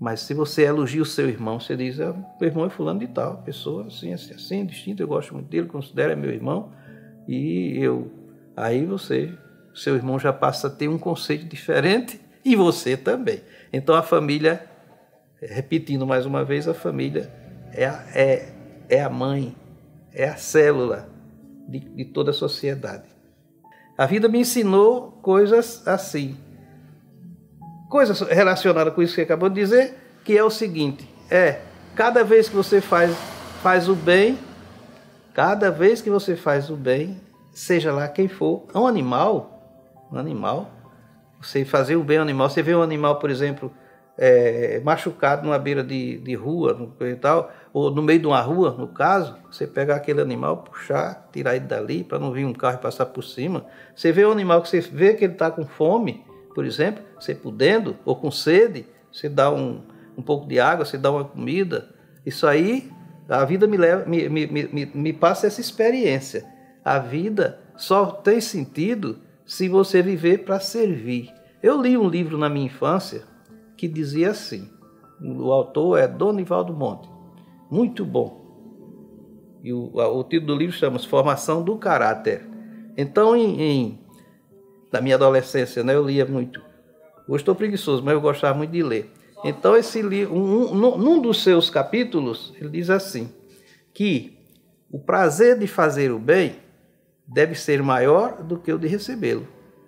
Mas se você elogia o seu irmão, você diz, ah, meu irmão é fulano de tal, pessoa assim, assim, assim, distinta, eu gosto muito dele, considero é meu irmão, e eu, aí você, seu irmão já passa a ter um conceito diferente, e você também. Então a família, repetindo mais uma vez, a família é a, é, é a mãe, é a célula de, de toda a sociedade. A vida me ensinou coisas assim, coisas relacionadas com isso que você acabou de dizer, que é o seguinte, é, cada vez que você faz, faz o bem, cada vez que você faz o bem, seja lá quem for, um animal, um animal, você fazer o bem ao animal, você vê um animal, por exemplo, é, machucado numa beira de, de rua, no, e tal, ou no meio de uma rua, no caso, você pegar aquele animal, puxar, tirar ele dali, para não vir um carro e passar por cima. Você vê um animal que você vê que ele está com fome, por exemplo, você podendo, ou com sede, você dá um, um pouco de água, você dá uma comida. Isso aí, a vida me, leva, me, me, me, me passa essa experiência. A vida só tem sentido se você viver para servir. Eu li um livro na minha infância que dizia assim, o autor é Donivaldo Monte, muito bom. E o, o título do livro chama-se Formação do Caráter. Então, em... em na minha adolescência, né, eu lia muito. Hoje estou preguiçoso, mas eu gostava muito de ler. Então, esse livro, um, um, num dos seus capítulos, ele diz assim, que o prazer de fazer o bem deve ser maior do que o de recebê-lo.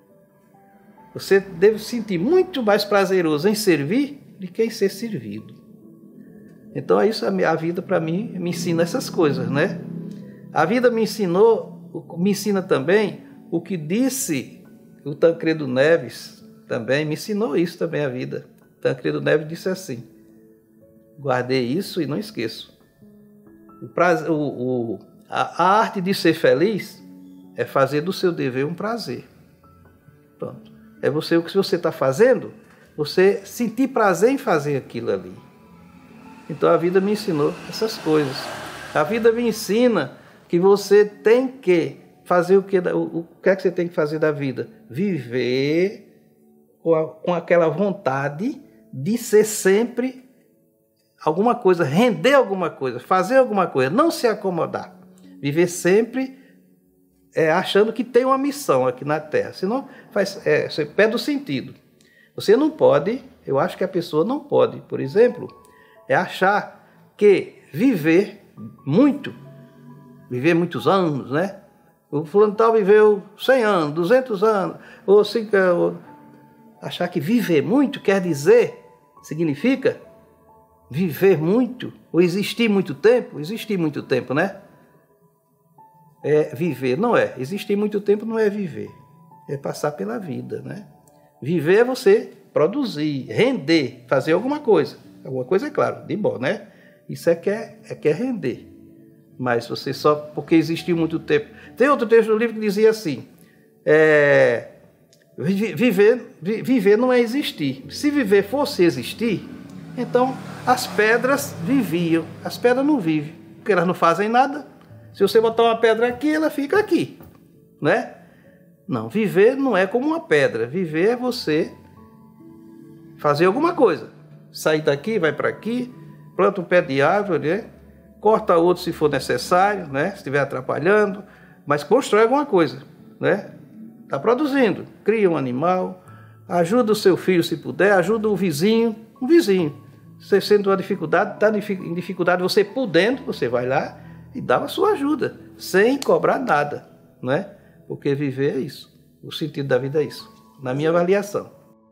Você deve sentir muito mais prazeroso em servir do que em ser servido. Então, é isso, a vida, para mim, me ensina essas coisas, né? A vida me ensinou, me ensina também o que disse o Tancredo Neves, também me ensinou isso também a vida. Tancredo Neves disse assim, guardei isso e não esqueço. O prazer, o, o, a, a arte de ser feliz é fazer do seu dever um prazer. Pronto. É você, o que você está fazendo, você sentir prazer em fazer aquilo ali. Então a vida me ensinou essas coisas. A vida me ensina que você tem que fazer o que, o, o que é que você tem que fazer da vida? Viver com, a, com aquela vontade de ser sempre alguma coisa, render alguma coisa, fazer alguma coisa, não se acomodar. Viver sempre é, achando que tem uma missão aqui na Terra. Senão faz, é, você perde o sentido. Você não pode, eu acho que a pessoa não pode, por exemplo, é achar que viver muito, viver muitos anos, né? O fulano tal viveu cem anos, duzentos anos, ou, cinco, ou achar que viver muito quer dizer, significa viver muito, ou existir muito tempo, existir muito tempo, né? É viver, não é. Existir muito tempo não é viver, é passar pela vida, né? Viver é você produzir, render, fazer alguma coisa. Alguma coisa, é claro, de bom, né? Isso é que é, é, que é render. Mas você só porque existiu muito tempo. Tem outro texto do livro que dizia assim, é, viver, viver não é existir. Se viver fosse existir, então as pedras viviam. As pedras não vivem, porque elas não fazem nada. Se você botar uma pedra aqui, ela fica aqui, né? Não, viver não é como uma pedra. Viver é você fazer alguma coisa. Sair daqui, vai para aqui, planta um pé de árvore, né? Corta outro se for necessário, né? Se estiver atrapalhando, mas constrói alguma coisa, né? Está produzindo, cria um animal, ajuda o seu filho se puder, ajuda o vizinho, o vizinho. Você sendo uma dificuldade, está em dificuldade, você podendo, você vai lá e dá a sua ajuda, sem cobrar nada, né? Porque viver é isso, o sentido da vida é isso, na minha avaliação.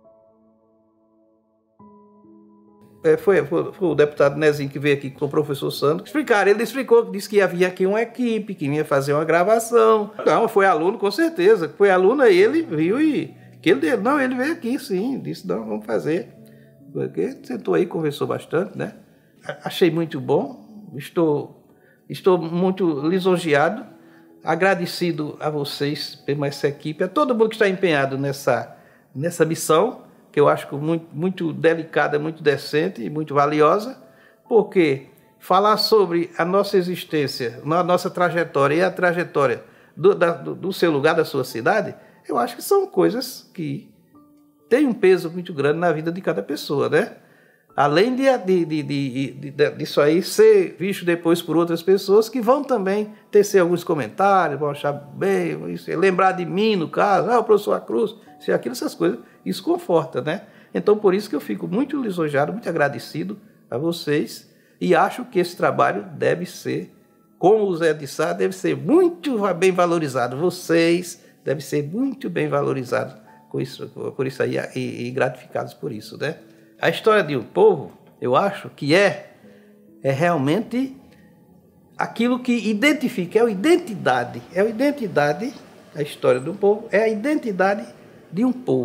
É, foi, foi, foi o deputado Nezinho que veio aqui com o professor Sandro explicar. Ele explicou, disse que havia aqui uma equipe, que ia fazer uma gravação. Não, foi aluno, com certeza. Foi aluno, aí ele viu e... Que ele, não, ele veio aqui, sim. Disse, não, vamos fazer. Porque sentou aí, conversou bastante, né? Achei muito bom. Estou, estou muito lisonjeado, agradecido a vocês pela essa equipe, a todo mundo que está empenhado nessa, nessa missão, que eu acho muito, muito delicada, muito decente e muito valiosa, porque falar sobre a nossa existência, a nossa trajetória e a trajetória do, da, do seu lugar, da sua cidade, eu acho que são coisas que têm um peso muito grande na vida de cada pessoa, né? Além de, de, de, de, de, disso aí ser visto depois por outras pessoas que vão também tecer alguns comentários, vão achar bem, isso, lembrar de mim no caso, ah, o professor Cruz, se aquilo, essas coisas, isso conforta, né? Então por isso que eu fico muito lisonjeado, muito agradecido a vocês e acho que esse trabalho deve ser, como o Zé de Sá, deve ser muito bem valorizado. Vocês devem ser muito bem valorizados com isso, por isso aí e, e gratificados por isso, né? A história de um povo, eu acho que é, é realmente aquilo que identifica, é a identidade, é a identidade, a história do povo, é a identidade de um povo.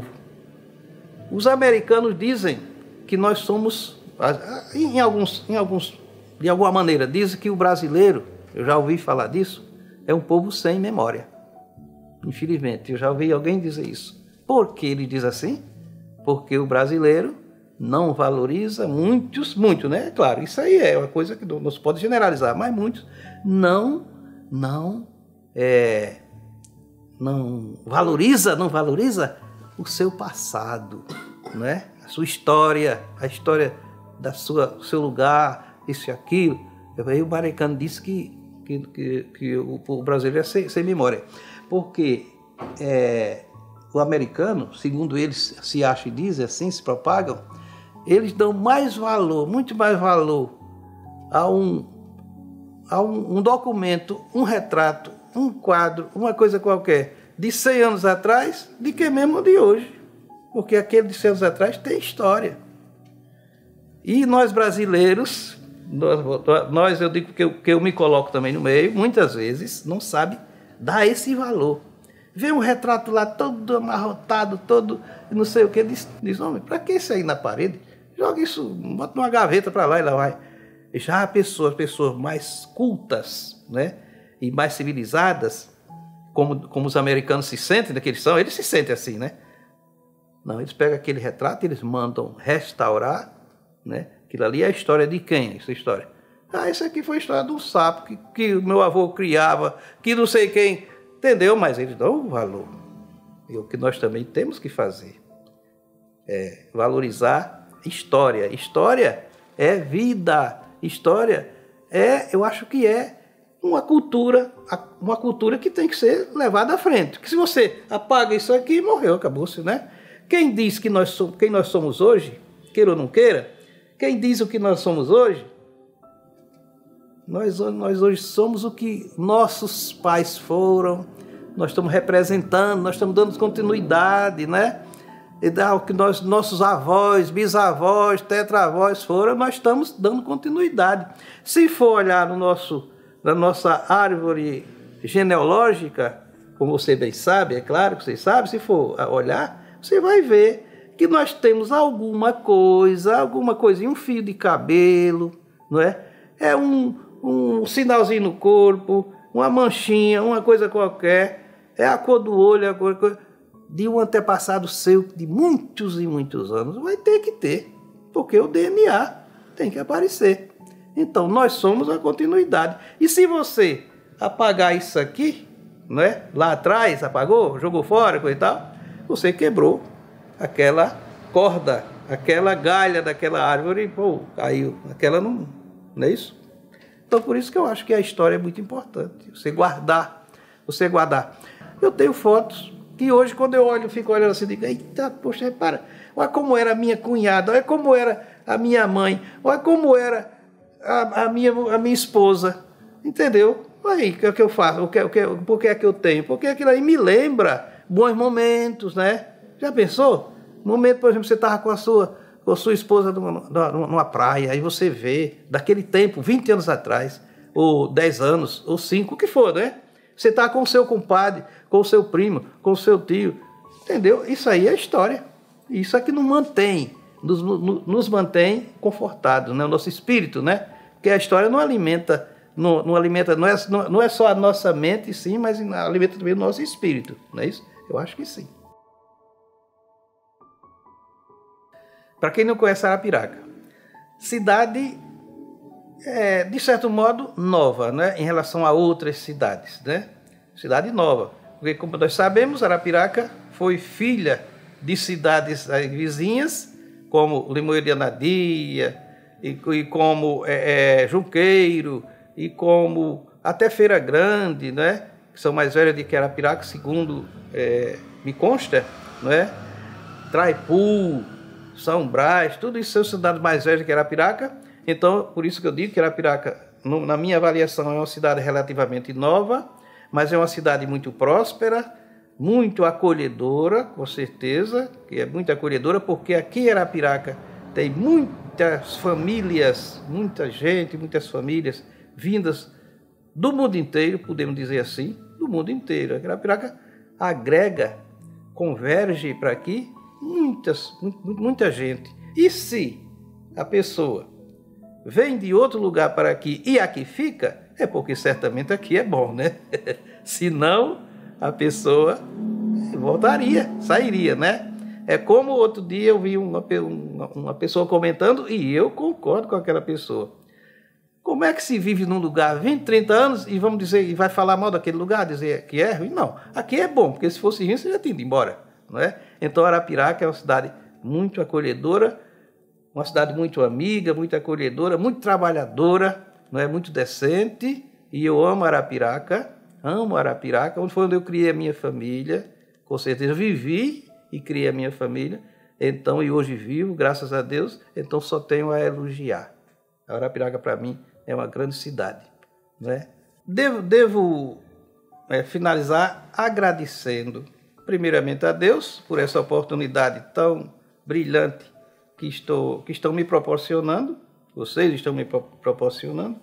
Os americanos dizem que nós somos, em alguns, em alguns, de alguma maneira, dizem que o brasileiro, eu já ouvi falar disso, é um povo sem memória. Infelizmente, eu já ouvi alguém dizer isso. Por que ele diz assim? Porque o brasileiro não valoriza, muitos, muito, né? Claro, isso aí é uma coisa que não se pode generalizar, mas muitos não, não, é, não valoriza, não valoriza o seu passado, né? A sua história, a história da sua, do seu lugar, isso e aquilo. Aí o americano disse que, que, que, que o, o brasileiro é sem, sem memória, porque é, o americano, segundo eles se acham e dizem assim, se propagam, eles dão mais valor, muito mais valor a um, a um, um documento, um retrato, um quadro, uma coisa qualquer de cem anos atrás do que mesmo de hoje. Porque aquele de cem anos atrás tem história. E nós brasileiros, nós, nós eu digo que eu, que eu me coloco também no meio, muitas vezes não sabe dar esse valor. Vê um retrato lá todo amarrotado, todo não sei o que, diz, diz homem, para que isso aí na parede? Joga isso, bota numa gaveta para lá e lá vai. Já pessoas, pessoas mais cultas, né, e mais civilizadas, como, como os americanos se sentem, né, que eles são, eles se sentem assim, né? Não, eles pegam aquele retrato, eles mandam restaurar, né? Aquilo ali é a história de quem, essa história? Ah, isso aqui foi a história de um sapo que, que o meu avô criava, que não sei quem, entendeu? Mas eles dão um valor. E o que nós também temos que fazer é valorizar história. História é vida. História é, eu acho que é uma cultura, uma cultura que tem que ser levada à frente. Que se você apaga isso aqui, morreu, acabou-se, né? Quem diz que nós somos, quem nós somos hoje, queira ou não queira, quem diz o que nós somos hoje, nós, nós hoje somos o que nossos pais foram, nós estamos representando, nós estamos dando continuidade, né? E o que nós, nossos avós, bisavós, tetravós foram, nós estamos dando continuidade. Se for olhar no nosso, na nossa árvore genealógica, como você bem sabe, é claro que você sabe, se for olhar, você vai ver que nós temos alguma coisa, alguma coisinha, um fio de cabelo, não é? É um, um sinalzinho no corpo, uma manchinha, uma coisa qualquer, é a cor do olho, a cor de um antepassado seu de muitos e muitos anos. Vai ter que ter, porque o D N A tem que aparecer. Então, nós somos a continuidade. E se você apagar isso aqui, não é? Lá atrás, apagou, jogou fora, coisa e tal, você quebrou aquela corda, aquela galha daquela árvore e, pô, caiu. Aquela não, não é isso? Então, por isso que eu acho que a história é muito importante. Você guardar, você guardar. Eu tenho fotos que hoje, quando eu olho, eu fico olhando assim, digo, eita, poxa, repara, olha como era a minha cunhada, olha como era a minha mãe, olha como era a, a, minha, a minha esposa, entendeu? Aí, o que é que eu faço? O que, o que, por que é que eu tenho? Porque aquilo aí me lembra bons momentos, né? Já pensou? Momento, por exemplo, você estava com a sua, com a sua esposa numa, numa praia, aí você vê, daquele tempo, vinte anos atrás, ou dez anos, ou cinco, o que for, né? Você está com o seu compadre, com o seu primo, com o seu tio, entendeu? Isso aí é história. Isso é que nos mantém, nos, nos mantém confortados, né? O nosso espírito, né? Porque a história não alimenta, não, não alimenta, não é, não, não é só a nossa mente, sim, mas alimenta também o nosso espírito, não é isso? Eu acho que sim. Para quem não conhece Arapiraca, cidade, é, de certo modo, nova, né, em relação a outras cidades, né? Cidade nova. Porque, como nós sabemos, Arapiraca foi filha de cidades vizinhas, como Limoeiro de Anadia, e, e como é, é, Junqueiro, e como até Feira Grande, né? Que são mais velhas de que Arapiraca, segundo é, me consta, né? Traipu, São Brás, tudo isso são cidades mais velhas que Arapiraca. Então, por isso que eu digo que Arapiraca, no, na minha avaliação, é uma cidade relativamente nova, mas é uma cidade muito próspera, muito acolhedora, com certeza, que é muito acolhedora, porque aqui em Arapiraca tem muitas famílias, muita gente, muitas famílias vindas do mundo inteiro, podemos dizer assim, do mundo inteiro. Arapiraca agrega, converge para aqui muitas, muita gente. E se a pessoa vem de outro lugar para aqui e aqui fica, é porque certamente aqui é bom, né? Se não, a pessoa voltaria, sairia, né? É como outro dia eu vi uma, uma, uma pessoa comentando e eu concordo com aquela pessoa. Como é que se vive num lugar vinte, trinta anos e vamos dizer, e vai falar mal daquele lugar, dizer que é ruim? Não, aqui é bom, porque se fosse ruim você já tinha ido embora, não é? Então Arapiraca é uma cidade muito acolhedora, uma cidade muito amiga, muito acolhedora, muito trabalhadora, não é? Muito decente, e eu amo Arapiraca, amo Arapiraca, onde foi onde eu criei a minha família, com certeza vivi e criei a minha família, então, e hoje vivo, graças a Deus, então só tenho a elogiar. A Arapiraca, para mim, é uma grande cidade, né? Devo, devo é, finalizar agradecendo, primeiramente a Deus, por essa oportunidade tão brilhante que, estou, que estão me proporcionando, vocês estão me proporcionando,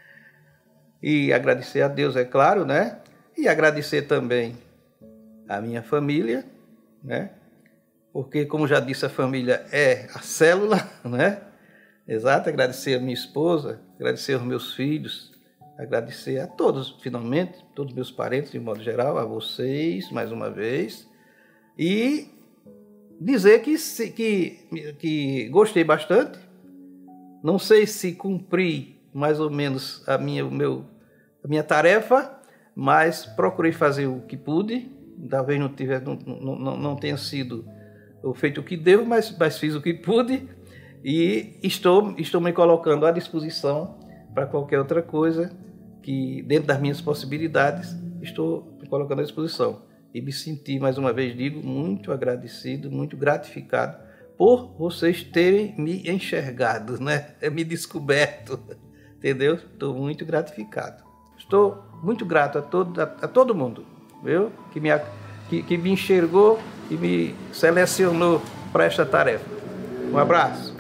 e agradecer a Deus, é claro, né? E agradecer também a minha família, né? Porque, como já disse, a família é a célula, né? Exato, agradecer a minha esposa, agradecer aos meus filhos, agradecer a todos, finalmente, todos os meus parentes, de modo geral, a vocês, mais uma vez, e dizer que, que, que gostei bastante, não sei se cumpri mais ou menos a minha, o meu, a minha tarefa, mas procurei fazer o que pude, talvez não, tiver, não, não, não tenha sido feito o que devo, mas, mas fiz o que pude, e estou, estou me colocando à disposição para qualquer outra coisa que, dentro das minhas possibilidades, estou me colocando à disposição. E me senti, mais uma vez digo, muito agradecido, muito gratificado por vocês terem me enxergado, né? Me descoberto, entendeu? Estou muito gratificado. Estou muito grato a todo, a, a todo mundo, viu? Que, me, que, que me enxergou e me selecionou para esta tarefa. Um abraço.